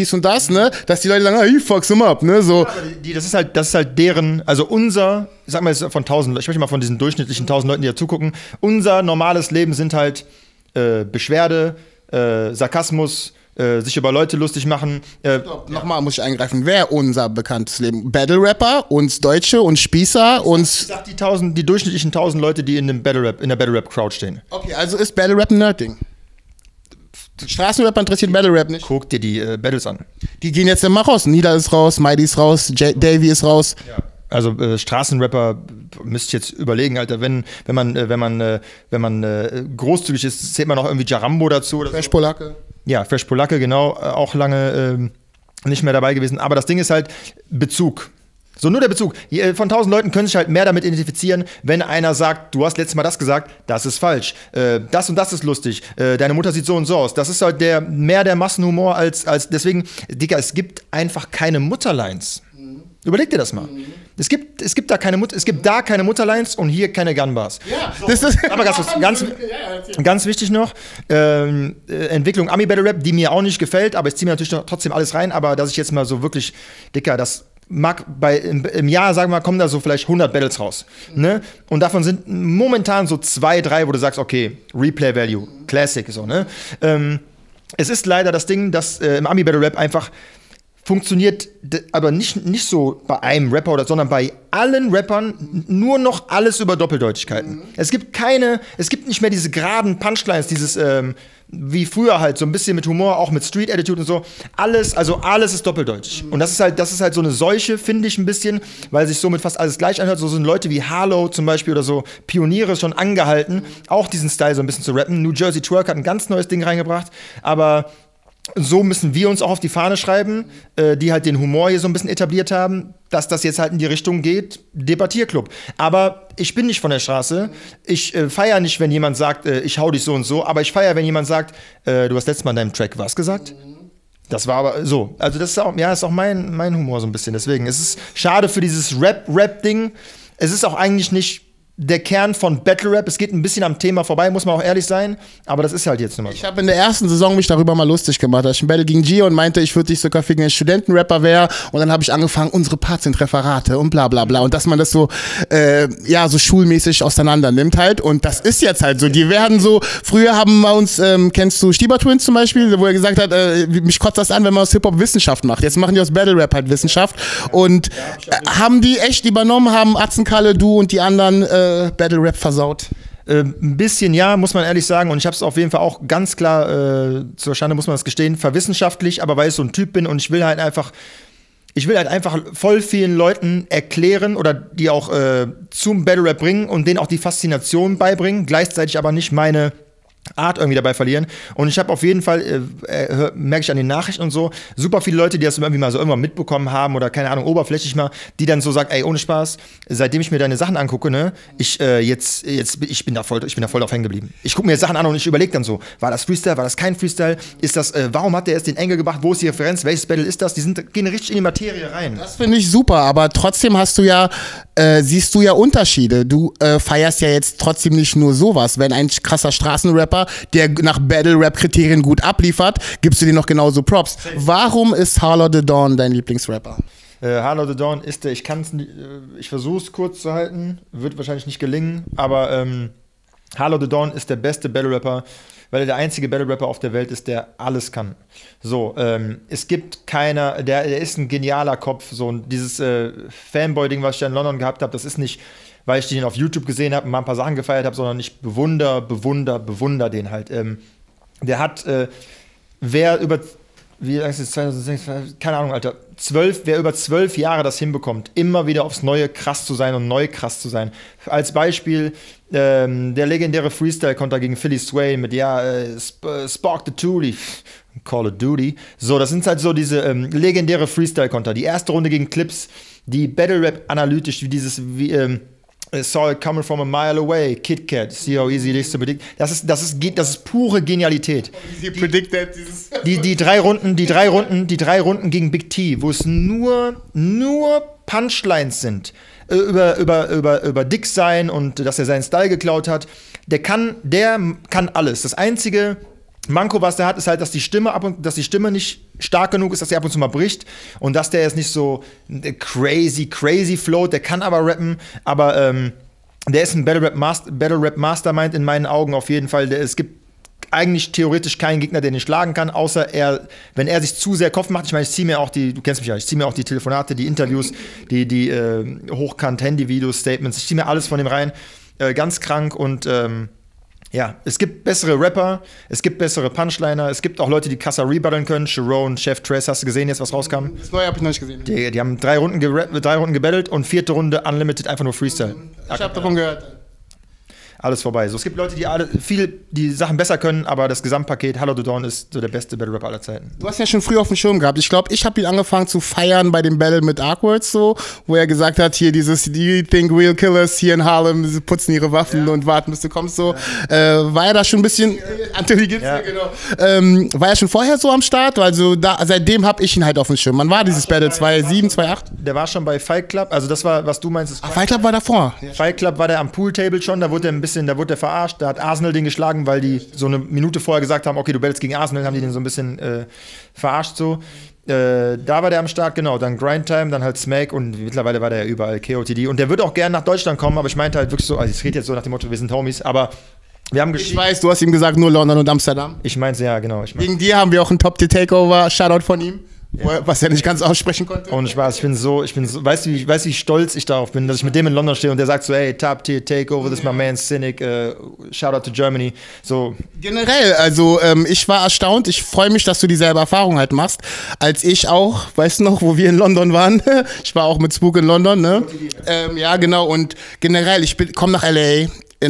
dies und das, ne? Dass die Leute sagen, he fucks him up, ne? So. Ja, das ist halt deren, also unser, sag mal jetzt von 1000, ich spreche mal von diesen durchschnittlichen 1000 Leuten, die da zugucken, unser normales Leben sind halt Beschwerde, Sarkasmus, sich über Leute lustig machen. Nochmal muss ich eingreifen. Wer unser bekanntes Leben? Battle-Rapper, uns Deutsche, uns Spießer, uns... Ich sag die durchschnittlichen 1000 Leute, die in der Battle-Rap-Crowd stehen. Okay, also ist Battle-Rap ein Nerdding. Straßenrapper interessiert Battle-Rap nicht. Guck dir die Battles an. Die gehen jetzt immer raus. Nida ist raus, Mighty ist raus, Davey ist raus. Ja. Also Straßenrapper müsst ihr jetzt überlegen, Alter, wenn man großzügig ist, zählt man noch irgendwie Jarambo dazu oder Fresh Polacke. Ja, Fresh Polacke, genau, auch lange nicht mehr dabei gewesen. Aber das Ding ist halt Bezug. So, nur der Bezug. Von 1000 Leuten können sich halt mehr damit identifizieren, wenn einer sagt, du hast letztes Mal das gesagt, das ist falsch. Das und das ist lustig. Deine Mutter sieht so und so aus. Das ist halt mehr der Massenhumor als deswegen, Digga, es gibt einfach keine Mutterlines. Überleg dir das mal. Es gibt da keine Mutterlines und hier keine Gunbars. Ja, das ist aber ganz wichtig noch, Entwicklung Ami Battle Rap, die mir auch nicht gefällt, aber ich ziehe mir natürlich trotzdem alles rein, aber dass ich jetzt mal so wirklich, Dicker, das mag im Jahr, sagen wir mal, kommen da so vielleicht 100 Battles raus. Ne? Und davon sind momentan so 2, 3, wo du sagst, okay, Replay Value, Classic, so, ne? Es ist leider das Ding, dass im Ami Battle Rap einfach funktioniert aber nicht so bei einem Rapper, sondern bei allen Rappern nur noch alles über Doppeldeutigkeiten. Es gibt nicht mehr diese geraden Punchlines, dieses wie früher halt, so ein bisschen mit Humor, auch mit Street Attitude und so. Alles ist doppeldeutig. Und das ist halt so eine Seuche, finde ich ein bisschen, weil sich somit fast alles gleich anhört. So sind Leute wie Harlow zum Beispiel oder so Pioniere schon angehalten, auch diesen Style so ein bisschen zu rappen. New Jersey Twerk hat ein ganz neues Ding reingebracht, aber so müssen wir uns auch auf die Fahne schreiben, die halt den Humor hier so ein bisschen etabliert haben, dass das jetzt halt in die Richtung geht, Debattierclub. Aber ich bin nicht von der Straße. Ich feiere nicht, wenn jemand sagt, ich hau dich so und so, aber ich feiere, wenn jemand sagt, du hast letztes Mal in deinem Track was gesagt? Das war aber so. Also das ist auch mein Humor so ein bisschen. Deswegen, es ist schade für dieses Rap-Ding. Es ist auch eigentlich nicht der Kern von Battle Rap. Es geht ein bisschen am Thema vorbei, muss man auch ehrlich sein. Aber das ist halt jetzt nun mal so. Ich habe in der ersten Saison mich darüber mal lustig gemacht. Da ich ein Battle gegen Gio und meinte, ich würde dich sogar ficken, wenn ich Studentenrapper wäre. Und dann habe ich angefangen, unsere Parts sind Referate und bla bla bla. Und dass man das so, so schulmäßig auseinander nimmt halt. Und das ist jetzt halt so. Die werden so, früher haben wir uns, kennst du Stieber Twins zum Beispiel, wo er gesagt hat, mich kotzt das an, wenn man aus Hip-Hop Wissenschaft macht. Jetzt machen die aus Battle Rap halt Wissenschaft. Und haben die echt übernommen, haben Atzenkalle, du und die anderen Battle Rap versaut? Ein bisschen ja, muss man ehrlich sagen. Und ich habe es auf jeden Fall auch ganz klar, zur Schande muss man das gestehen, verwissenschaftlich, aber weil ich so ein Typ bin und ich will halt einfach voll vielen Leuten erklären oder die auch zum Battle Rap bringen und denen auch die Faszination beibringen, gleichzeitig aber nicht meine Art irgendwie dabei verlieren. Und ich habe auf jeden Fall, merke ich an den Nachrichten und so, super viele Leute, die das irgendwie mal so irgendwann mitbekommen haben oder keine Ahnung, oberflächlich mal, die dann so sagen, ey, ohne Spaß, seitdem ich mir deine Sachen angucke, ne, ich bin da voll drauf hängen geblieben. Ich gucke mir Sachen an und ich überlege dann so, war das Freestyle, war das kein Freestyle? Ist das, warum hat der erst den Engel gebracht? Wo ist die Referenz? Welches Battle ist das? Gehen richtig in die Materie rein. Das finde ich super, aber trotzdem siehst du ja Unterschiede. Du feierst ja jetzt trotzdem nicht nur sowas. Wenn ein krasser Straßenrapper, der nach Battle-Rap-Kriterien gut abliefert, gibst du dir noch genauso Props. Warum ist Harlow the Dawn dein Lieblingsrapper? Harlow the Dawn ist ich versuche es kurz zu halten, wird wahrscheinlich nicht gelingen, aber Harlow the Dawn ist der beste Battle-Rapper, weil er der einzige Battle-Rapper auf der Welt ist, der alles kann. So, es gibt keiner, der ist ein genialer Kopf, so dieses Fanboy-Ding, was ich in London gehabt habe, das ist nicht, weil ich den auf YouTube gesehen habe und mal ein paar Sachen gefeiert habe, sondern ich bewundere den halt. Der hat, wer über 2006, keine Ahnung, Alter, wer über 12 Jahre das hinbekommt, immer wieder aufs Neue krass zu sein und neu krass zu sein. Als Beispiel der legendäre Freestyle-Konter gegen Philly Sway mit Spark the Tootie, Call of Duty. So, das sind halt so diese legendäre Freestyle-Konter. Die erste Runde gegen Clips, die Battle-Rap analytisch, wie Saw it coming from a mile away, Kit Kat, see how easy it is to predict. Das ist pure Genialität. Die drei Runden gegen Big T, wo es nur Punchlines sind, über dick sein und dass er seinen Style geklaut hat. Der kann alles. Das Einzige, Manko, was der hat, ist halt, dass die Stimme nicht stark genug ist, dass sie ab und zu mal bricht und dass der jetzt nicht so crazy float, der kann aber rappen, aber der ist ein Battle Rap Mastermind in meinen Augen auf jeden Fall. Es gibt eigentlich theoretisch keinen Gegner, den ich schlagen kann, außer wenn er sich zu sehr Kopf macht. Ich meine, du kennst mich ja, ich ziehe mir auch die Telefonate, die Interviews, die hochkant Handy-Videos, Statements, ich ziehe mir alles von dem rein, ganz krank und ja, es gibt bessere Rapper, es gibt bessere Punchliner, es gibt auch Leute, die krasser rebutteln können. Sharon, Chef Tress, hast du gesehen jetzt, was rauskam? Das Neue habe ich noch nicht gesehen. Die haben 3 Runden gebattelt und 4. Runde Unlimited, einfach nur Freestyle. Ich habe davon gehört. Alles vorbei. So, es gibt Leute, die Sachen besser können, aber das Gesamtpaket Hallo the Dawn ist so der beste Battle Rap aller Zeiten. Du hast ja schon früh auf dem Schirm gehabt. Ich glaube, ich habe ihn angefangen zu feiern bei dem Battle mit Arcwords so, wo er gesagt hat, hier dieses Do you think real killers hier in Harlem sie putzen ihre Waffen und warten, bis du kommst so. War er da schon ein bisschen, Anthony Gibson, genau. War er schon vorher so am Start? Also seitdem habe ich ihn halt auf dem Schirm. Wann war dieses Battle? 2007, 2008? Der war schon bei Fight Club, also das war, was du meinst. Ach, Fight Club war davor. Fight Club war der am Pooltable schon, da wurde der verarscht, da hat Arsenal den geschlagen, weil die so eine Minute vorher gesagt haben, okay, du battlest gegen Arsenal, haben die den so ein bisschen verarscht so. Da war der am Start, genau, dann Grindtime, dann halt Smack und mittlerweile war der ja überall, KOTD und der wird auch gerne nach Deutschland kommen, aber ich meinte halt wirklich so, also ich rede jetzt so nach dem Motto, wir sind Homies, aber wir haben Ich weiß, du hast ihm gesagt, nur London und Amsterdam. Ich meinte, ja, genau. Gegen dir haben wir auch einen Top-Tier-Takeover, Shoutout von ihm. Ja. Was er nicht ganz aussprechen konnte. Ohne Spaß, ich bin so, weißt du, wie stolz ich darauf bin, dass ich mit dem in London stehe und der sagt so, hey, Top Tier Takeover, this is my man Cynic, shout out to Germany. So. Generell, also ich war erstaunt, ich freue mich, dass du dieselbe Erfahrung halt machst, als ich auch, weißt du noch, wo wir in London waren? Ich war auch mit Spook in London, ne? Ja, genau, und generell, ich komme nach L.A.,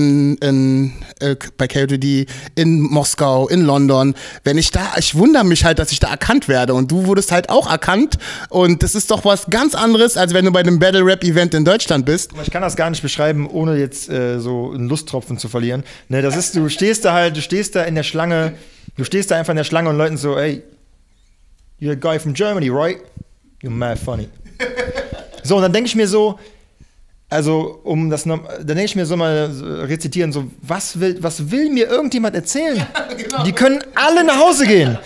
bei KOTD, in Moskau, in London. Ich wundere mich halt, dass ich da erkannt werde und du wurdest halt auch erkannt und das ist doch was ganz anderes, als wenn du bei einem Battle-Rap-Event in Deutschland bist. Ich kann das gar nicht beschreiben, ohne jetzt so einen Lusttropfen zu verlieren. Ne, das ist, du stehst da in der Schlange, du stehst da einfach in der Schlange und Leuten so, hey, you're a guy from Germany, right? You're mad funny. So, und dann denke ich mir so, also, dann denke ich mir so mal rezitieren, so, was will mir irgendjemand erzählen? Ja, genau. Die können alle nach Hause gehen.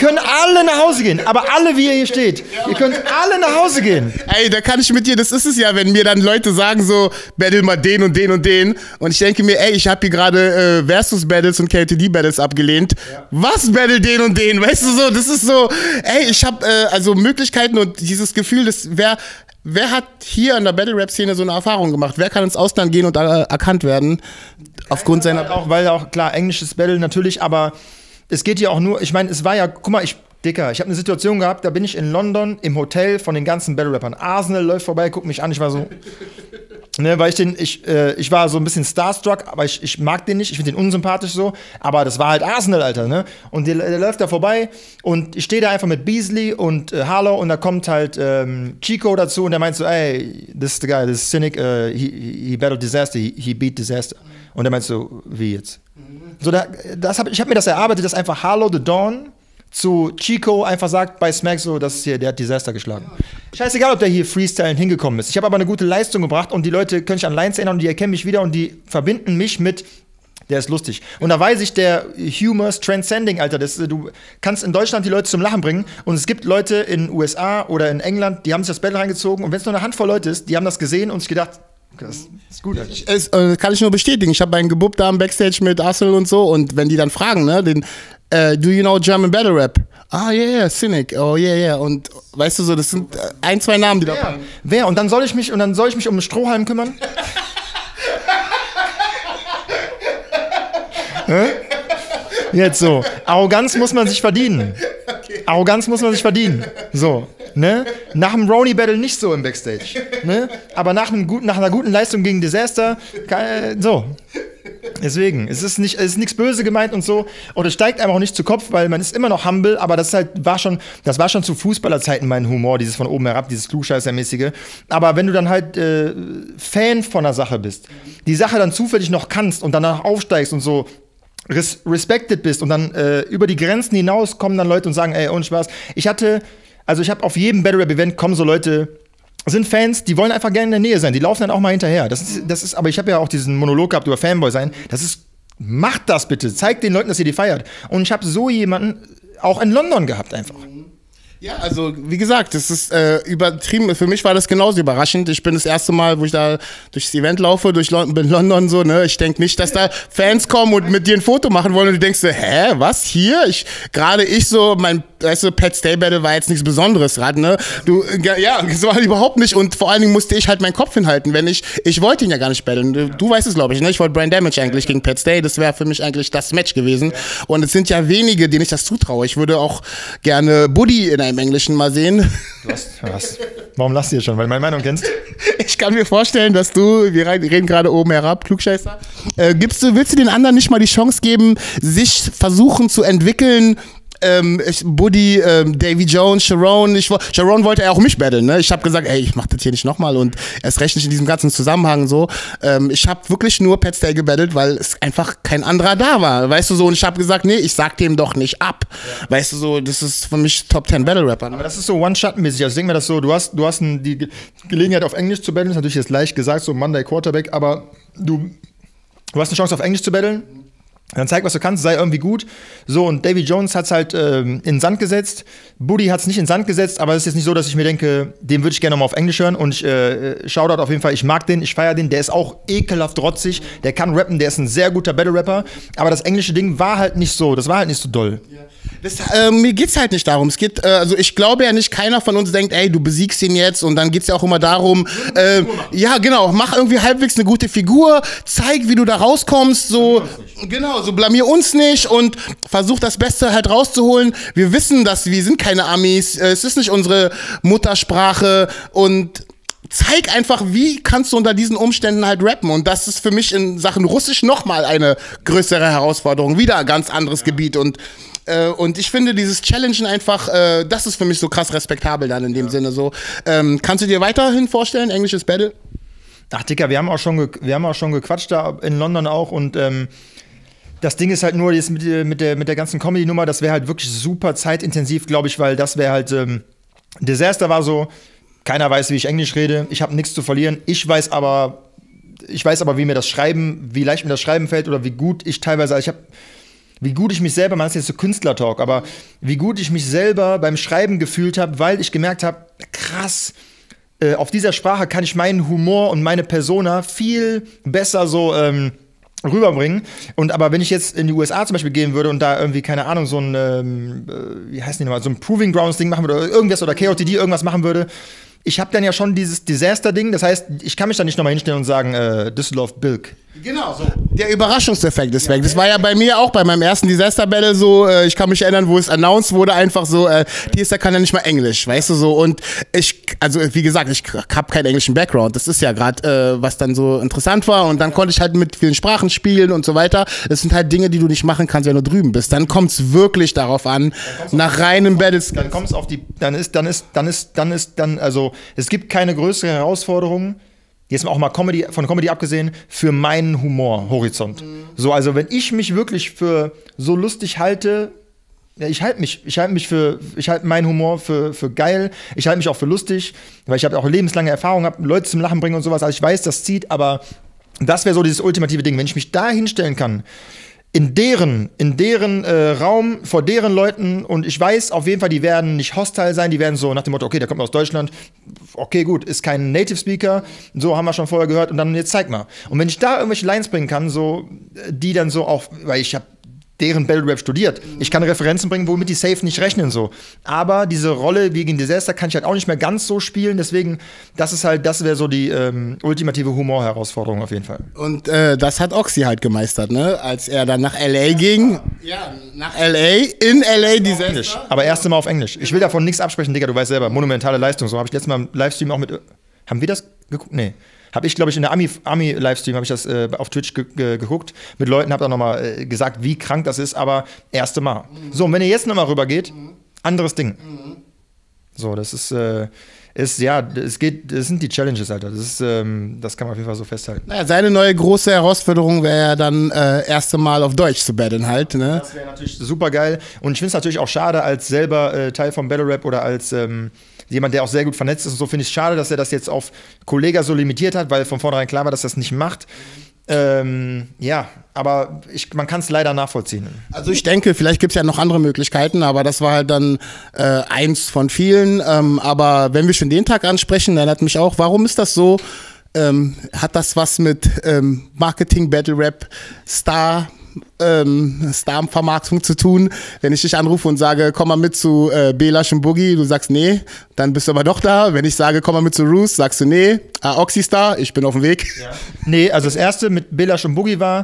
Aber alle, wie ihr hier steht, ihr könnt alle nach Hause gehen. Ey, da kann ich mit dir, das ist es ja, wenn mir dann Leute sagen so, battle mal den und den und den und ich denke mir, ey, ich habe hier gerade Versus-Battles und KOTD-Battles abgelehnt. Ja. Was battle den und den? Weißt du so, das ist so, ey, ich habe also Möglichkeiten und dieses Gefühl, Wer hat hier in der Battle-Rap-Szene so eine Erfahrung gemacht? Wer kann ins Ausland gehen und erkannt werden? Aufgrund seiner... Weil auch, klar, englisches Battle natürlich, aber es geht ja auch nur... Ich meine, es war ja... Guck mal, ich habe eine Situation gehabt, da bin ich in London im Hotel von den ganzen Battle-Rappern. Arsenal läuft vorbei, guckt mich an, ich war so... Ne, weil ich war so ein bisschen starstruck, aber ich mag den nicht, ich finde den unsympathisch so, aber das war halt Arsenal, Alter, ne? Und der läuft da vorbei und ich stehe da einfach mit Beasley und Harlow und da kommt halt Chico dazu und der meint so, ey, this is the guy, this is Cynic, he battled Disaster, he beat Disaster. Und der meint so, wie jetzt? So, ich habe mir das erarbeitet, dass einfach Harlow the Dawn zu Chico einfach sagt bei Smack so, das ist hier, der hat Disaster geschlagen. Scheißegal, ob der hier Freestylen hingekommen ist. Ich habe aber eine gute Leistung gebracht und die Leute können sich an Lines erinnern und die erkennen mich wieder und die verbinden mich mit, der ist lustig. Und da weiß ich, der Humor ist transcending, Alter. Du kannst in Deutschland die Leute zum Lachen bringen und es gibt Leute in USA oder in England, die haben sich das Battle reingezogen und wenn es nur eine Handvoll Leute ist, die haben das gesehen und sich gedacht, das ist gut. Kann ich nur bestätigen. Ich habe einen Gebubb da am Backstage mit Arsenal und so und wenn die dann fragen, ne, do you know German Battle Rap? Ah, yeah, Cynic. Oh, yeah. Und weißt du so, das sind 1, 2 Namen, die da fallen. Wer? Und dann soll ich mich um einen Strohhalm kümmern? Jetzt so. Arroganz muss man sich verdienen. So, ne? Nach dem Roni-Battle nicht so im Backstage. Ne? Aber nach einer guten Leistung gegen Disaster, so. Deswegen, es ist nichts böse gemeint und so. Und es steigt einfach auch nicht zu Kopf, weil man ist immer noch humble, aber das war schon zu Fußballerzeiten mein Humor, dieses von oben herab, dieses Klugscheißer-mäßige. Aber wenn du dann halt Fan von einer Sache bist, die Sache dann zufällig noch kannst und danach aufsteigst und so respected bist und dann über die Grenzen hinaus kommen dann Leute und sagen, ey, ohne Spaß. Ich habe auf jedem Battle-Rap-Event kommen so Leute, sind Fans, die wollen einfach gerne in der Nähe sein, die laufen dann auch mal hinterher. Das ist, aber ich habe ja auch diesen Monolog gehabt über Fanboy sein, das ist macht das bitte, zeigt den Leuten, dass ihr die feiert. Und ich habe so jemanden auch in London gehabt einfach. Ja, also wie gesagt, das ist übertrieben. Für mich war das genauso überraschend. Ich bin das erste Mal, wo ich da durchs Event laufe, bin London so, ne? Ich denke nicht, dass da Fans kommen und mit dir ein Foto machen wollen und du denkst so, hä, was, hier? Gerade ich so, weißt du, Pat Stay Battle war jetzt nichts Besonderes gerade, ne? Ja, das war überhaupt nicht und vor allen Dingen musste ich halt meinen Kopf hinhalten, ich wollte ihn ja gar nicht battlen. Du weißt es, glaube ich, ne? Ich wollte Brain Damage eigentlich gegen Pat Stay, das wäre für mich eigentlich das Match gewesen. Und es sind ja wenige, denen ich das zutraue. Ich würde auch gerne Buddy in einem Englischen mal sehen. Warum lachst du hier schon? Weil du meine Meinung kennst? Ich kann mir vorstellen, dass wir reden gerade oben herab, Klugscheißer. Willst du den anderen nicht mal die Chance geben, sich versuchen zu entwickeln? Buddy, Davy Jones, Sharon wollte ja auch mich battlen, ne? Ich habe gesagt, ey, ich mach das hier nicht nochmal und erst recht nicht in diesem ganzen Zusammenhang so. Ich habe wirklich nur Pat Stay gebattelt, weil es einfach kein anderer da war, weißt du so, und ich habe gesagt, nee, ich sag dem doch nicht ab. Ja. Weißt du so, das ist für mich Top 10 Battle Rapper. Ne? Aber das ist so One-Shot-mäßig, also ich denke mir das so, du hast die Gelegenheit auf Englisch zu battlen, ist natürlich jetzt leicht gesagt, so Monday Quarterback, aber du hast eine Chance auf Englisch zu battlen. Dann zeig, was du kannst, sei irgendwie gut. So, und Davy Jones hat's halt in den Sand gesetzt. Buddy hat's nicht in den Sand gesetzt, aber es ist jetzt nicht so, dass ich mir denke, den würde ich gerne mal auf Englisch hören. Und Shoutout auf jeden Fall, ich mag den, ich feiere den. Der ist auch ekelhaft rotzig, der kann rappen, der ist ein sehr guter Battle-Rapper. Aber das englische Ding war halt nicht so, das war halt nicht so doll. Ja. Mir geht's halt nicht darum. Es geht, also ich glaube ja nicht, keiner von uns denkt, ey, du besiegst ihn jetzt und dann geht's ja auch immer darum, ja genau, mach irgendwie halbwegs eine gute Figur, zeig, wie du da rauskommst, so, genau, so blamier uns nicht und versuch das Beste halt rauszuholen. Wir wissen, dass wir sind keine Amis, es ist nicht unsere Muttersprache und zeig einfach, wie kannst du unter diesen Umständen halt rappen. Und das ist für mich in Sachen Russisch nochmal eine größere Herausforderung. Wieder ein ganz anderes Gebiet. Und ich finde dieses Challengen einfach, das ist für mich so krass respektabel dann in dem Sinne so. Kannst du dir weiterhin vorstellen, englisches Battle? Ach Dicker, wir haben auch schon gequatscht da in London auch und das Ding ist halt nur jetzt mit der ganzen Comedy-Nummer, das wäre halt wirklich super zeitintensiv, glaube ich, weil das wäre halt, Disaster war so, keiner weiß, wie ich Englisch rede, ich habe nichts zu verlieren, ich weiß aber, wie leicht mir das Schreiben fällt oder wie gut ich teilweise, wie gut ich mich selber, man ist jetzt so Künstler-Talk, aber wie gut ich mich selber beim Schreiben gefühlt habe, weil ich gemerkt habe, krass, auf dieser Sprache kann ich meinen Humor und meine Persona viel besser so rüberbringen. Und aber wenn ich jetzt in die USA zum Beispiel gehen würde und da irgendwie, keine Ahnung, so ein, wie heißt die nochmal, so ein Proving Grounds Ding machen würde oder irgendwas oder KOTD irgendwas machen würde, ich habe dann ja schon dieses Disaster-Ding, das heißt, ich kann mich dann nicht nochmal hinstellen und sagen, Düsseldorf Bilk. Genau, so. Der Überraschungseffekt ist weg. Das war ja bei mir auch bei meinem ersten Disaster-Battle so, ich kann mich erinnern, wo es announced wurde, einfach so, Tiester kann ja nicht mal Englisch, weißt du so. Und also wie gesagt, ich habe keinen englischen Background. Das ist ja gerade, was dann so interessant war. Und dann konnte ich halt mit vielen Sprachen spielen und so weiter. Das sind halt Dinge, die du nicht machen kannst, wenn du drüben bist. Dann kommt es wirklich darauf an, nach reinen Battles. Dann kommt es auf die, also es gibt keine größere Herausforderung, jetzt auch mal von Comedy abgesehen, für meinen Humor-Horizont. So, also wenn ich mich wirklich für so lustig halte, ja, ich halte meinen Humor für geil, ich halte mich auch für lustig, weil ich habe auch lebenslange Erfahrung, habe Leute zum Lachen bringen und sowas, also ich weiß, das zieht, aber das wäre so dieses ultimative Ding, wenn ich mich da hinstellen kann, in deren Raum, vor deren Leuten und ich weiß auf jeden Fall, die werden nicht hostile sein, die werden so nach dem Motto, okay, der kommt aus Deutschland, okay, gut, ist kein Native Speaker, so haben wir schon vorher gehört und dann jetzt zeig mal. Und wenn ich da irgendwelche Lines bringen kann, so, die dann so auch, weil ich habe deren Battle Rap studiert. Ich kann Referenzen bringen, womit die safe nicht rechnen so. Aber diese Rolle wie gegen Disaster kann ich halt auch nicht mehr ganz so spielen. Deswegen, das wäre so die ultimative Humor-Herausforderung auf jeden Fall. Und das hat Oxy halt gemeistert, ne? Als er dann nach L.A. ging. Ja, nach L.A. In L.A. Disaster. Englisch. Aber erste Mal auf Englisch. Ich will davon nichts absprechen, Digga, du weißt selber. Monumentale Leistung. So habe ich letztes Mal im Livestream auch mit. Haben wir das geguckt? Nee. Habe ich, glaube ich, in der Ami-Livestream habe ich das auf Twitch geguckt. Mit Leuten habe auch nochmal gesagt, wie krank das ist, aber erste Mal. So, und wenn ihr jetzt nochmal rübergeht, anderes Ding. So, das ist das sind die Challenges, Alter. Das kann man auf jeden Fall so festhalten. Naja, seine neue große Herausforderung wäre ja dann erste Mal auf Deutsch zu battlen halt, ne? Das wäre natürlich super geil. Und ich finde es natürlich auch schade, als selber Teil vom Battle Rap oder als jemand, der auch sehr gut vernetzt ist und so, finde ich es schade, dass er das jetzt auf Kollega so limitiert hat, weil von vornherein klar war, dass er das nicht macht. Ja, aber man kann es leider nachvollziehen. Also ich denke, vielleicht gibt es ja noch andere Möglichkeiten, aber das war halt dann eins von vielen. Aber wenn wir schon den Tag ansprechen, dann hat mich auch, warum ist das so? Hat das was mit Marketing, Battle Rap, Star-Vermarktung zu tun? Wenn ich dich anrufe und sage, komm mal mit zu Belash und Boogie, du sagst nee, dann bist du aber doch da. Wenn ich sage, komm mal mit zu Roos, sagst du nee. Oxystar, ich bin auf dem Weg. Ja. Nee, also das erste mit Belash und Boogie war,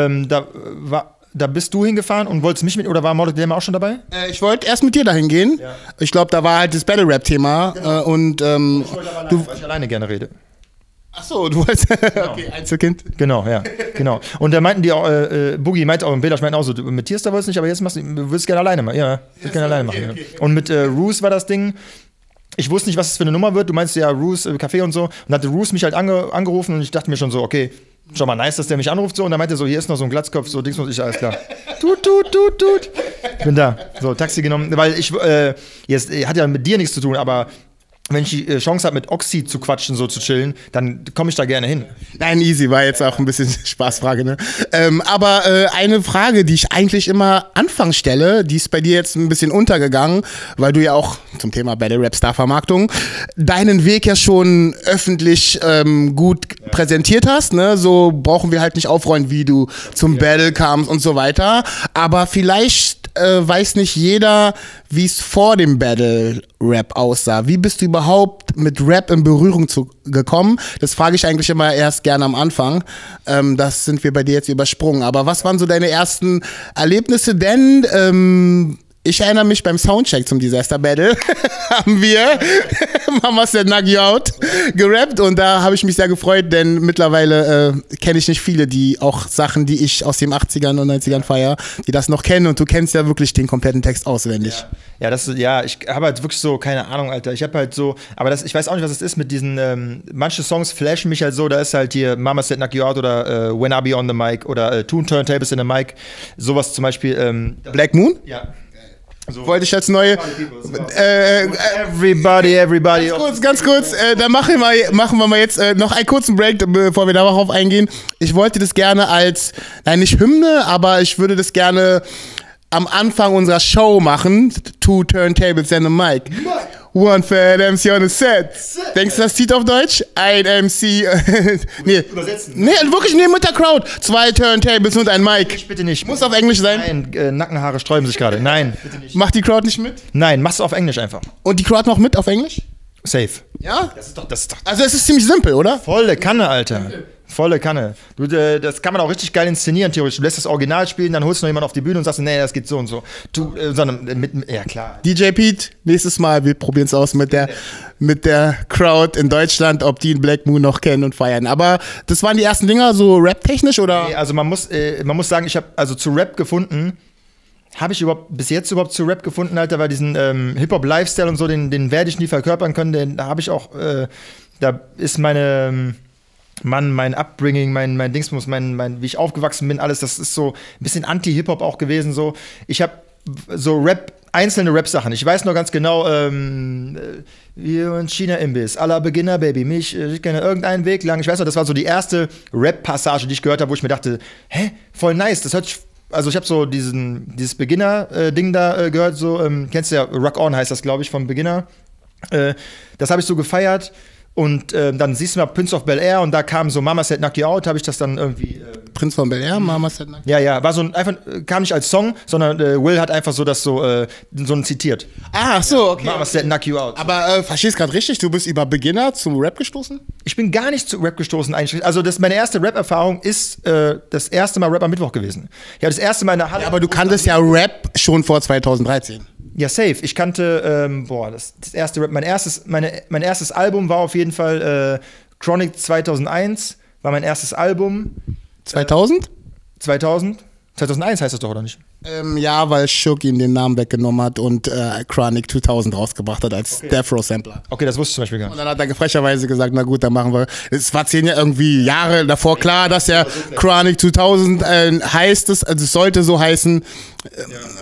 da bist du hingefahren und wolltest mich mit, oder war Moloch Dilemma auch schon dabei? Ich wollte erst mit dir dahin gehen. Ja. Ich glaube, da war halt das Battle-Rap-Thema. Genau. Und ich wollte aber alleine, weil ich alleine gerne rede. Ach so, du wolltest, genau. Okay, Einzelkind. Genau, ja, genau. Und da meinten die auch, Boogie meinte auch, und Belash meinten auch so, mit Tierstar wolltest du nicht, aber jetzt du würdest gerne alleine machen. Ja, würdest gerne alleine machen. Okay. Und mit Roos war das Ding, ich wusste nicht, was es für eine Nummer wird. Du meinst ja Roos, Café und so. Und dann hatte Roos mich halt angerufen und ich dachte mir schon so, okay, schon mal nice, dass der mich anruft so. Und dann meinte er so, hier ist noch so ein Glatzkopf, so Dings muss ich, alles klar. Tut. Ich bin da. So, Taxi genommen, weil ich, jetzt hat ja mit dir nichts zu tun, aber wenn ich die Chance habe, mit Oxy zu quatschen, so zu chillen, dann komme ich da gerne hin. Nein, easy, war jetzt auch ein bisschen Spaßfrage, ne? Aber eine Frage, die ich eigentlich immer anfangs stelle, die ist bei dir jetzt ein bisschen untergegangen, weil du ja auch zum Thema Battle Rap Star Vermarktung deinen Weg ja schon öffentlich gut präsentiert hast, ne? So brauchen wir halt nicht aufrollen, wie du zum Battle kamst und so weiter. Aber vielleicht weiß nicht jeder, wie es vor dem Battle Rap aussah. Wie bist du überhaupt mit Rap in Berührung gekommen? Das frage ich eigentlich immer erst gerne am Anfang. Das sind wir bei dir jetzt übersprungen. Aber was waren so deine ersten Erlebnisse? Denn ich erinnere mich beim Soundcheck zum Disaster Battle haben wir Mama Said Knock You Out gerappt und da habe ich mich sehr gefreut, denn mittlerweile kenne ich nicht viele, die auch Sachen, die ich aus den 80ern und 90ern feiere, die das noch kennen und du kennst ja wirklich den kompletten Text auswendig. Ja, ich habe halt wirklich so, keine Ahnung, Alter, ich habe halt so, aber ich weiß auch nicht, was es ist mit diesen, manche Songs flashen mich halt so, da ist halt hier Mama Said Knock You Out oder When I Be On The Mic oder Two Turntables in the Mic, sowas zum Beispiel. Black Moon? Ja. So. Wollte ich als neue. Everybody. Ganz kurz, dann machen wir mal jetzt noch einen kurzen Break, bevor wir darauf eingehen. Ich wollte das gerne als, nein, nicht Hymne, aber ich würde das gerne am Anfang unserer Show machen. Two Turntables and a Mic. One fat MC on a set. Denkst du, das zieht auf Deutsch? Ein MC. Nee. Übersetzen. Nee, wirklich, nee, mit der Crowd. 2 Turntables und ein Mic. Bitte nicht. Muss auf Englisch sein? Nein, Nackenhaare sträuben sich gerade. Nein, bitte nicht. Macht die Crowd nicht mit? Nein, mach's auf Englisch einfach. Und die Crowd noch mit auf Englisch? Safe. Ja? Das ist doch. Also, es ist ziemlich simpel, oder? Volle Kanne, Alter. Volle Kanne. Das kann man auch richtig geil inszenieren, theoretisch. Du lässt das Original spielen, dann holst du noch jemanden auf die Bühne und sagst, nee, das geht so und so. Ja, klar. DJ Pete, nächstes Mal, wir probieren es aus mit der Crowd in Deutschland, ob die einen Black Moon noch kennen und feiern. Aber das waren die ersten Dinger, so rap-technisch, oder? Nee, also man muss sagen, ich habe also zu Rap gefunden, habe ich bis jetzt überhaupt zu Rap gefunden, Alter, weil diesen Hip-Hop-Lifestyle und so, den werde ich nie verkörpern können, den habe ich auch, da ist mein Upbringing, mein Dingsmus, wie ich aufgewachsen bin, alles, das ist so ein bisschen Anti-Hip-Hop auch gewesen. So. Ich habe so einzelne Rap-Sachen. Ich weiß noch ganz genau, wir in China Imbiss, à la Beginner, Baby, ich kenne irgendeinen Weg lang. Ich weiß noch, das war so die erste Rap-Passage, die ich gehört habe, wo ich mir dachte, hä, voll nice, das hört sich. Also ich habe so dieses Beginner-Ding da gehört, so, kennst du ja, Rock On heißt das, glaube ich, vom Beginner. Das habe ich so gefeiert. Und dann siehst du mal Prince of Bel-Air und da kam so Mama Said Knock You Out, habe ich das dann irgendwie. Prince von Bel-Air, Mama Said Knock You Out? Ja, war so einfach, kam nicht als Song, sondern Will hat einfach so das so ein zitiert. Ach so, okay. Mama Said Knock You Out. Aber verstehst gerade richtig, du bist über Beginner zum Rap gestoßen? Ich bin gar nicht zu Rap gestoßen eigentlich. Also meine erste Rap-Erfahrung ist das erste Mal Rap am Mittwoch gewesen. Ja, das erste Mal in der Halle. Ja, aber du kanntest ja Rap schon vor 2013. Ja, safe. Ich kannte, das erste Rap, mein erstes Album war auf jeden Fall Chronic 2001, war mein erstes Album. 2000? 2001 heißt das doch, oder nicht? Ja, weil Shook ihm den Namen weggenommen hat und Chronic 2000 rausgebracht hat als Death Row Sampler. Okay, das wusste ich zum Beispiel gar nicht. Und dann hat er frecherweise gesagt, na gut, dann machen wir. Es war 10 Jahre davor klar, dass er Chronic 2000 heißt, also es sollte so heißen.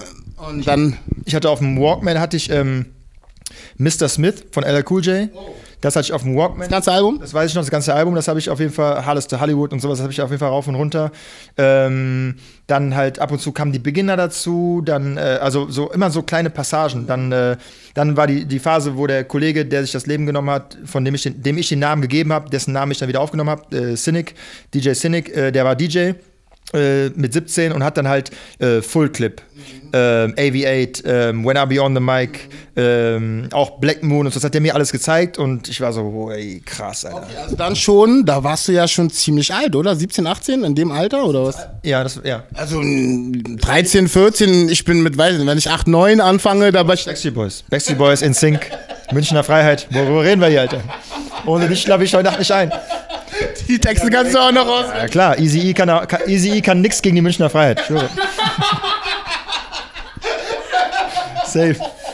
Und dann. Ich hatte auf dem Walkman Mr. Smith von LL Cool J. Das hatte ich auf dem Walkman. Das ganze Album? Das weiß ich noch, das ganze Album, das habe ich auf jeden Fall, Harless to Hollywood und sowas, das habe ich auf jeden Fall rauf und runter. Dann halt ab und zu kamen die Beginner dazu, dann, also so immer so kleine Passagen. Dann war die Phase, wo der Kollege, der sich das Leben genommen hat, von dem ich den Namen gegeben habe, dessen Namen ich dann wieder aufgenommen habe, Cynic, DJ Cynic, der war DJ. Mit 17 und hat dann halt Full Clip, AV8, When I Be on the Mic, auch Black Moon und so, das hat der mir alles gezeigt und ich war so, oh, ey, krass, Alter. Okay, also dann schon, da warst du ja schon ziemlich alt, oder? 17, 18, in dem Alter, oder was? Ja. Also 13, 14, ich bin mit, weiß nicht, wenn ich 8, 9 anfange, da war ich... Backstreet Boys in Sync, Münchner Freiheit, wo reden wir hier, Alter? Ohne dich schlafe ich heute Nacht nicht ein. Die Texte kannst du auch noch raus. Ja klar, Eazy-E kann nix gegen die Münchner Freiheit, schwöre. Safe.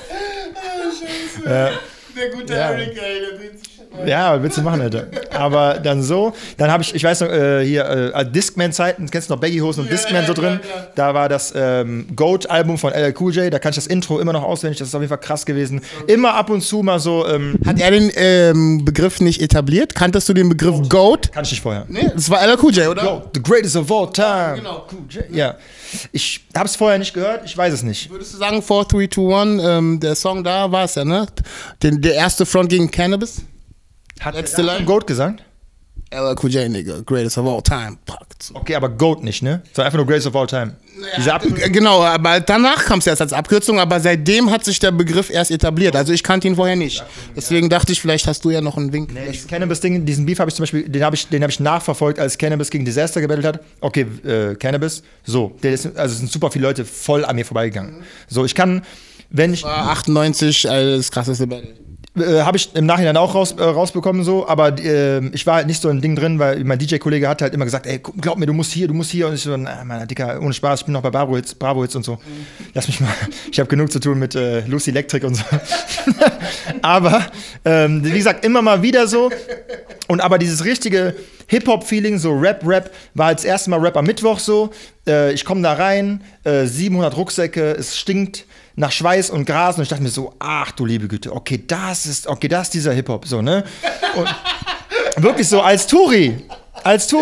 Der gute Eric, ey, der dreht sich. Ja, was willst du machen, Alter? Aber dann habe ich weiß noch, hier, Discman-Zeiten, kennst du noch Baggy-Hosen und Discman so drin? Ja. Da war das GOAT-Album von LL Cool J, da kann ich das Intro immer noch auswendig, das ist auf jeden Fall krass gewesen. Immer ab und zu mal so. Hat er den Begriff nicht etabliert? Kanntest du den Begriff GOAT? Kannte ich nicht vorher. Nee, das war LL Cool J, oder? GOAT, the greatest of all time. Genau. Cool J. Ja. Ich habe es vorher nicht gehört, ich weiß es nicht. Würdest du sagen, 4, 3, 2, 1, der Song da war es ja, ne? Der erste Front gegen Cannabis? Hat Letzte er Line? GOAT gesagt? LL Cool J, Nigga, greatest of all time. Okay, aber GOAT nicht, ne? Sondern einfach nur greatest of all time. Genau, aber danach kam es erst als Abkürzung, aber seitdem hat sich der Begriff erst etabliert. Also ich kannte ihn vorher nicht. Deswegen dachte ich, vielleicht hast du ja noch einen Wink. Nee, das Cannabis-Ding, diesen Beef habe ich zum Beispiel, den hab ich nachverfolgt, als Cannabis gegen Disaster gebettelt hat. Okay, Cannabis, so. Also es sind super viele Leute voll an mir vorbeigegangen. So, ich kann, wenn ich... War 98 das krasseste Battle. Habe ich im Nachhinein auch rausbekommen, so, aber ich war halt nicht so ein Ding drin, weil mein DJ-Kollege hat halt immer gesagt, ey, glaub mir, du musst hier, und ich so, Mann, Dicker, ohne Spaß, ich bin noch bei Bravo Hits und so. Lass mich mal, ich habe genug zu tun mit Lucy Electric und so. Aber, wie gesagt, immer mal wieder so, und aber dieses richtige Hip-Hop-Feeling, so Rap, war als erstes Mal Rap am Mittwoch so, ich komme da rein, 700 Rucksäcke, es stinkt nach Schweiß und Gras und ich dachte mir so, ach du liebe Güte, okay, das ist dieser Hip-Hop, so, ne? Und wirklich so als Touri. Also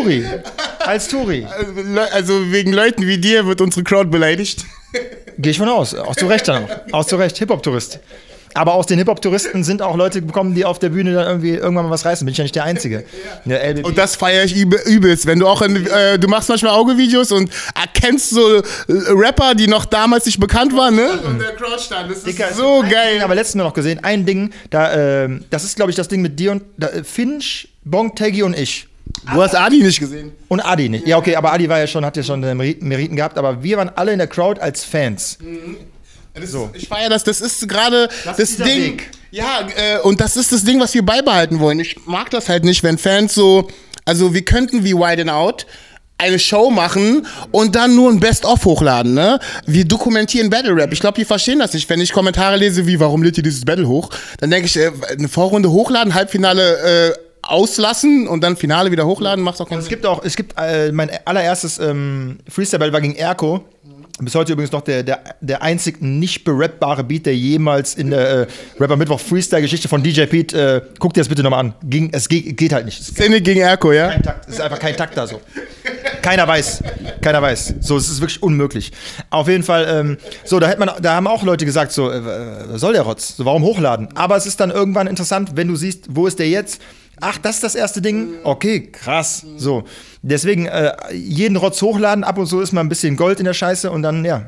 wegen Leuten wie dir wird unsere Crowd beleidigt. Gehe ich von aus, auch zu Recht dann auch. Auch zu Recht, Hip-Hop-Tourist. Aber aus den Hip-Hop-Touristen sind auch Leute gekommen, die auf der Bühne dann irgendwann mal was reißen. Bin ich ja nicht der Einzige. Ja. Und das feiere ich übelst. Wenn du auch du machst manchmal Augevideos und erkennst so Rapper, die noch damals nicht bekannt waren, ne? Und der Crowd stand. Das ist Dicker, so geil. Aber letztens noch gesehen, ein Ding, das ist, glaube ich, das Ding mit dir und Finch, Bong, Teggy und ich. Du hast Adi nicht gesehen. Und Adi nicht. Ja, okay, aber Adi hat ja schon Meriten gehabt, aber wir waren alle in der Crowd als Fans. So. Ich feiere das ist gerade das Ding. Weg. Ja, und das ist das Ding, was wir beibehalten wollen. Ich mag das halt nicht, wenn Fans so, also wir könnten wie Wild 'n Out eine Show machen und dann nur ein Best-of hochladen, ne? Wir dokumentieren Battle Rap. Ich glaube, die verstehen das nicht. Wenn ich Kommentare lese wie, warum lädt ihr dieses Battle hoch? Dann denke ich, eine Vorrunde hochladen, Halbfinale auslassen und dann Finale wieder hochladen, macht auch keinen Sinn. Es gibt mein allererstes Freestyle-Battle war gegen Erko. Bis heute übrigens noch der einzig nicht berappbare Beat, der jemals in der Rapper Mittwoch Freestyle-Geschichte von DJ Pete, guck dir das bitte nochmal an. Es geht halt nicht. Szene gegen Erko, ja? Kein Takt. Es ist einfach kein Takt da so. Keiner weiß. So, es ist wirklich unmöglich. Auf jeden Fall, so, da haben auch Leute gesagt, so, was soll der Rotz? So, warum hochladen? Aber es ist dann irgendwann interessant, wenn du siehst, wo ist der jetzt? Ach, das ist das erste Ding? Okay, krass. So. Deswegen, jeden Rotz hochladen, ab und zu ist mal ein bisschen Gold in der Scheiße und dann, ja.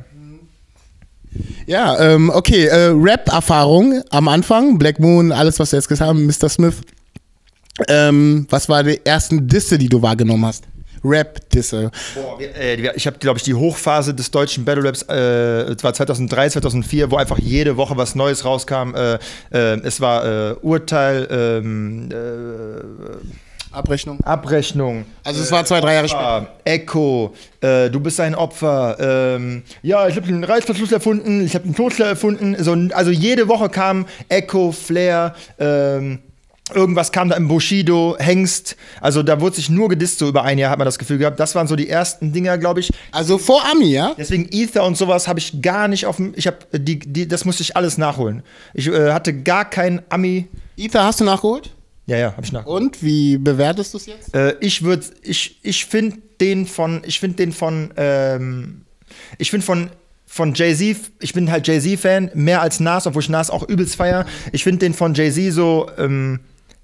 Ja, okay, Rap-Erfahrung am Anfang, Black Moon, alles, was wir jetzt gesagt haben, Mr. Smith. Was war die ersten Disse, die du wahrgenommen hast? Rap-Disse. Ich habe, glaube ich, die Hochphase des deutschen Battle Raps, es war 2003, 2004, wo einfach jede Woche was Neues rauskam. Es war Urteil, Abrechnung. Also es war 2, 3 Jahre später. Echo, du bist ein Opfer. Ja, ich habe den Reißverschluss erfunden, ich habe den Toaster erfunden. Also jede Woche kam Echo, Flair, irgendwas kam da im Bushido, Hengst. Also da wurde sich nur gedisst, so über ein Jahr hat man das Gefühl gehabt. Das waren so die ersten Dinger, glaube ich. Also vor Ami, ja? Deswegen Ether und sowas habe ich gar nicht auf dem. Ich habe das musste ich alles nachholen. Ich hatte gar kein Ami. Ether hast du nachgeholt? Ja, hab ich nachgeguckt. Und wie bewertest du es jetzt? Ich finde von Jay-Z, ich bin halt Jay-Z-Fan, mehr als Nas, obwohl ich Nas auch übelst feier. Ich finde den von Jay-Z so, sagen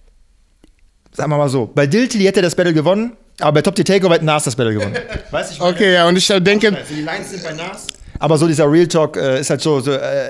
wir mal so, bei Diltily hätte er das Battle gewonnen, aber bei Top Tier Takeover hat Nas das Battle gewonnen. Weißt du, Okay, ja, und ich denke... die Lines sind bei Nas. Aber so dieser Real Talk ist halt so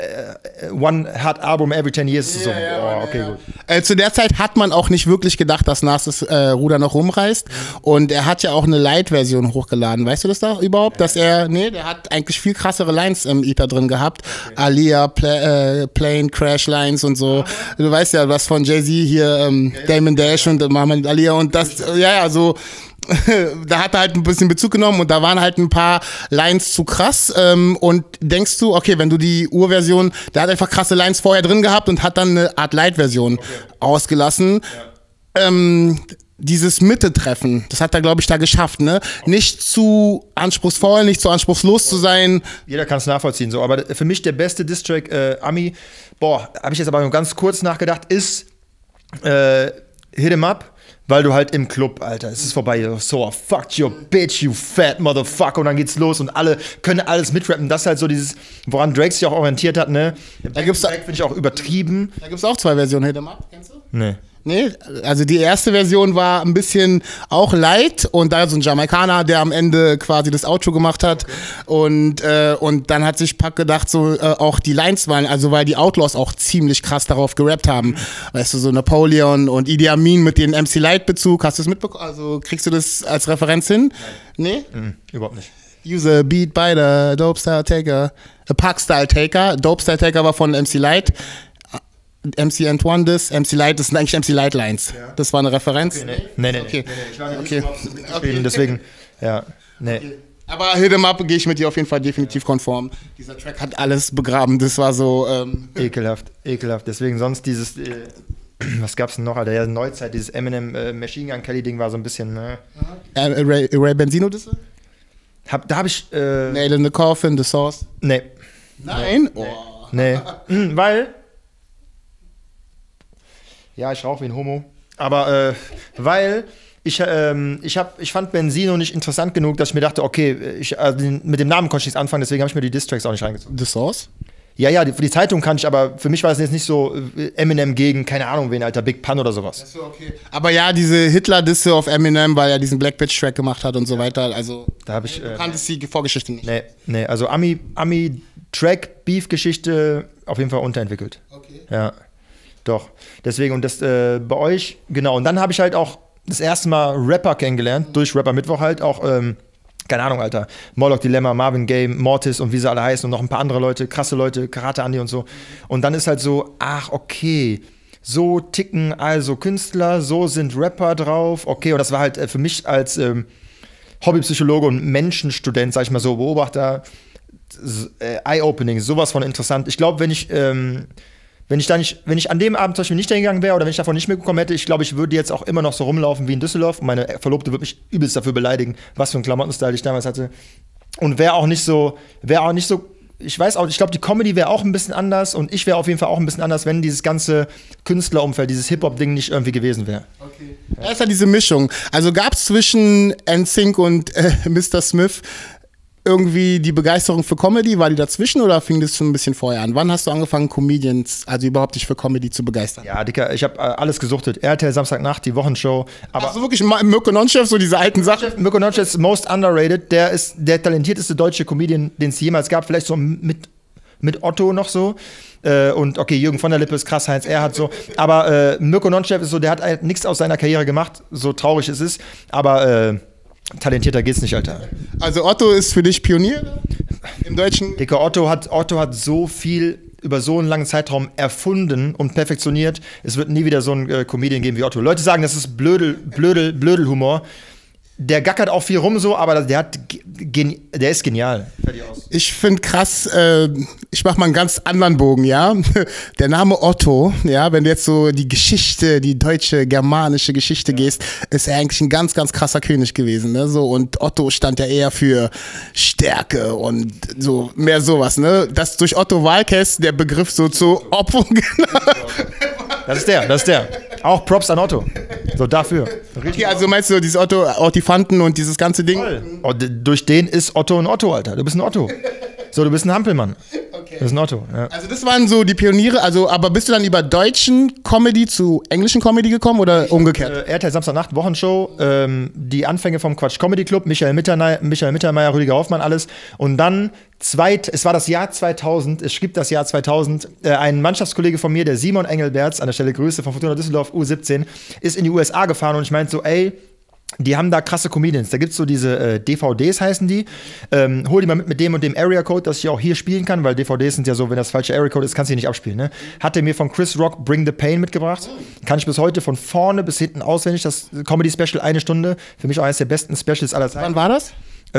one hard album every 10 years. So, okay, gut. Zu der Zeit hat man auch nicht wirklich gedacht, dass Nas das Ruder noch rumreißt. Und er hat ja auch eine Light-Version hochgeladen. Weißt du das da überhaupt? Dass der hat eigentlich viel krassere Lines im Ether drin gehabt. Aliyah, Plane, Crash Lines und so. Du weißt ja, was von Jay-Z hier, Damon Dash und Muhammad Aliyah und das, so. Da hat er halt ein bisschen Bezug genommen und da waren halt ein paar Lines zu krass und denkst du, okay, wenn du die Urversion, der hat einfach krasse Lines vorher drin gehabt und hat dann eine Art Light-Version ausgelassen. Ja. Dieses Mitte-Treffen, das hat er, glaube ich, da geschafft, ne? Nicht zu anspruchsvoll, nicht zu anspruchslos zu sein. Jeder kann es nachvollziehen, so. Aber für mich der beste Diss-Track, Ami, habe ich jetzt aber nur ganz kurz nachgedacht, ist Hit 'em Up. Weil du halt im Club, Alter, es ist vorbei, so, fuck your bitch, you fat motherfucker, und dann geht's los und alle können alles mitrappen. Das ist halt so dieses, woran Drake sich auch orientiert hat, ne? Da gibt's Drake finde ich auch übertrieben. Da gibt's auch 2 Versionen, Hit 'em Up, kennst du? Nee. Nee, also die erste Version war ein bisschen auch light und da so ein Jamaikaner, der am Ende quasi das Outro gemacht hat. Okay. Und dann hat sich Pac gedacht, so auch die Lines waren, also weil die Outlaws auch ziemlich krass darauf gerappt haben. Weißt du, so Napoleon und Idi Amin mit dem MC Light Bezug, hast du das mitbekommen? Also kriegst du das als Referenz hin? Nee? Überhaupt nicht. Use a beat by the Dope Style Taker, a Pac Style Taker. Dope Style Taker war von MC Light. MC Antoine das, MC Light, das sind eigentlich MC Light Lines. Ja. Das war eine Referenz. Okay, nee. Okay. Ich war nicht deswegen, ja, nee. Okay. Aber Hit 'em Up gehe ich mit dir auf jeden Fall definitiv konform. Dieser Track hat alles begraben, das war so... Ekelhaft. Deswegen sonst dieses, was gab's denn noch, Alter, ja, Neuzeit, dieses Eminem Machine Gun Kelly Ding war so ein bisschen, ne? Ray Benzino das? Da hab ich... Nail in the Coffin, The Source? Nee. Nein? Nee. Weil... Ja, ich rauche wie ein Homo. Aber weil ich fand Benzino nicht interessant genug, dass ich mir dachte, okay, mit dem Namen konnte ich nichts anfangen, deswegen habe ich mir die Diss-Tracks auch nicht reingezogen. The Source? Ja, die Zeitung kann ich, aber für mich war es jetzt nicht so Eminem gegen, keine Ahnung wen, Alter, Big Pun oder sowas. Achso, okay. Aber ja, diese Hitler-Disse auf Eminem, weil er diesen Black Bitch-Track gemacht hat und so weiter, also da habe ich, du kanntest die Vorgeschichte nicht. Nee, also Ami-Track-Beef-Geschichte auf jeden Fall unterentwickelt. Okay. Ja. Doch, deswegen und das bei euch, genau. Und dann habe ich halt auch das erste Mal Rapper kennengelernt, durch Rapper Mittwoch halt auch, keine Ahnung, Alter, Morlock Dilemma, Marvin Gaye, Mortis und wie sie alle heißen und noch ein paar andere Leute, krasse Leute, Karate Andi und so. Und dann ist halt so, ach, okay, so ticken also Künstler, so sind Rapper drauf, okay. Und das war halt für mich als Hobbypsychologe und Menschenstudent, sag ich mal so, Beobachter, Eye-Opening, sowas von interessant. Ich glaube, wenn ich an dem Abend zum Beispiel nicht hingegangen wäre oder wenn ich davon nicht mitbekommen hätte, ich glaube, ich würde jetzt auch immer noch so rumlaufen wie in Düsseldorf. Und meine Verlobte würde mich übelst dafür beleidigen, was für ein Klamottenstyle ich damals hatte. Und wäre auch nicht so, ich weiß auch, ich glaube, die Comedy wäre auch ein bisschen anders und ich wäre auf jeden Fall auch ein bisschen anders, wenn dieses ganze Künstlerumfeld, dieses Hip-Hop-Ding nicht irgendwie gewesen wäre. Okay. Ja, ist ja diese Mischung. Also gab es zwischen NSYNC und Mr. Smith irgendwie die Begeisterung für Comedy? War die dazwischen oder fing das schon ein bisschen vorher an? Wann hast du angefangen, Comedians, also überhaupt dich für Comedy zu begeistern? Ja, Dicker, ich habe alles gesuchtet. RTL Samstagnacht, die Wochenshow. Aber also wirklich Mirko Nonchef, so diese alten Sachen? Mirko Nonchef ist most underrated. Der ist der talentierteste deutsche Comedian, den es jemals gab. Vielleicht so mit Otto noch so. Und okay, Jürgen von der Lippe ist krass, Heinz Erhardt so. Aber Mirko Nonchef ist so, der hat halt nichts aus seiner Karriere gemacht, so traurig es ist. Aber talentierter geht's nicht, Alter. Also Otto ist für dich Pionier im Deutschen? Dicker, Otto hat so viel über so einen langen Zeitraum erfunden und perfektioniert. Es wird nie wieder so einen Comedian geben wie Otto. Leute sagen, das ist Blödelhumor. Der gackert auch viel rum so, aber der ist genial. Ich finde krass, ich mache mal einen ganz anderen Bogen, ja. Der Name Otto, ja, wenn du jetzt so die Geschichte, die deutsche, germanische Geschichte gehst, ist er eigentlich ein ganz, ganz krasser König gewesen, ne? So, und Otto stand ja eher für Stärke und so, mehr sowas, ne? Dass durch Otto Walkes der Begriff so zur Opferung. Das ist der. Auch Props an Otto. So dafür. Okay, also meinst du dieses Otto, auch die Fanten und dieses ganze Ding? Toll. Durch den ist Otto ein Otto, Alter. Du bist ein Otto. So, du bist ein Hampelmann. Okay. Du bist ein Otto. Ja. Also das waren so die Pioniere, also aber bist du dann über deutschen Comedy zu englischen Comedy gekommen oder umgekehrt? RTL Samstagnacht, Wochenshow, die Anfänge vom Quatsch Comedy Club, Michael Mittermeier, Rüdiger Hoffmann, alles. Und dann, es war das Jahr 2000, es gibt das Jahr 2000, ein Mannschaftskollege von mir, der Simon Engelberts, an der Stelle Grüße von Fortuna Düsseldorf, U17, ist in die USA gefahren und ich meinte so, ey, die haben da krasse Comedians. Da gibt es so diese DVDs, heißen die. Hol die mal mit dem und dem Area Code, dass ich auch hier spielen kann, weil DVDs sind ja so, wenn das falsche Area Code ist, kannst du die nicht abspielen. Ne? Hat er mir von Chris Rock Bring the Pain mitgebracht. Kann ich bis heute von vorne bis hinten auswendig. Das Comedy-Special, 1 Stunde. Für mich auch eines der besten Specials aller Zeiten. Wann war das?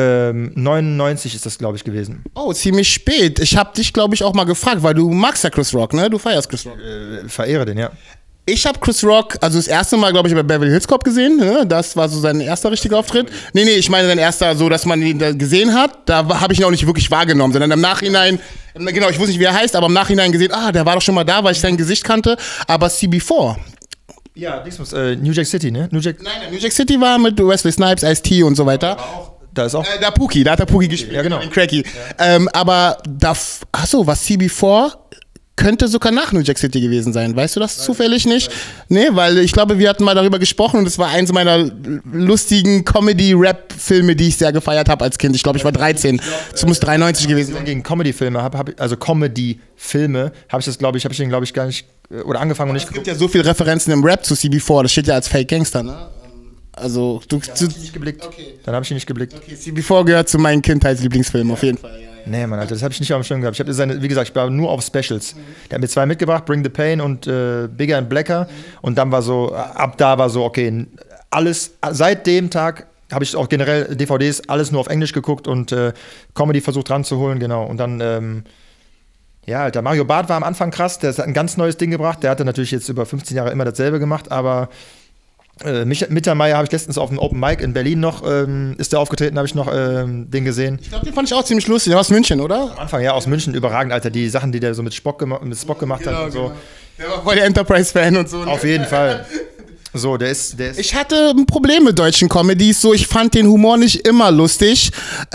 99 ist das, glaube ich, gewesen. Oh, ziemlich spät. Ich habe dich, glaube ich, auch mal gefragt, weil du magst ja Chris Rock, ne? Du feierst Chris Rock. Verehre den, ja. Ich habe Chris Rock, also das erste Mal, glaube ich, bei Beverly Hills Cop gesehen. Ne? Das war so sein erster richtiger Auftritt. Nee, ich meine sein erster, so dass man ihn da gesehen hat. Da habe ich ihn auch nicht wirklich wahrgenommen, sondern im Nachhinein, genau, ich wusste nicht, wie er heißt, aber im Nachhinein gesehen, der war doch schon mal da, weil ich sein Gesicht kannte. Aber CB4. Ja, New Jack City, ne? Nein, New Jack City war mit Wesley Snipes, Ice-T und so weiter. Da ist auch. Da hat er Pookie gespielt. Ja, genau. Den Cracky. Ja. Aber was CB4 könnte sogar nach New Jack City gewesen sein. Weißt du das zufällig nicht? Nee, weil ich glaube, wir hatten mal darüber gesprochen und es war eins meiner lustigen Comedy-Rap-Filme, die ich sehr gefeiert habe als Kind. Ich glaube, ich war 13. Es muss 93 gewesen sein. Gegen Comedy-Filme also Comedy-Filme, habe ich den, glaube ich, gar nicht, oder angefangen und nicht geguckt. Es gibt ja so viele Referenzen im Rap zu CB4, das steht ja als Fake Gangster, ne? Also, Dann habe ich ihn nicht geblickt. Okay. Dann habe ich ihn nicht geblickt. Okay, CB4 gehört zu meinen Kindheitslieblingsfilmen, auf jeden Fall. Ja. Nee, Mann, Alter, das habe ich nicht auf dem Schirm gehabt. Wie gesagt, ich war nur auf Specials. Der hat mir 2 mitgebracht, Bring the Pain und Bigger and Blacker. Und dann war so, ab da war so, okay, alles, seit dem Tag habe ich auch generell DVDs, alles nur auf Englisch geguckt und Comedy versucht ranzuholen, genau. Und dann, ja, Alter, Mario Barth war am Anfang krass, der hat ein ganz neues Ding gebracht. Der hatte natürlich jetzt über 15 Jahre immer dasselbe gemacht, aber Mittermeier habe ich letztens auf dem Open Mic in Berlin noch, ist der aufgetreten, habe ich noch den gesehen. Ich glaube, den fand ich auch ziemlich lustig. Der war aus München, oder? Am Anfang, ja, aus München, überragend, Alter. Die Sachen, die der so mit Spock gemacht hat und so. Genau. Der war voll der Enterprise-Fan und so. Ne? Auf jeden Fall. So, der ist. Ich hatte ein Problem mit deutschen Comedies, so ich fand den Humor nicht immer lustig,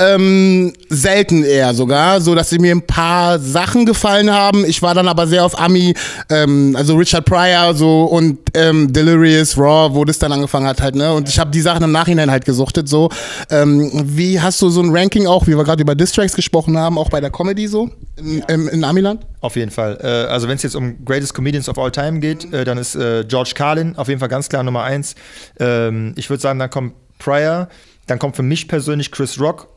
selten eher sogar, so dass mir ein paar Sachen gefallen haben. Ich war dann aber sehr auf Ami, also Richard Pryor so und Delirious, Raw, wo das dann angefangen hat halt, ne? Und ich habe die Sachen im Nachhinein halt gesuchtet, so. Wie hast du so ein Ranking auch, wie wir gerade über Distracks gesprochen haben, auch bei der Comedy so in Amiland? Auf jeden Fall. Also wenn es jetzt um Greatest Comedians of All Time geht, dann ist George Carlin auf jeden Fall ganz klar Nummer 1. Ich würde sagen, dann kommt Pryor, dann kommt für mich persönlich Chris Rock.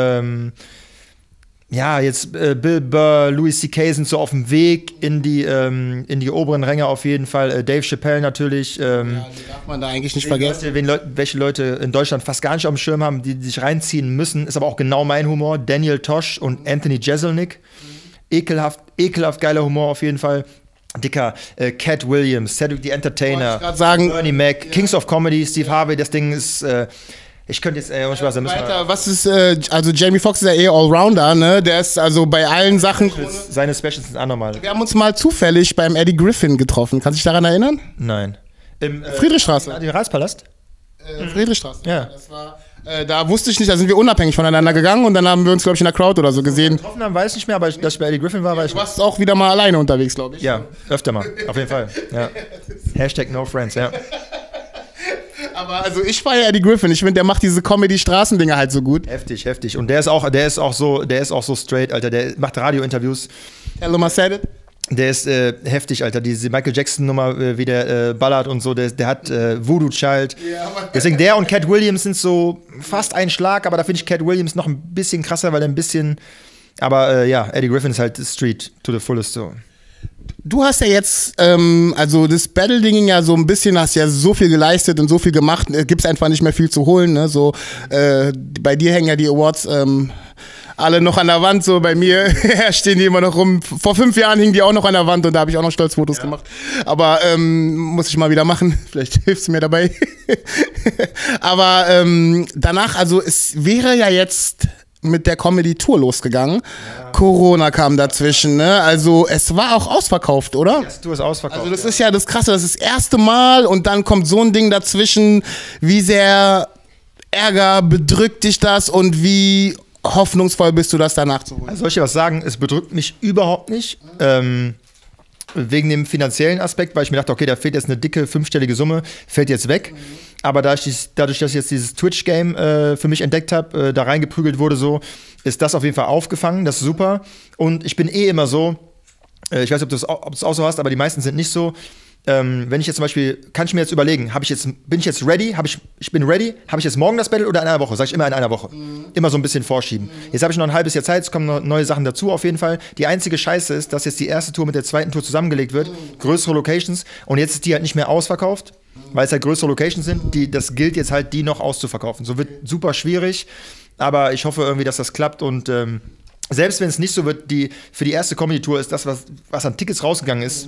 Ja, jetzt Bill Burr, Louis C.K. sind so auf dem Weg in die oberen Ränge auf jeden Fall. Dave Chappelle natürlich. Ja, die darf man da eigentlich nicht vergessen. Welche Leute in Deutschland fast gar nicht auf dem Schirm haben, die sich reinziehen müssen, ist aber auch genau mein Humor. Daniel Tosh und Anthony Jeselnik. Ekelhaft geiler Humor auf jeden Fall. Dicker, Cat Williams, Cedric the Entertainer, Bernie Mac, Kings of Comedy, Steve Harvey, das Ding ist, ich könnte jetzt, Spaß, was ist, also Jamie Foxx ist ja Allrounder, ne, der ist also bei allen Sachen... Seine Specials sind anormal. Wir haben uns mal zufällig beim Eddie Griffin getroffen, kannst du dich daran erinnern? Nein. Im Friedrichstraße. Den Reichspalast? Friedrichstraße. Ja. Das war... Da wusste ich nicht, da sind wir unabhängig voneinander gegangen und dann haben wir uns, glaube ich, in der Crowd oder so gesehen. Getroffen haben, weiß ich nicht mehr, aber dass ich bei Eddie Griffin war, weiß ich nicht. Du warst auch wieder mal alleine unterwegs, glaube ich. Ja, öfter mal, auf jeden Fall. Ja. Hashtag no friends, ja. Aber also ich feiere Eddie Griffin, ich finde, der macht diese Comedy-Straßendinger halt so gut. Heftig. Und der ist auch so straight, Alter, der macht Radio-Interviews. Tell him I said it. Der ist heftig, Alter. Diese Michael Jackson-Nummer, wie der ballert und so, der hat Voodoo Child. Ja, deswegen der und Cat Williams sind so fast ein Schlag, aber da finde ich Cat Williams noch ein bisschen krasser, weil er ein bisschen. Aber ja, Eddie Griffin ist halt Street to the fullest so. Du hast ja jetzt, also das Battle-Ding ja so ein bisschen, hast ja so viel geleistet und so viel gemacht, gibt's einfach nicht mehr viel zu holen, ne? So, bei dir hängen ja die Awards, alle noch an der Wand, so bei mir stehen die immer noch rum. Vor 5 Jahren hingen die auch noch an der Wand und da habe ich auch noch Stolzfotos gemacht. Aber muss ich mal wieder machen, vielleicht hilfst du mir dabei. Aber danach, also es wäre ja jetzt mit der Comedy-Tour losgegangen. Ja. Corona kam dazwischen, ne? Also es war auch ausverkauft, oder? Die erste Tour ist ausverkauft. Also das ist ja das Krasse, das ist das erste Mal und dann kommt so ein Ding dazwischen. Wie sehr Ärger bedrückt dich das und wie hoffnungsvoll bist du, das danach zu holen? Also soll ich dir was sagen? Es bedrückt mich überhaupt nicht. Wegen dem finanziellen Aspekt, weil ich mir dachte, okay, da fehlt jetzt eine dicke, 5-stellige Summe, fällt jetzt weg. Aber dadurch, dass ich jetzt dieses Twitch-Game für mich entdeckt habe, da reingeprügelt wurde, so, ist das auf jeden Fall aufgefangen. Das ist super. Und ich bin immer so, ich weiß nicht, ob du es auch so hast, aber die meisten sind nicht so. Wenn ich jetzt zum Beispiel, kann ich mir jetzt überlegen, bin ich jetzt ready? Ich bin ready? Habe ich jetzt morgen das Battle oder in einer Woche? Sag ich immer in einer Woche. Immer so ein bisschen vorschieben. Jetzt habe ich noch ein halbes Jahr Zeit, es kommen noch neue Sachen dazu auf jeden Fall. Die einzige Scheiße ist, dass jetzt die erste Tour mit der zweiten Tour zusammengelegt wird, größere Locations, und jetzt ist die halt nicht mehr ausverkauft, weil es halt größere Locations sind. Das gilt jetzt halt, die noch auszuverkaufen. So wird super schwierig, aber ich hoffe irgendwie, dass das klappt und selbst wenn es nicht so wird, für die erste Comedy-Tour ist das, was an Tickets rausgegangen ist,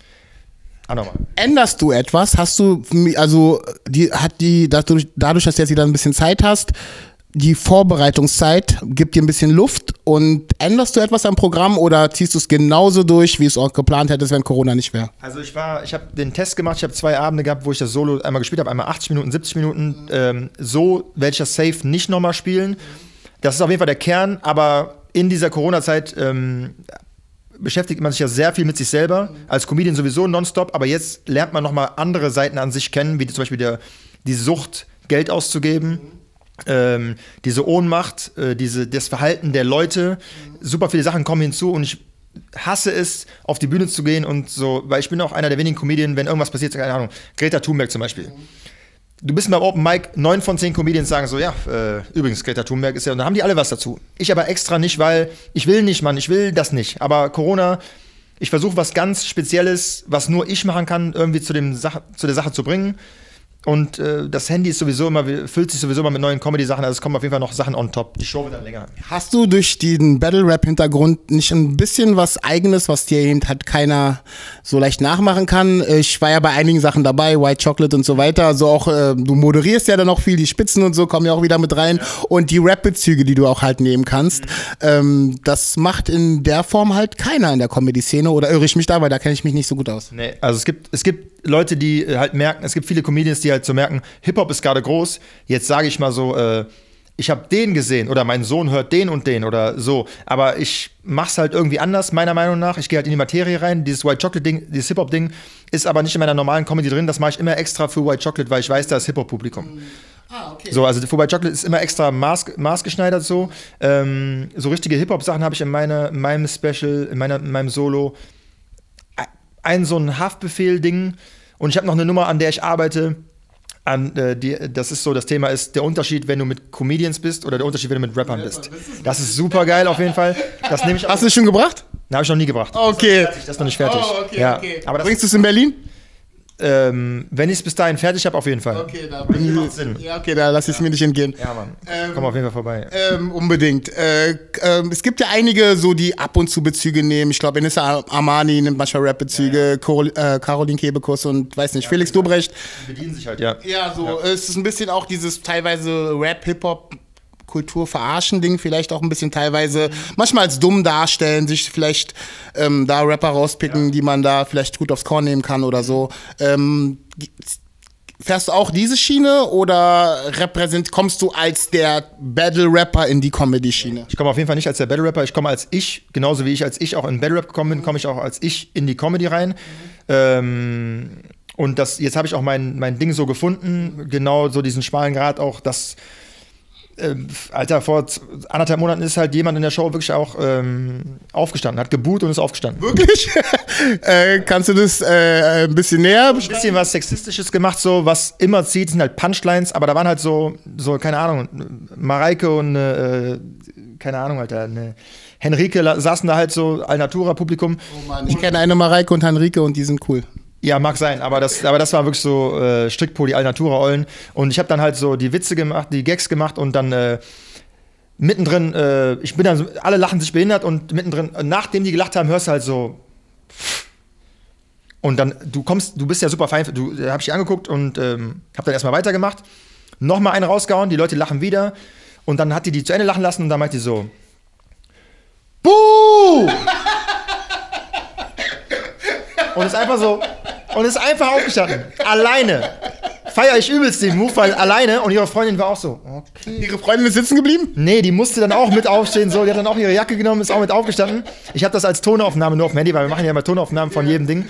änderst du etwas? Hast du, also dadurch, dass du jetzt wieder ein bisschen Zeit hast, die Vorbereitungszeit gibt dir ein bisschen Luft und änderst du etwas am Programm oder ziehst du es genauso durch, wie es auch geplant hättest, wenn Corona nicht wäre? Also ich habe den Test gemacht, ich habe 2 Abende gehabt, wo ich das Solo einmal gespielt habe, einmal 80 Minuten, 70 Minuten. So werde ich das safe nicht nochmal spielen. Das ist auf jeden Fall der Kern, aber in dieser Corona-Zeit beschäftigt man sich ja sehr viel mit sich selber, als Comedian sowieso nonstop, aber jetzt lernt man nochmal andere Seiten an sich kennen, wie zum Beispiel die Sucht, Geld auszugeben, diese Ohnmacht, das Verhalten der Leute, super viele Sachen kommen hinzu und ich hasse es, auf die Bühne zu gehen und so, weil ich bin auch einer der wenigen Comedian, wenn irgendwas passiert, keine Ahnung, Greta Thunberg zum Beispiel. Du bist beim Open Mic, 9 von 10 Comedians sagen so, ja, übrigens, Greta Thunberg ist ja, und da haben die alle was dazu. Ich aber extra nicht, weil ich will nicht, Mann, ich will das nicht. Aber Corona, ich versuche was ganz Spezielles, was nur ich machen kann, irgendwie zu der Sache zu bringen. Und das Handy ist sowieso füllt sich sowieso immer mit neuen Comedy-Sachen, also es kommen auf jeden Fall noch Sachen on top. Die Show wird dann länger. Hast du durch den Battle-Rap-Hintergrund nicht ein bisschen was Eigenes, was dir eben halt keiner so leicht nachmachen kann? Ich war ja bei einigen Sachen dabei, White Chocolate und so weiter, also auch, du moderierst ja dann auch viel, die Spitzen und so kommen ja auch wieder mit rein und die Rap-Bezüge, die du auch halt nehmen kannst, das macht in der Form halt keiner in der Comedy-Szene, oder irre ich mich da, weil da kenne ich mich nicht so gut aus. Nee, also es gibt Leute, die halt merken, es gibt viele Comedians, die halt so merken, Hip-Hop ist gerade groß, jetzt sage ich mal so, ich habe den gesehen oder mein Sohn hört den und den oder so, aber ich mach's halt irgendwie anders, meiner Meinung nach. Ich gehe halt in die Materie rein, dieses White Chocolate-Ding, dieses Hip-Hop-Ding ist aber nicht in meiner normalen Comedy drin, das mache ich immer extra für White Chocolate, weil ich weiß, da ist Hip-Hop-Publikum. Okay. So, also für White Chocolate ist immer extra maßgeschneidert so. So richtige Hip-Hop-Sachen habe ich in meinem Special, in meinem Solo so ein Haftbefehl-Ding und ich habe noch eine Nummer, an der ich arbeite. Das ist so, das Thema ist der Unterschied, wenn du mit Comedians bist oder der Unterschied, wenn du mit Rappern bist. Das ist super geil auf jeden Fall. Das nehme ich. Hast du es schon gebracht? Habe ich noch nie gebracht. Okay. Das ist noch nicht fertig. Oh, okay, ja. okay. Aber bringst du es in Berlin? Wenn ich es bis dahin fertig habe, auf jeden Fall. Okay, da lasse ich es mir nicht entgehen. Ja, Mann. Komm auf jeden Fall vorbei. Unbedingt. Es gibt ja einige, so die ab und zu Bezüge nehmen. Ich glaube, Enissa Armani nimmt manchmal Rap-Bezüge, Caroline Kebekus und weiß nicht, Felix Dobrecht. Die bedienen sich halt, ja. Ja, so. Es ist ein bisschen auch dieses teilweise Rap, Hip-Hop, Kultur verarschen Ding, vielleicht auch ein bisschen teilweise manchmal als dumm darstellen, sich vielleicht da Rapper rauspicken, die man da vielleicht gut aufs Korn nehmen kann oder so. Fährst du auch diese Schiene oder kommst du als der Battle-Rapper in die Comedy-Schiene? Ich komme auf jeden Fall nicht als der Battle-Rapper, ich komme als ich, genauso wie ich als ich auch in Battle-Rap gekommen bin, komme ich auch als ich in die Comedy rein. Und jetzt habe ich auch mein Ding so gefunden, genau so diesen schmalen Grat auch, dass Alter, vor 1,5 Monaten ist halt jemand in der Show wirklich auch aufgestanden, hat geboot und ist aufgestanden. Wirklich? Kannst du das ein bisschen näher beschreiben? Ein bisschen was Sexistisches gemacht, so, was immer zieht, sind halt Punchlines, aber da waren halt so keine Ahnung, Mareike und keine Ahnung, Alter, eine Henrike saßen da halt so, Alnatura-Publikum. Oh Mann, ich kenne eine Mareike und Henrike und die sind cool. Ja, mag sein, aber das war wirklich so Strickpol, die Alnatura-Eulen. Und ich habe dann halt so die Witze gemacht, die Gags gemacht und dann mittendrin, alle lachen sich behindert und mittendrin, nachdem die gelacht haben, hörst du halt so. Und dann, du bist ja super fein, hab ich die angeguckt und hab dann erstmal weitergemacht. Nochmal einen rausgehauen, die Leute lachen wieder. Und dann hat die zu Ende lachen lassen und dann meint die so, Buh! Und ist einfach so, und ist einfach aufgestanden. Alleine. Feier ich übelst den Move, weil alleine und ihre Freundin war auch so, okay. Ihre Freundin ist sitzen geblieben? Nee, die musste dann auch mit aufstehen, so, die hat dann auch ihre Jacke genommen, ist auch mit aufgestanden. Ich habe das als Tonaufnahme nur auf dem Handy, weil wir machen ja immer Tonaufnahmen von jedem Ding.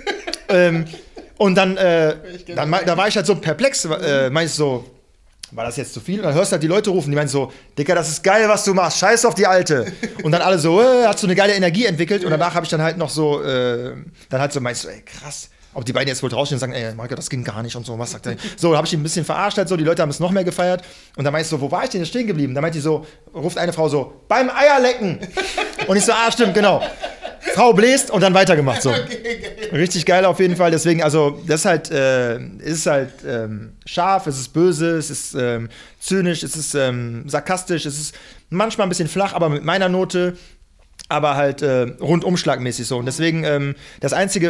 Und dann, da war ich halt so perplex, meinte ich so, war das jetzt zu viel? Und dann hörst du halt die Leute rufen, die meinen so, Dicker, das ist geil, was du machst, scheiß auf die Alte. Und dann alle so, hat so eine geile Energie entwickelt und danach habe ich dann halt noch so, meinst du, ey, krass. Ob die beiden jetzt wohl draußen stehen und sagen, ey, Marco, das ging gar nicht und so, was sagt er? So, da habe ich ihn ein bisschen verarscht halt so, die Leute haben es noch mehr gefeiert. Und dann meinte ich so, wo war ich denn jetzt stehen geblieben? Da meinte die so, ruft eine Frau so, beim Eierlecken. Und ich so, stimmt, genau. Frau bläst und dann weitergemacht, so. Richtig geil auf jeden Fall, deswegen, also, das ist halt scharf, es ist böse, es ist zynisch, es ist sarkastisch, es ist manchmal ein bisschen flach, aber mit meiner Note, aber halt rundumschlagmäßig so. Und deswegen, das Einzige,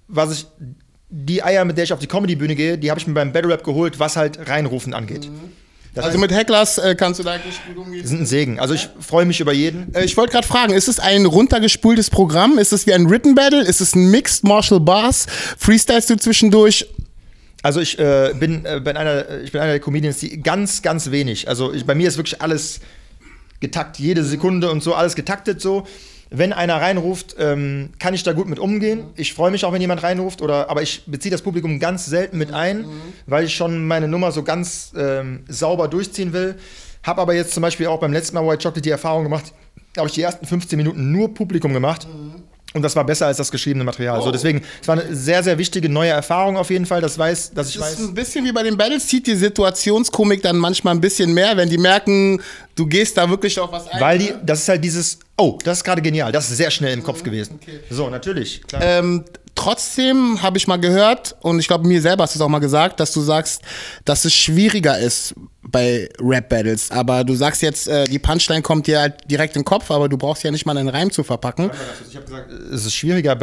die Eier, mit der ich auf die Comedy-Bühne gehe, die habe ich mir beim Battle Rap geholt, was halt Reinrufen angeht. Das also heißt, mit Hecklers kannst du da eigentlich gut umgehen? die sind ein Segen. Also ich freue mich über jeden. Ich wollte gerade fragen, ist es ein runtergespultes Programm? Ist es wie ein Written Battle? Ist es ein Mixed Martial Bars? Freestylst du zwischendurch? Also ich bin einer der Comedians, die ganz, ganz wenig. Also bei mir ist wirklich alles getakt, jede Sekunde und so, alles getaktet so. Wenn einer reinruft, kann ich da gut mit umgehen. Ich freue mich auch, wenn jemand reinruft, aber ich beziehe das Publikum ganz selten mit ein, weil ich schon meine Nummer so ganz sauber durchziehen will. Habe aber jetzt zum Beispiel auch beim letzten Mal White Chocolate die Erfahrung gemacht, da habe ich die ersten 15 Minuten nur Publikum gemacht. Und das war besser als das geschriebene Material. So, deswegen, es war eine sehr, sehr wichtige neue Erfahrung auf jeden Fall, dass ich weiß. Das ist ein bisschen wie bei den Battles, zieht die Situationskomik dann manchmal ein bisschen mehr, wenn die merken, du gehst da wirklich auf was ein. Weil das ist halt dieses, das ist gerade genial, das ist sehr schnell im Kopf gewesen. Okay. So, natürlich, klar. Trotzdem habe ich mal gehört, und ich glaube, mir selber hast du es auch mal gesagt, dass du sagst, dass es schwieriger ist bei Rap-Battles. Aber du sagst jetzt, die Punchline kommt dir halt direkt in den Kopf, aber du brauchst ja nicht mal einen Reim zu verpacken. Ich habe gesagt, es ist schwieriger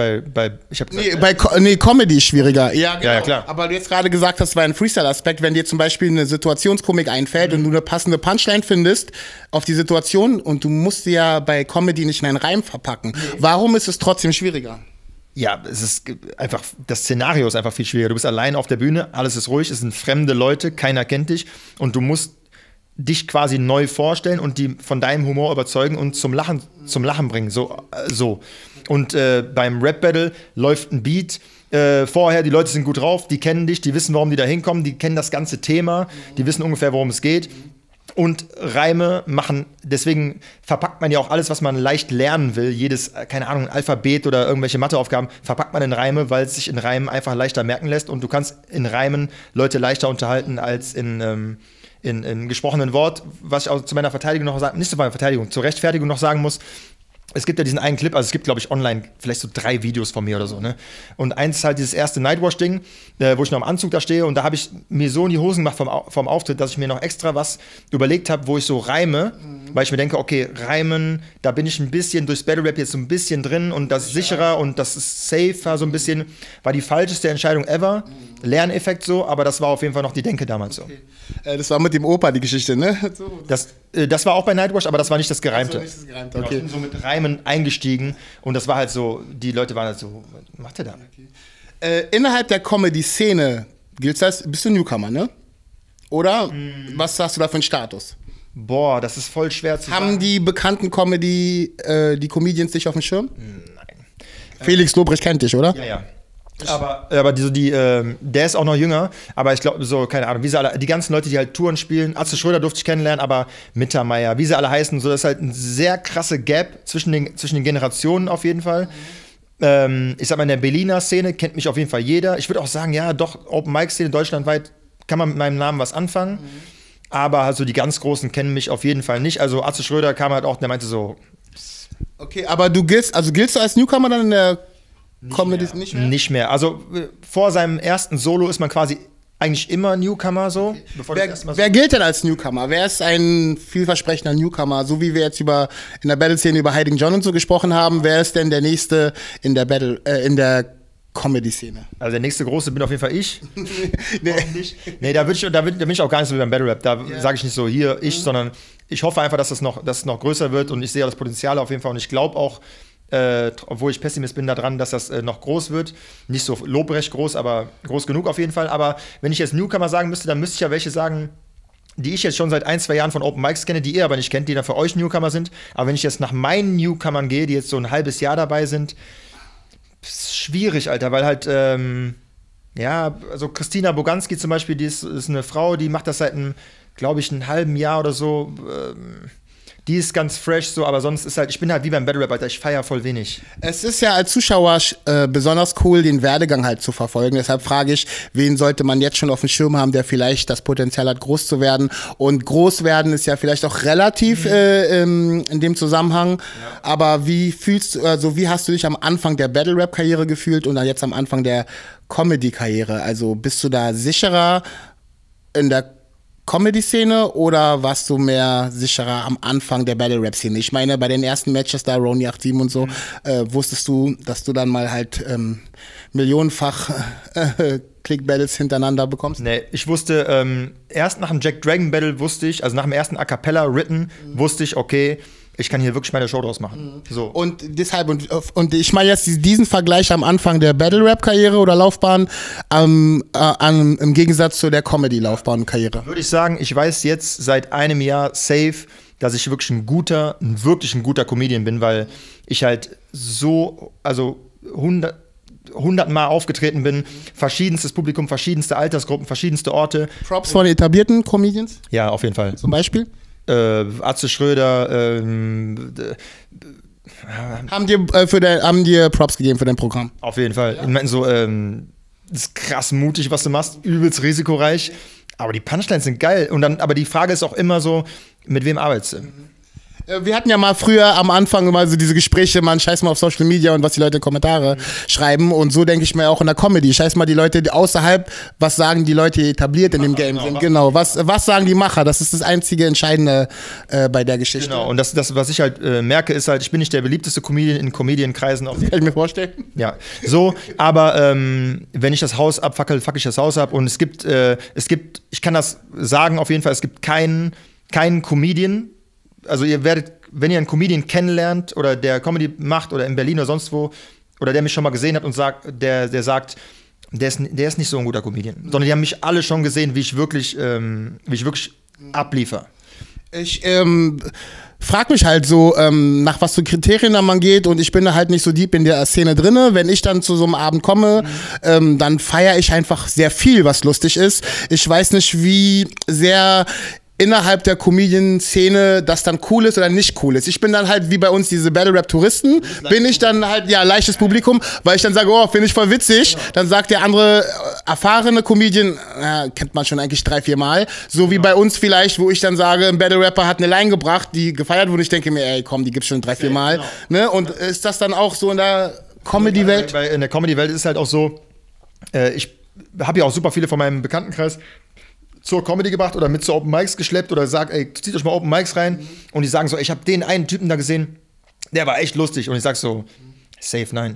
Comedy ist schwieriger. Ja, genau. Ja, klar. Aber du jetzt gerade gesagt hast, bei einem Freestyle-Aspekt, wenn dir zum Beispiel eine Situationskomik einfällt und du eine passende Punchline findest auf die Situation und du musst sie ja bei Comedy nicht in einen Reim verpacken. Warum ist es trotzdem schwieriger? Ja, es ist einfach, das Szenario ist einfach viel schwieriger. Du bist allein auf der Bühne, alles ist ruhig, es sind fremde Leute, keiner kennt dich und du musst dich quasi neu vorstellen und die von deinem Humor überzeugen und zum Lachen bringen. So. Und beim Rap-Battle läuft ein Beat vorher, die Leute sind gut drauf, die kennen dich, die wissen, warum die da hinkommen, die kennen das ganze Thema, die wissen ungefähr, worum es geht. Und Reime machen, deswegen verpackt man ja auch alles, was man leicht lernen will, jedes, keine Ahnung, Alphabet oder irgendwelche Matheaufgaben, verpackt man in Reime, weil es sich in Reimen einfach leichter merken lässt und du kannst in Reimen Leute leichter unterhalten als in gesprochenen Wort, was ich auch zu meiner Verteidigung noch sagen, nicht zu meiner Verteidigung, zur Rechtfertigung noch sagen muss. Es gibt ja diesen einen Clip, also es gibt, glaube ich, online vielleicht so 3 Videos von mir oder so, ne? Und eins ist halt dieses erste Nightwash-Ding, wo ich noch im Anzug da stehe und da habe ich mir so in die Hosen gemacht vom Auftritt, dass ich mir noch extra was überlegt habe, wo ich so reime, weil ich mir denke, okay, reimen, da bin ich ein bisschen durchs Battle Rap jetzt so ein bisschen drin und das ist sicherer und das ist safer so ein bisschen. War die falscheste Entscheidung ever, Lerneffekt so, aber das war auf jeden Fall noch die Denke damals so. Das war mit dem Opa die Geschichte, ne? Das war auch bei Nightwash, aber das war nicht das Gereimte. Das war nicht das Gereimte, okay. Ich bin so mit Reimen eingestiegen und das war halt so, die Leute waren halt so, was macht der da? Okay. Innerhalb der Comedy-Szene bist du Newcomer, ne? Oder was hast du da für einen Status? Boah, das ist voll schwer zu sagen. Haben die bekannten die Comedians dich auf dem Schirm? Nein. Felix Lobrecht kennt dich, oder? Ja. Aber der ist auch noch jünger, aber ich glaube, so, keine Ahnung, wie sie alle, die ganzen Leute, die halt Touren spielen, Atze Schröder durfte ich kennenlernen, aber Mittermeier, wie sie alle heißen, so, das ist halt ein sehr krasse Gap zwischen den Generationen auf jeden Fall. Ich sag mal, in der Berliner Szene kennt mich auf jeden Fall jeder. Ich würde auch sagen, ja, doch, Open-Mic-Szene deutschlandweit kann man mit meinem Namen was anfangen, aber also die ganz Großen kennen mich auf jeden Fall nicht. Also Atze Schröder kam halt auch, der meinte so. Okay, aber giltst du als Newcomer dann in der Comedy nicht mehr? Nicht mehr. Also vor seinem ersten Solo ist man quasi eigentlich immer Newcomer so. Okay. Wer gilt denn als Newcomer? Wer ist ein vielversprechender Newcomer? So wie wir jetzt in der Battle-Szene über Hiding John und so gesprochen haben, wer ist denn der Nächste in der Comedy-Szene? Also der nächste große bin auf jeden Fall ich. Nee, da bin ich auch gar nicht so wie beim Battle Rap. Da sage ich nicht so, hier, ich, sondern ich hoffe einfach, dass es noch größer wird und ich sehe das Potenzial auf jeden Fall und ich glaube auch, obwohl ich Pessimist bin daran, dass das noch groß wird. Nicht so lobrecht groß, aber groß genug auf jeden Fall. Aber wenn ich jetzt Newcomer sagen müsste, dann müsste ich ja welche sagen, die ich jetzt schon seit 1-2 Jahren von Open Mics kenne, die ihr aber nicht kennt, die dann für euch Newcomer sind. Aber wenn ich jetzt nach meinen Newcomern gehe, die jetzt so ein halbes Jahr dabei sind, ist schwierig, Alter, weil halt, also Christina Boganski zum Beispiel, die ist eine Frau, die macht das seit glaube ich, einem halben Jahr oder so. Die ist ganz fresh so, aber sonst ist halt, ich bin halt wie beim Battle Rap, Alter, ich feiere voll wenig. Es ist ja als Zuschauer besonders cool, den Werdegang halt zu verfolgen. Deshalb frage ich, wen sollte man jetzt schon auf dem Schirm haben, der vielleicht das Potenzial hat, groß zu werden. Und groß werden ist ja vielleicht auch relativ in dem Zusammenhang. Ja. Aber wie hast du dich am Anfang der Battle Rap Karriere gefühlt und dann jetzt am Anfang der Comedy Karriere? Also bist du da sicherer in der Comedy-Szene oder warst du mehr sicherer am Anfang der Battle-Rap-Szene? Ich meine, bei den ersten Matches da, Roni 87 und so, wusstest du, dass du dann mal halt millionenfach Click-Battles hintereinander bekommst? Nee, ich wusste, erst nach dem Jack Dragon Battle wusste ich, also nach dem ersten A Cappella Written, wusste ich, okay, ich kann hier wirklich meine Show draus machen. So. Und deshalb, und ich meine jetzt diesen Vergleich am Anfang der Battle-Rap-Karriere oder Laufbahn im Gegensatz zu der Comedy-Laufbahn-Karriere. Würde ich sagen, ich weiß jetzt seit einem Jahr safe, dass ich wirklich ein guter Comedian bin, weil ich halt so, also 100 Mal aufgetreten bin, verschiedenstes Publikum, verschiedenste Altersgruppen, verschiedenste Orte. Props von etablierten Comedians? Ja, auf jeden Fall. Zum Beispiel? Atze Schröder, haben dir Props gegeben für dein Programm? Auf jeden Fall. Ja. Ich meine so, das ist krass mutig, was du machst, übelst risikoreich, aber die Punchlines sind geil. Und dann, aber die Frage ist auch immer so, mit wem arbeitest du? Wir hatten ja mal früher am Anfang immer so diese Gespräche, man scheiß mal auf Social Media und was die Leute in Kommentare schreiben und so denke ich mir auch in der Comedy. Scheiß mal die Leute außerhalb, was sagen die Leute, die etabliert in dem Game sind. Genau, was sagen die Macher? Das ist das einzige Entscheidende bei der Geschichte. Genau, und das was ich halt merke, ist halt, ich bin nicht der beliebteste Comedian in Comedienkreisen. Kann ich mir vorstellen. Ja, so, aber wenn ich das Haus abfackel, fuck ich das Haus ab und es gibt, ich kann das sagen auf jeden Fall, es gibt keinen Comedian. Also ihr werdet, wenn ihr einen Comedian kennenlernt oder der Comedy macht oder in Berlin oder sonst wo oder der mich schon mal gesehen hat und sagt, der sagt, der ist nicht so ein guter Comedian, sondern die haben mich alle schon gesehen, wie ich wirklich abliefer. Ich frag mich halt so, nach was für Kriterien da man geht und ich bin da halt nicht so deep in der Szene drinne. Wenn ich dann zu so einem Abend komme, dann feiere ich einfach sehr viel, was lustig ist. Ich weiß nicht, wie sehr innerhalb der Comedian-Szene das dann cool ist oder nicht cool ist. Ich bin dann halt wie bei uns diese Battle-Rap-Touristen, bin ich dann halt, ja, leichtes Publikum, weil ich dann sage, oh, finde ich voll witzig. Genau. Dann sagt der andere erfahrene Comedian, kennt man schon eigentlich 3-4 Mal. So wie bei uns vielleicht, wo ich dann sage, ein Battle-Rapper hat eine Line gebracht, die gefeiert wurde. Ich denke mir, ey, komm, die gibt's schon 3-4 Mal. Genau. Ne? Und ist das dann auch so in der Comedy-Welt? In der Comedy-Welt ist es halt auch so, ich habe ja auch super viele von meinem Bekanntenkreis zur Comedy gebracht oder mit zu Open Mics geschleppt oder sag, ey, zieht euch mal Open Mics rein und die sagen so, ich habe den einen Typen da gesehen, der war echt lustig und ich sag so, safe nein.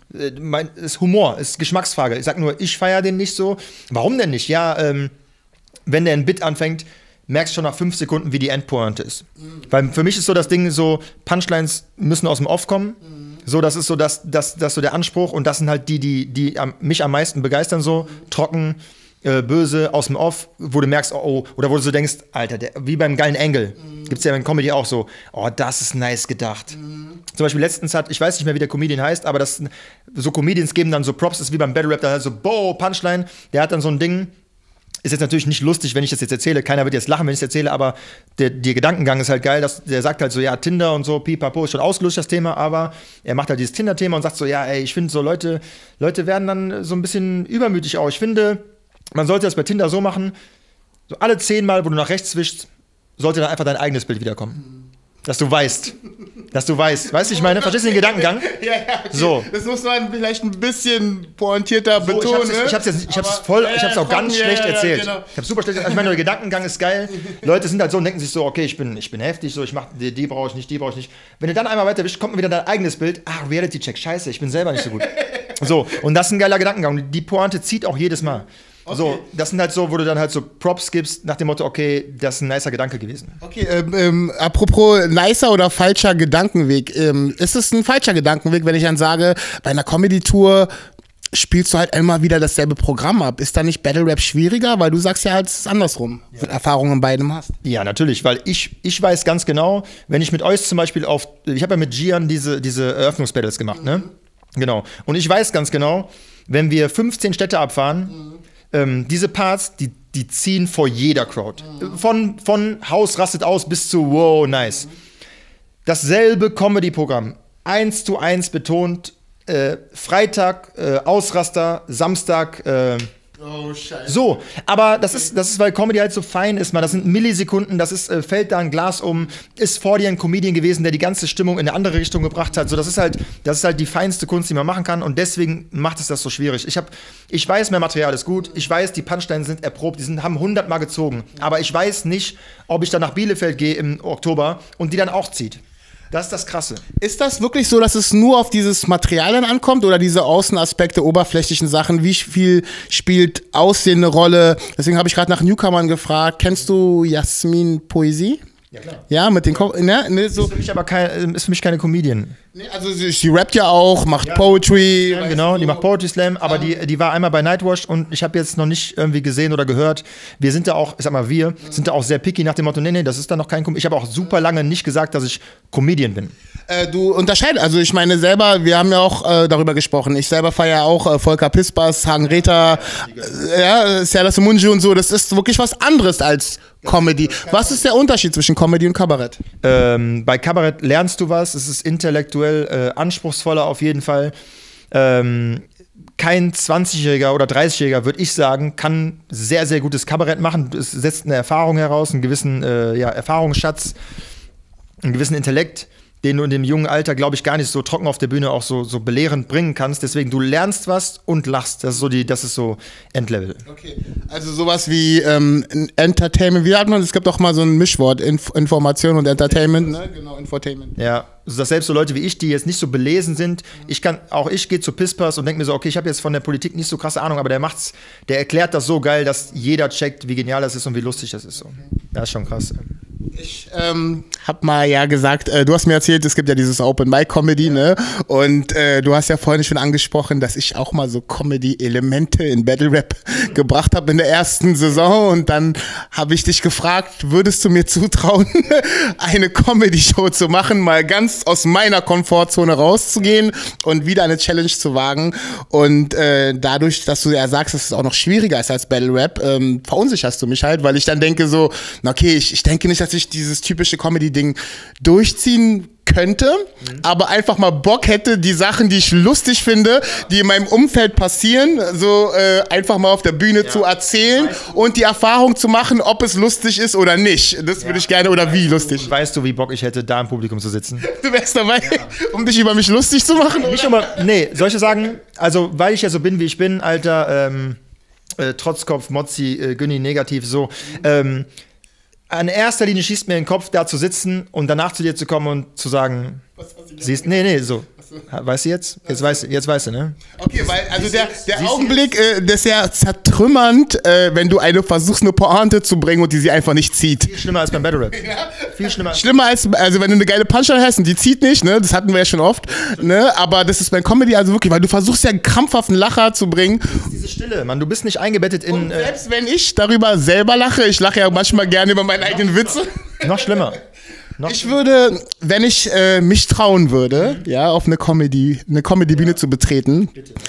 Ist Humor, ist Geschmacksfrage. Ich sag nur, ich feiere den nicht so. Warum denn nicht? Ja, wenn der ein Bit anfängt, merkst du schon nach 5 Sekunden, wie die Endpointe ist. Weil für mich ist so das Ding so, Punchlines müssen aus dem Off kommen. So, das ist so das so der Anspruch und das sind halt die mich am meisten begeistern so, trocken, böse, aus dem Off, wo du merkst, oh, oder wo du so denkst, Alter, wie beim geilen Angle, gibt's ja in Comedy auch so, oh, das ist nice gedacht. Zum Beispiel letztens ich weiß nicht mehr, wie der Comedian heißt, aber so Comedians geben dann so Props, das ist wie beim Battle Rap, da halt so, Punchline, der hat dann so ein Ding, ist jetzt natürlich nicht lustig, wenn ich das jetzt erzähle, keiner wird jetzt lachen, wenn ich es erzähle, aber der Gedankengang ist halt geil, der sagt halt so, ja, Tinder und so, pipapo, ist schon ausgelöst, das Thema, aber er macht halt dieses Tinder-Thema und sagt so, ja, ey, ich finde so, Leute werden dann so ein bisschen übermütig auch. Ich finde, man sollte das bei Tinder so machen, so alle 10 Mal, wo du nach rechts wischst, sollte dann einfach dein eigenes Bild wiederkommen. Dass du weißt. Weißt du, ich meine? Verstehst du den Gedankengang? Ja, okay. So. Das muss man vielleicht ein bisschen pointierter betonen. Ich hab's auch ganz schlecht erzählt. Genau. Ich hab's super schlecht erzählt. Ich meine, der Gedankengang ist geil. Leute sind halt so und denken sich so, okay, ich bin heftig, so, ich mach, die brauche ich nicht, die brauche ich nicht. Wenn du dann einmal weiter wischst, kommt mir wieder dein eigenes Bild. Reality-Check, scheiße, ich bin selber nicht so gut. So, und das ist ein geiler Gedankengang. Und die Pointe zieht auch jedes Mal. Okay. So, das sind halt so, wo du dann halt so Props gibst, nach dem Motto, okay, das ist ein nicer Gedanke gewesen. Okay, apropos nicer oder falscher Gedankenweg. Ist es ein falscher Gedankenweg, wenn ich dann sage, bei einer Comedy-Tour spielst du halt immer wieder dasselbe Programm ab? Ist da nicht Battle Rap schwieriger? Weil du sagst ja halt, es ist andersrum, wenn du Erfahrungen in beidem hast. Ja, natürlich, weil ich weiß ganz genau, wenn ich mit euch zum Beispiel ich habe ja mit Gian diese Eröffnungsbattles gemacht, ne? Genau. Und ich weiß ganz genau, wenn wir 15 Städte abfahren, diese Parts, die ziehen vor jeder Crowd. Von Haus rastet aus bis zu wow, nice. Dasselbe Comedy-Programm, 1:1 betont, Freitag Ausraster, Samstag oh, scheiße. so, aber das ist, weil Comedy halt so fein ist, man. Das sind Millisekunden, fällt da ein Glas um, ist vor dir ein Comedian gewesen, der die ganze Stimmung in eine andere Richtung gebracht hat. So, das ist halt die feinste Kunst, die man machen kann, und deswegen macht es das so schwierig. Ich weiß, mein Material ist gut, ich weiß, die Punchlines sind erprobt, haben 100-mal gezogen, aber ich weiß nicht, ob ich dann nach Bielefeld gehe im Oktober und die dann auch zieht. Das ist das Krasse. Ist das wirklich so, dass es nur auf dieses Material dann ankommt oder diese Außenaspekte, oberflächlichen Sachen? Wie viel spielt Aussehen eine Rolle? Deswegen habe ich gerade nach Newcomern gefragt. Kennst du Jasmin Poesie? Ja, klar. Ja, mit den so. Ist für mich keine Comedian. Nee, also sie rappt ja auch, macht Poetry. Ja, genau, die macht Poetry Slam, aber die war einmal bei Nightwash und ich habe jetzt noch nicht irgendwie gesehen oder gehört. Wir sind da auch, sind da auch sehr picky nach dem Motto, nee, das ist da noch kein Comedian. Ich habe auch super lange nicht gesagt, dass ich Comedian bin. Du unterscheidest, also ich meine selber, wir haben ja auch darüber gesprochen, ich selber feiere auch Volker Pispers, Hagen Räther, Serdar Somuncu und so, das ist wirklich was anderes als Comedy. Was ist der Unterschied zwischen Comedy und Kabarett? Bei Kabarett lernst du was, es ist intellektuell anspruchsvoller auf jeden Fall. Kein 20-Jähriger oder 30-Jähriger, würde ich sagen, kann sehr, sehr gutes Kabarett machen. Es setzt eine Erfahrung heraus, einen gewissen Erfahrungsschatz, einen gewissen Intellekt, den du in dem jungen Alter, glaube ich, gar nicht so trocken auf der Bühne auch so belehrend bringen kannst. Deswegen, du lernst was und lachst. Das ist so Endlevel. Okay, also sowas wie Entertainment, wie hat man, es gibt doch mal so ein Mischwort, Information und Entertainment, ne? Genau, Infotainment. Ja, also dass selbst so Leute wie ich, die jetzt nicht so belesen sind, ich gehe zu Pispers und denke mir so, okay, ich habe jetzt von der Politik nicht so krasse Ahnung, aber der erklärt das so geil, dass jeder checkt, wie genial das ist und wie lustig das ist. So. Das ist schon krass. Ich hab mal gesagt, du hast mir erzählt, es gibt ja dieses Open-Mic-Comedy, ne? Und du hast ja vorhin schon angesprochen, dass ich auch mal so Comedy-Elemente in Battle-Rap gebracht habe in der ersten Saison. Und dann habe ich dich gefragt, würdest du mir zutrauen, eine Comedy-Show zu machen, mal ganz aus meiner Komfortzone rauszugehen und wieder eine Challenge zu wagen. Und dadurch, dass du ja sagst, dass es auch noch schwieriger ist als Battle-Rap, verunsicherst du mich halt, weil ich dann denke so, okay, ich denke nicht, dass ich dieses typische Comedy-Ding durchziehen könnte, aber einfach mal Bock hätte, die Sachen, die ich lustig finde, die in meinem Umfeld passieren, so einfach mal auf der Bühne zu erzählen und die Erfahrung zu machen, ob es lustig ist oder nicht. Das würde ich gerne, oder wie lustig. Weißt du, wie Bock ich hätte, da im Publikum zu sitzen? Du wärst dabei, um dich über mich lustig zu machen? Nicht immer, nee, soll ich sagen, also weil ich ja so bin, wie ich bin, Alter, Trotzkopf, Mozzi, Günni, negativ, so, an erster Linie schießt mir in den Kopf, da zu sitzen und danach zu dir zu kommen und zu sagen, siehst, so. Weißt du jetzt? Jetzt weißt du, ne? Okay, weil, also der Augenblick, der ist ja zertrümmernd, wenn du versuchst, eine Pointe zu bringen und die sie einfach nicht zieht. Viel schlimmer als beim Battle Rap. Viel schlimmer. Schlimmer als, also wenn du eine geile Punchline hast und die zieht nicht, ne? Das hatten wir ja schon oft, ne? Aber das ist bei Comedy also wirklich, weil du versuchst ja einen krampfhaften Lacher zu bringen. Das ist diese Stille, Mann, du bist nicht eingebettet in... Und selbst wenn ich darüber selber lache, ich lache ja manchmal gerne über meine eigenen Witze. Noch schlimmer. Ich würde, wenn ich mich trauen würde, auf eine Comedy-Bühne zu betreten,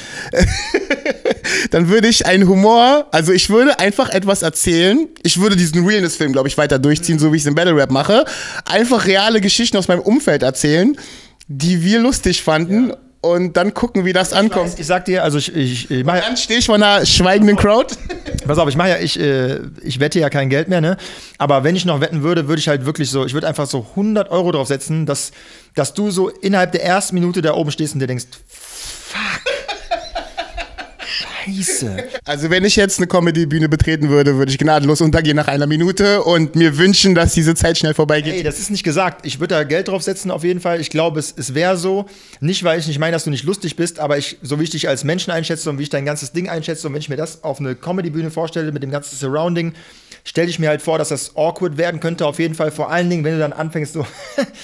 dann würde ich ich würde einfach etwas erzählen. Ich würde diesen Realness-Film, glaube ich, weiter durchziehen, so wie ich es im Battle-Rap mache. Einfach reale Geschichten aus meinem Umfeld erzählen, die wir lustig fanden. Und dann gucken, wie das ankommt. Ich sag dir, also ich mache. Dann stehe ich vor einer schweigenden Crowd. Pass auf, ich wette ja kein Geld mehr, ne? Aber wenn ich noch wetten würde, würde ich halt wirklich so, ich würde einfach so 100 € drauf setzen, dass du so innerhalb der ersten Minute da oben stehst und dir denkst, fuck. Scheiße. Also wenn ich jetzt eine Comedy-Bühne betreten würde, würde ich gnadenlos untergehen nach 1 Minute und mir wünschen, dass diese Zeit schnell vorbeigeht. Ey, das ist nicht gesagt. Ich würde da Geld drauf setzen auf jeden Fall. Ich glaube, es wäre so. Nicht, weil ich nicht meine, dass du nicht lustig bist, aber so wie ich dich als Menschen einschätze und wie ich dein ganzes Ding einschätze und wenn ich mir das auf eine Comedy-Bühne vorstelle mit dem ganzen Surrounding, stelle ich mir halt vor, dass das awkward werden könnte auf jeden Fall. Vor allen Dingen, wenn du dann anfängst so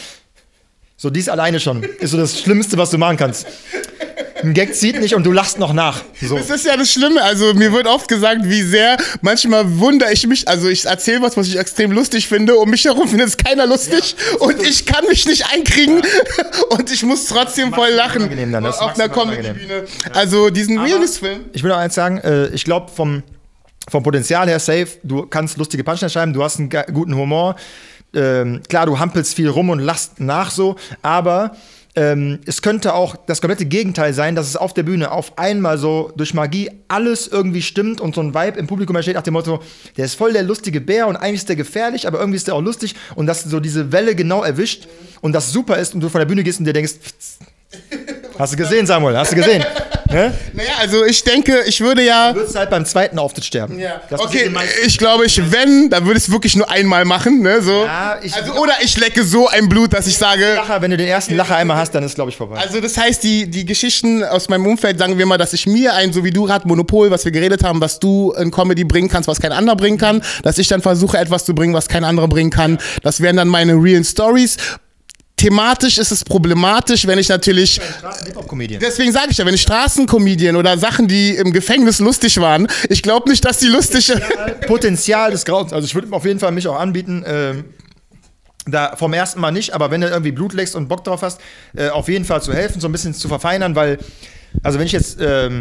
so dies alleine schon ist so das Schlimmste, was du machen kannst. Ein Gag zieht nicht und du lachst noch nach. So. Das ist ja das Schlimme. Also mir wird oft gesagt, wie sehr, manchmal wundere ich mich, also ich erzähle was ich extrem lustig finde, um mich herum findet es keiner lustig und ich kann mich nicht einkriegen und ich muss trotzdem voll lachen auf einer Comedy-Bühne. Also diesen Realness-Film. Ich will noch eins sagen, ich glaube vom Potenzial her safe, du kannst lustige Punchlines schreiben, du hast einen guten Humor. Klar, du hampelst viel rum und lachst nach so, aber es könnte auch das komplette Gegenteil sein, dass es auf der Bühne auf einmal so durch Magie alles irgendwie stimmt und so ein Vibe im Publikum entsteht nach dem Motto, der ist voll der lustige Bär und eigentlich ist der gefährlich, aber irgendwie ist der auch lustig und dass so diese Welle genau erwischt und das super ist und du von der Bühne gehst und dir denkst, hast du gesehen, Samuel, hast du gesehen? Ne? Naja, also ich denke, ich würde ja... Du würdest halt beim zweiten Auftritt sterben. Ja. Okay, ich glaube, dann würde ich es wirklich nur einmal machen, ne, so. Ja, oder ich lecke so ein Blut, dass ich sage... Wenn du den ersten Lacher einmal hast, dann ist, glaube ich, vorbei. Also das heißt, die Geschichten aus meinem Umfeld, sagen wir mal, dass ich mir so wie du gerade Monopol, was wir geredet haben, was du in Comedy bringen kannst, was kein anderer bringen kann, dass ich dann versuche, etwas zu bringen, was kein anderer bringen kann. Das wären dann meine realen Stories. Thematisch ist es problematisch, wenn ich natürlich... Deswegen sage ich ja, wenn ich Straßenkomedien oder Sachen, die im Gefängnis lustig waren, ich glaube nicht, dass die lustig... Potenzial des Grauens. Also ich würde auf jeden Fall mich auch anbieten, da vom ersten Mal nicht, aber wenn du irgendwie Blut leckst und Bock drauf hast, auf jeden Fall zu helfen, so ein bisschen zu verfeinern, weil, also wenn ich jetzt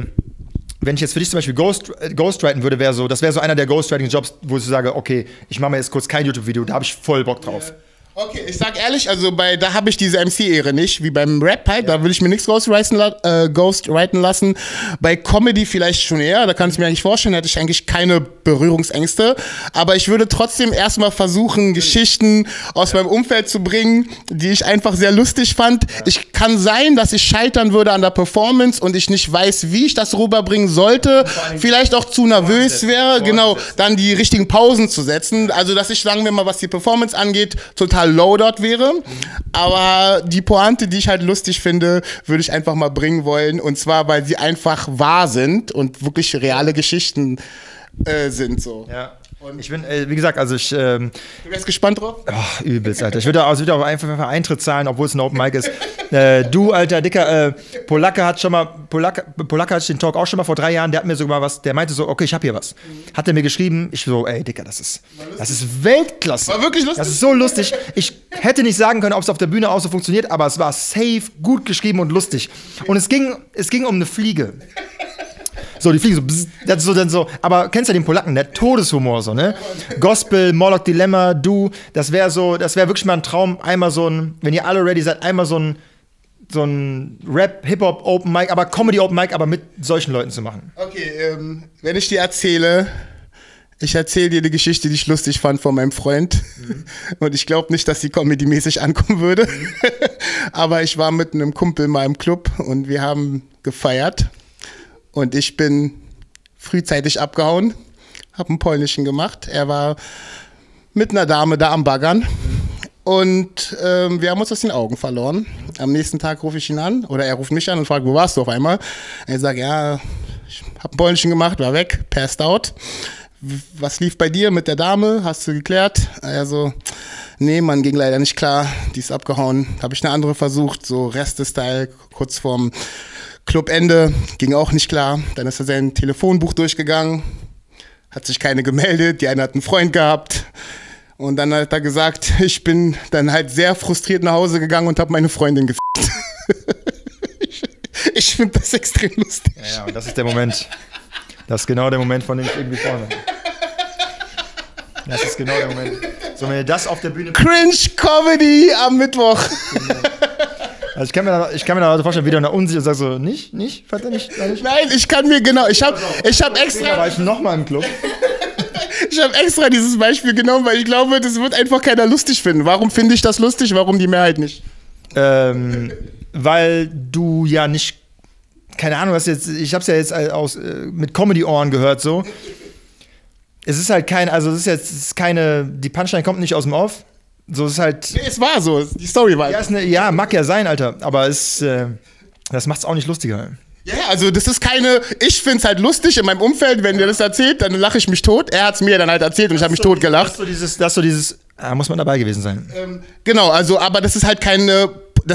für dich zum Beispiel Ghostwriten würde, das wäre so einer der Ghostwriting-Jobs, wo ich sage, okay, ich mache mir jetzt kurz kein YouTube-Video, da habe ich voll Bock drauf. Okay, ich sag ehrlich, also da habe ich diese MC-Ehre nicht, wie beim Rap halt, da will ich mir nichts ghostwriten lassen. Bei Comedy vielleicht schon eher, da kann ich mir eigentlich vorstellen, hätte ich eigentlich keine Berührungsängste. Aber ich würde trotzdem erstmal versuchen, Geschichten aus meinem Umfeld zu bringen, die ich einfach sehr lustig fand. Ich kann sein, dass ich scheitern würde an der Performance und ich nicht weiß, wie ich das rüberbringen sollte. Vielleicht auch zu nervös wäre, genau, dann die richtigen Pausen zu setzen. Also, dass ich, sagen wir mal, was die Performance angeht, total low dort wäre, aber die Pointe, die ich halt lustig finde, würde ich einfach mal bringen wollen, und zwar, weil sie einfach wahr sind und wirklich reale Geschichten sind so. Ja. Und ich bin, wie gesagt, also ich... Du wärst gespannt drauf? Oh, übelst, Alter. Ich würde auch einfach Eintritt zahlen, obwohl es ein Open Mic ist. Du, alter Dicker, Polacke hat den Talk auch schon mal vor 3 Jahren, der hat mir sogar was, der meinte so, okay, ich hab hier was. Hat er mir geschrieben, ich so, ey, Dicker, das ist Weltklasse. War wirklich lustig? Das ist so lustig. Ich hätte nicht sagen können, ob es auf der Bühne auch so funktioniert, aber es war safe, gut geschrieben und lustig. Und es ging um eine Fliege. So, die Fliege so, bzz, das ist so, dann so, aber kennst du den Polacken, der Todeshumor so, ne? Gospel, Morlock Dilemma, das wäre wirklich mal ein Traum, einmal so ein, wenn ihr alle ready seid, einmal so ein Rap, Hip-Hop, Open Mic, aber Comedy Open Mic, aber mit solchen Leuten zu machen. Okay, wenn ich dir erzähle, ich erzähle dir die Geschichte, die ich lustig fand von meinem Freund. Und ich glaube nicht, dass sie comedy-mäßig ankommen würde. Aber ich war mit einem Kumpel mal im Club und wir haben gefeiert. Und ich bin frühzeitig abgehauen, habe einen polnischen gemacht. Er war mit einer Dame da am Baggern. Und wir haben uns aus den Augen verloren. Am nächsten Tag rufe ich ihn an, oder er ruft mich an und fragt, wo warst du auf einmal? Er sagt, ja, ich habe einen polnischen gemacht, war weg, passed out. Was lief bei dir mit der Dame? Hast du geklärt? Er so, nee, Mann, ging leider nicht klar, die ist abgehauen. Habe ich eine andere versucht, so Reste-Style, kurz vorm Clubende, ging auch nicht klar. Dann ist er sein Telefonbuch durchgegangen, hat sich keine gemeldet, die eine hat einen Freund gehabt. Und dann hat er gesagt, ich bin dann halt sehr frustriert nach Hause gegangen und habe meine Freundin gefickt. Ich finde das extrem lustig. Ja, und das ist der Moment. Das ist genau der Moment, von dem ich eben gesprochen habe. Das ist genau der Moment. So, wenn ihr das auf der Bühne... Cringe Comedy am Mittwoch. Also ich kann mir da vorstellen, wie du da unsicher sagst, so, nicht? Fand er nicht? Nein, ich kann mir genau, ich hab extra... Da war ich nochmal im Club. Ich habe extra dieses Beispiel genommen, weil ich glaube, das wird einfach keiner lustig finden. Warum finde ich das lustig, warum die Mehrheit nicht? Weil du ja nicht keine Ahnung, ich hab's ja jetzt mit Comedy-Ohren gehört, so. Es ist halt die Punchline kommt nicht aus dem Off. So, es ist halt. Nee, es war so, die Story war. Ja, mag ja sein, Alter, aber das macht's auch nicht lustiger. Ja, also das ist ich find's halt lustig in meinem Umfeld, wenn der das erzählt, dann lache ich mich tot. Er hat's mir dann halt erzählt und ich habe mich tot gelacht. Muss man dabei gewesen sein. Genau, also, aber das ist halt keine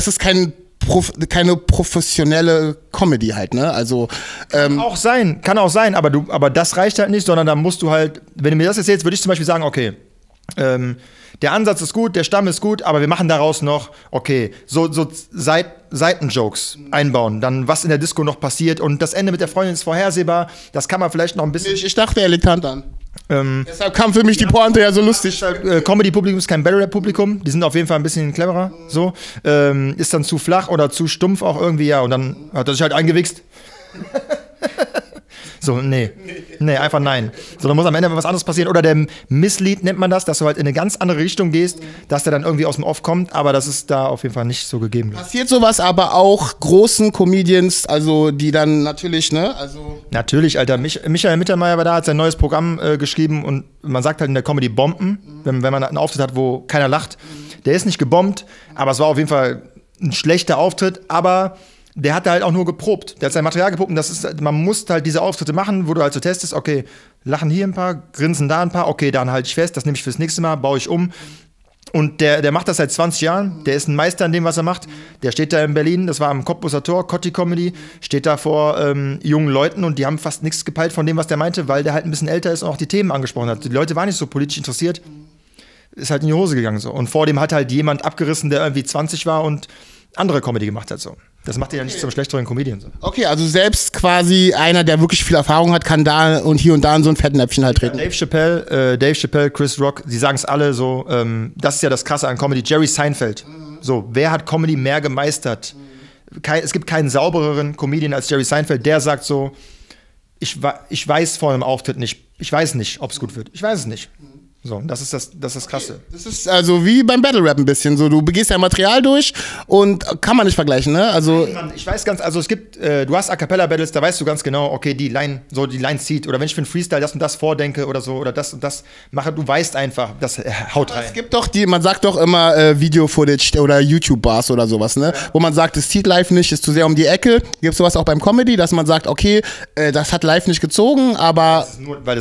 professionelle Comedy halt, ne? Also kann auch sein, aber das reicht halt nicht, sondern da musst du halt, wenn du mir das erzählst, würde ich zum Beispiel sagen, okay, der Ansatz ist gut, der Stamm ist gut, aber wir machen daraus noch, okay, so Seitenjokes einbauen, dann was in der Disco noch passiert und das Ende mit der Freundin ist vorhersehbar, das kann man vielleicht noch ein bisschen. Ich dachte, er legt Hand an. Deshalb kam für mich die Pointe ja so lustig. Comedy-Publikum ist kein Battle-Rap-Publikum, die sind auf jeden Fall ein bisschen cleverer, so. Ist dann zu flach oder zu stumpf auch irgendwie, ja, und dann hat er sich halt eingewichst. So, nee, einfach nein. So, dann muss am Ende was anderes passieren. Oder der Misslead nennt man das, dass du halt in eine ganz andere Richtung gehst, dass der dann irgendwie aus dem Off kommt, aber das ist da auf jeden Fall nicht so gegeben. Passiert sowas aber auch großen Comedians, also die dann natürlich, ne? Also natürlich, Alter. Michael Mittermeier war da, hat sein neues Programm geschrieben und man sagt halt in der Comedy Bomben, wenn man einen Auftritt hat, wo keiner lacht. Der ist nicht gebombt, aber es war auf jeden Fall ein schlechter Auftritt, aber der hat halt auch nur geprobt. Der hat sein Material geprobt und man muss halt diese Auftritte machen, wo du halt so testest, okay, lachen hier ein paar, grinsen da ein paar, okay, dann halte ich fest, das nehme ich fürs nächste Mal, baue ich um. Und der macht das seit 20 Jahren, der ist ein Meister in dem, was er macht. Der steht da in Berlin, das war am Cottbuser Tor, Cotti Comedy, steht da vor jungen Leuten und die haben fast nichts gepeilt von dem, was der meinte, weil der halt ein bisschen älter ist und auch die Themen angesprochen hat. Die Leute waren nicht so politisch interessiert, ist halt in die Hose gegangen so. Und vor dem hat halt jemand abgerissen, der irgendwie 20 war und andere Comedy gemacht hat so. Das macht ihn ja nicht zum schlechteren Comedian so. Okay, also selbst quasi einer, der wirklich viel Erfahrung hat, kann da und hier und da in so ein Fettnäpfchen halt treten. Dave Chappelle, Chris Rock, die sagen es alle so, das ist ja das Krasse an Comedy. Jerry Seinfeld. So, wer hat Comedy mehr gemeistert? Es gibt keinen saubereren Comedian als Jerry Seinfeld, der sagt so, ich weiß vor einem Auftritt nicht, ich weiß nicht, ob es gut wird. Ich weiß es nicht. So, das ist das Krasse. Das ist also wie beim Battle Rap ein bisschen so. Du begehst dein Material durch und kann man nicht vergleichen, ne? Also ich weiß es gibt, du hast A Cappella Battles, da weißt du ganz genau, okay, die Line zieht. Oder wenn ich für einen Freestyle das und das vordenke oder so, oder das und das mache, du weißt einfach, das haut rein. Es gibt doch man sagt doch immer Video-Footage oder YouTube-Bars oder sowas, ne? Wo man sagt, es zieht live nicht, ist zu sehr um die Ecke. Gibt es sowas auch beim Comedy, dass man sagt, okay, das hat live nicht gezogen, aber. Weil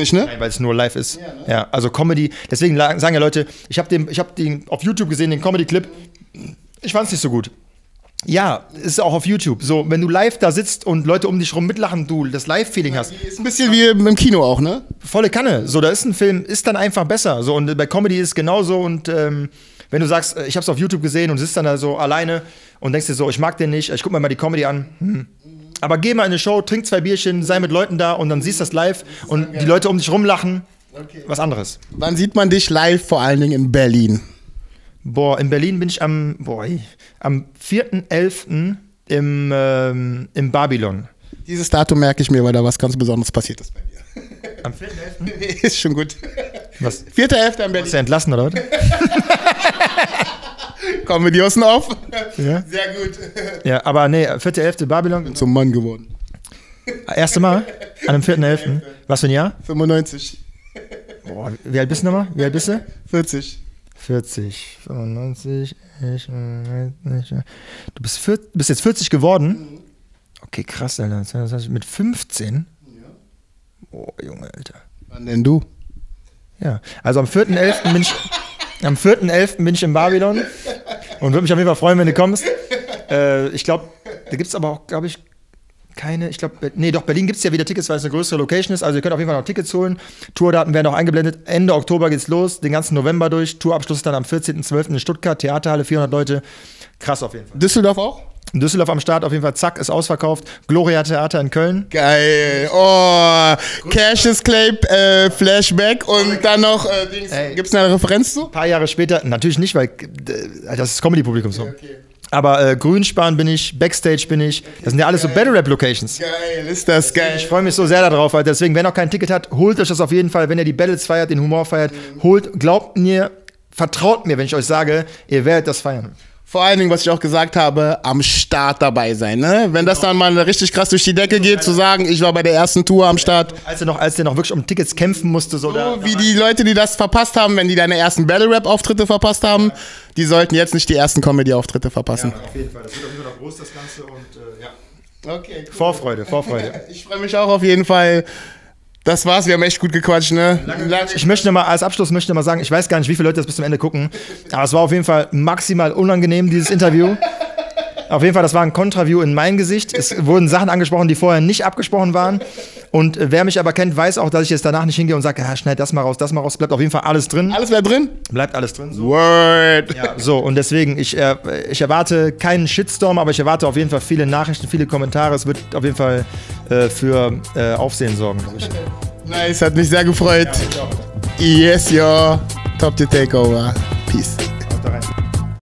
es nur live ist. Ja, ne? Ja, also Comedy, deswegen sagen ja Leute, ich hab den auf YouTube gesehen, den Comedy-Clip, ich fand's nicht so gut. Ja, ist auch auf YouTube. So, wenn du live da sitzt und Leute um dich rum mitlachen, du das Live-Feeling hast. Ist ein bisschen wie im Kino auch, ne? Volle Kanne. So, da ist ein Film, ist dann einfach besser. So, und bei Comedy ist es genauso. Und wenn du sagst, ich hab's auf YouTube gesehen und sitzt dann da so alleine und denkst dir so, ich mag den nicht, ich guck mir mal die Comedy an. Aber geh mal in eine Show, trink 2 Bierchen, sei mit Leuten da und dann siehst du das live und die Leute um dich rumlachen. Okay. Was anderes. Wann sieht man dich live, vor allen Dingen in Berlin? Boah, in Berlin bin ich am 4.11. im Babylon. Dieses Datum merke ich mir, weil da was ganz Besonderes passiert ist bei mir. Am 4.11.? Nee, ist schon gut. Was? 4.11. in Berlin. Ist er entlassen, oder was? Comedy aus dem Off. Ja? Sehr gut. Ja, aber nee, 4.11. Babylon. Bin zum Mann geworden. Erste Mal? An dem 4.11. Was für ein Jahr? 95. Boah, wie alt bist du nochmal? Wie alt bist du? 40. 40, 95, du bist jetzt 40 geworden? Okay, krass, Alter. Das heißt, mit 15? Ja. Oh, Junge, Alter. Wann denn du? Ja, also am 4.11. bin ich in Babylon und würde mich auf jeden Fall freuen, wenn du kommst. Ich glaube, da gibt es aber auch, glaube ich, Berlin gibt es ja wieder Tickets, weil es eine größere Location ist. Also ihr könnt auf jeden Fall noch Tickets holen. Tourdaten werden auch eingeblendet. Ende Oktober geht's los, den ganzen November durch. Tourabschluss dann am 14.12. in Stuttgart, Theaterhalle, 400 Leute. Krass auf jeden Fall. Düsseldorf auch? Düsseldorf am Start, auf jeden Fall, zack, ist ausverkauft. Gloria Theater in Köln. Geil. Oh, Cassius Clay, Flashback und dann noch, gibt es eine Referenz zu? Ein paar Jahre später, natürlich nicht, weil das ist Comedy-Publikum so. Okay. Aber Grünspan bin ich, Backstage bin ich. Das sind ja alles so Battle-Rap-Locations. Geil, ist das geil. Ich freue mich so sehr darauf. Weil deswegen, wer noch kein Ticket hat, holt euch das auf jeden Fall. Wenn ihr die Battles feiert, den Humor feiert, glaubt mir, vertraut mir, wenn ich euch sage, ihr werdet das feiern. Vor allen Dingen, was ich auch gesagt habe, am Start dabei sein. Ne? Wenn das dann mal richtig krass durch die Decke geht, zu sagen, ich war bei der ersten Tour am Start. Als der noch wirklich um Tickets kämpfen musste. So wie die Leute, die das verpasst haben, wenn die deine ersten Battle-Rap-Auftritte verpasst haben, die sollten jetzt nicht die ersten Comedy-Auftritte verpassen. Ja, auf jeden Fall. Das wird auf jeden Fall noch groß, das Ganze. Und ja. Okay, cool. Vorfreude. Ich freue mich auch auf jeden Fall. Das war's, wir haben echt gut gequatscht, ne? Ich möchte mal als Abschluss sagen, ich weiß gar nicht, wie viele Leute das bis zum Ende gucken, aber es war auf jeden Fall maximal unangenehm, dieses Interview. Auf jeden Fall, das war ein Kontraview in mein Gesicht. Es wurden Sachen angesprochen, die vorher nicht abgesprochen waren. Und wer mich aber kennt, weiß auch, dass ich jetzt danach nicht hingehe und sage, ja, schneid das mal raus. Bleibt auf jeden Fall alles drin. Alles bleibt drin? Bleibt alles drin. So. Word. Ja, so, und deswegen, ich erwarte keinen Shitstorm, aber ich erwarte auf jeden Fall viele Nachrichten, viele Kommentare. Es wird auf jeden Fall für Aufsehen sorgen, glaube ich. Nice, hat mich sehr gefreut. Ja, ich auch. Yes, yo. Top to Takeover. Peace.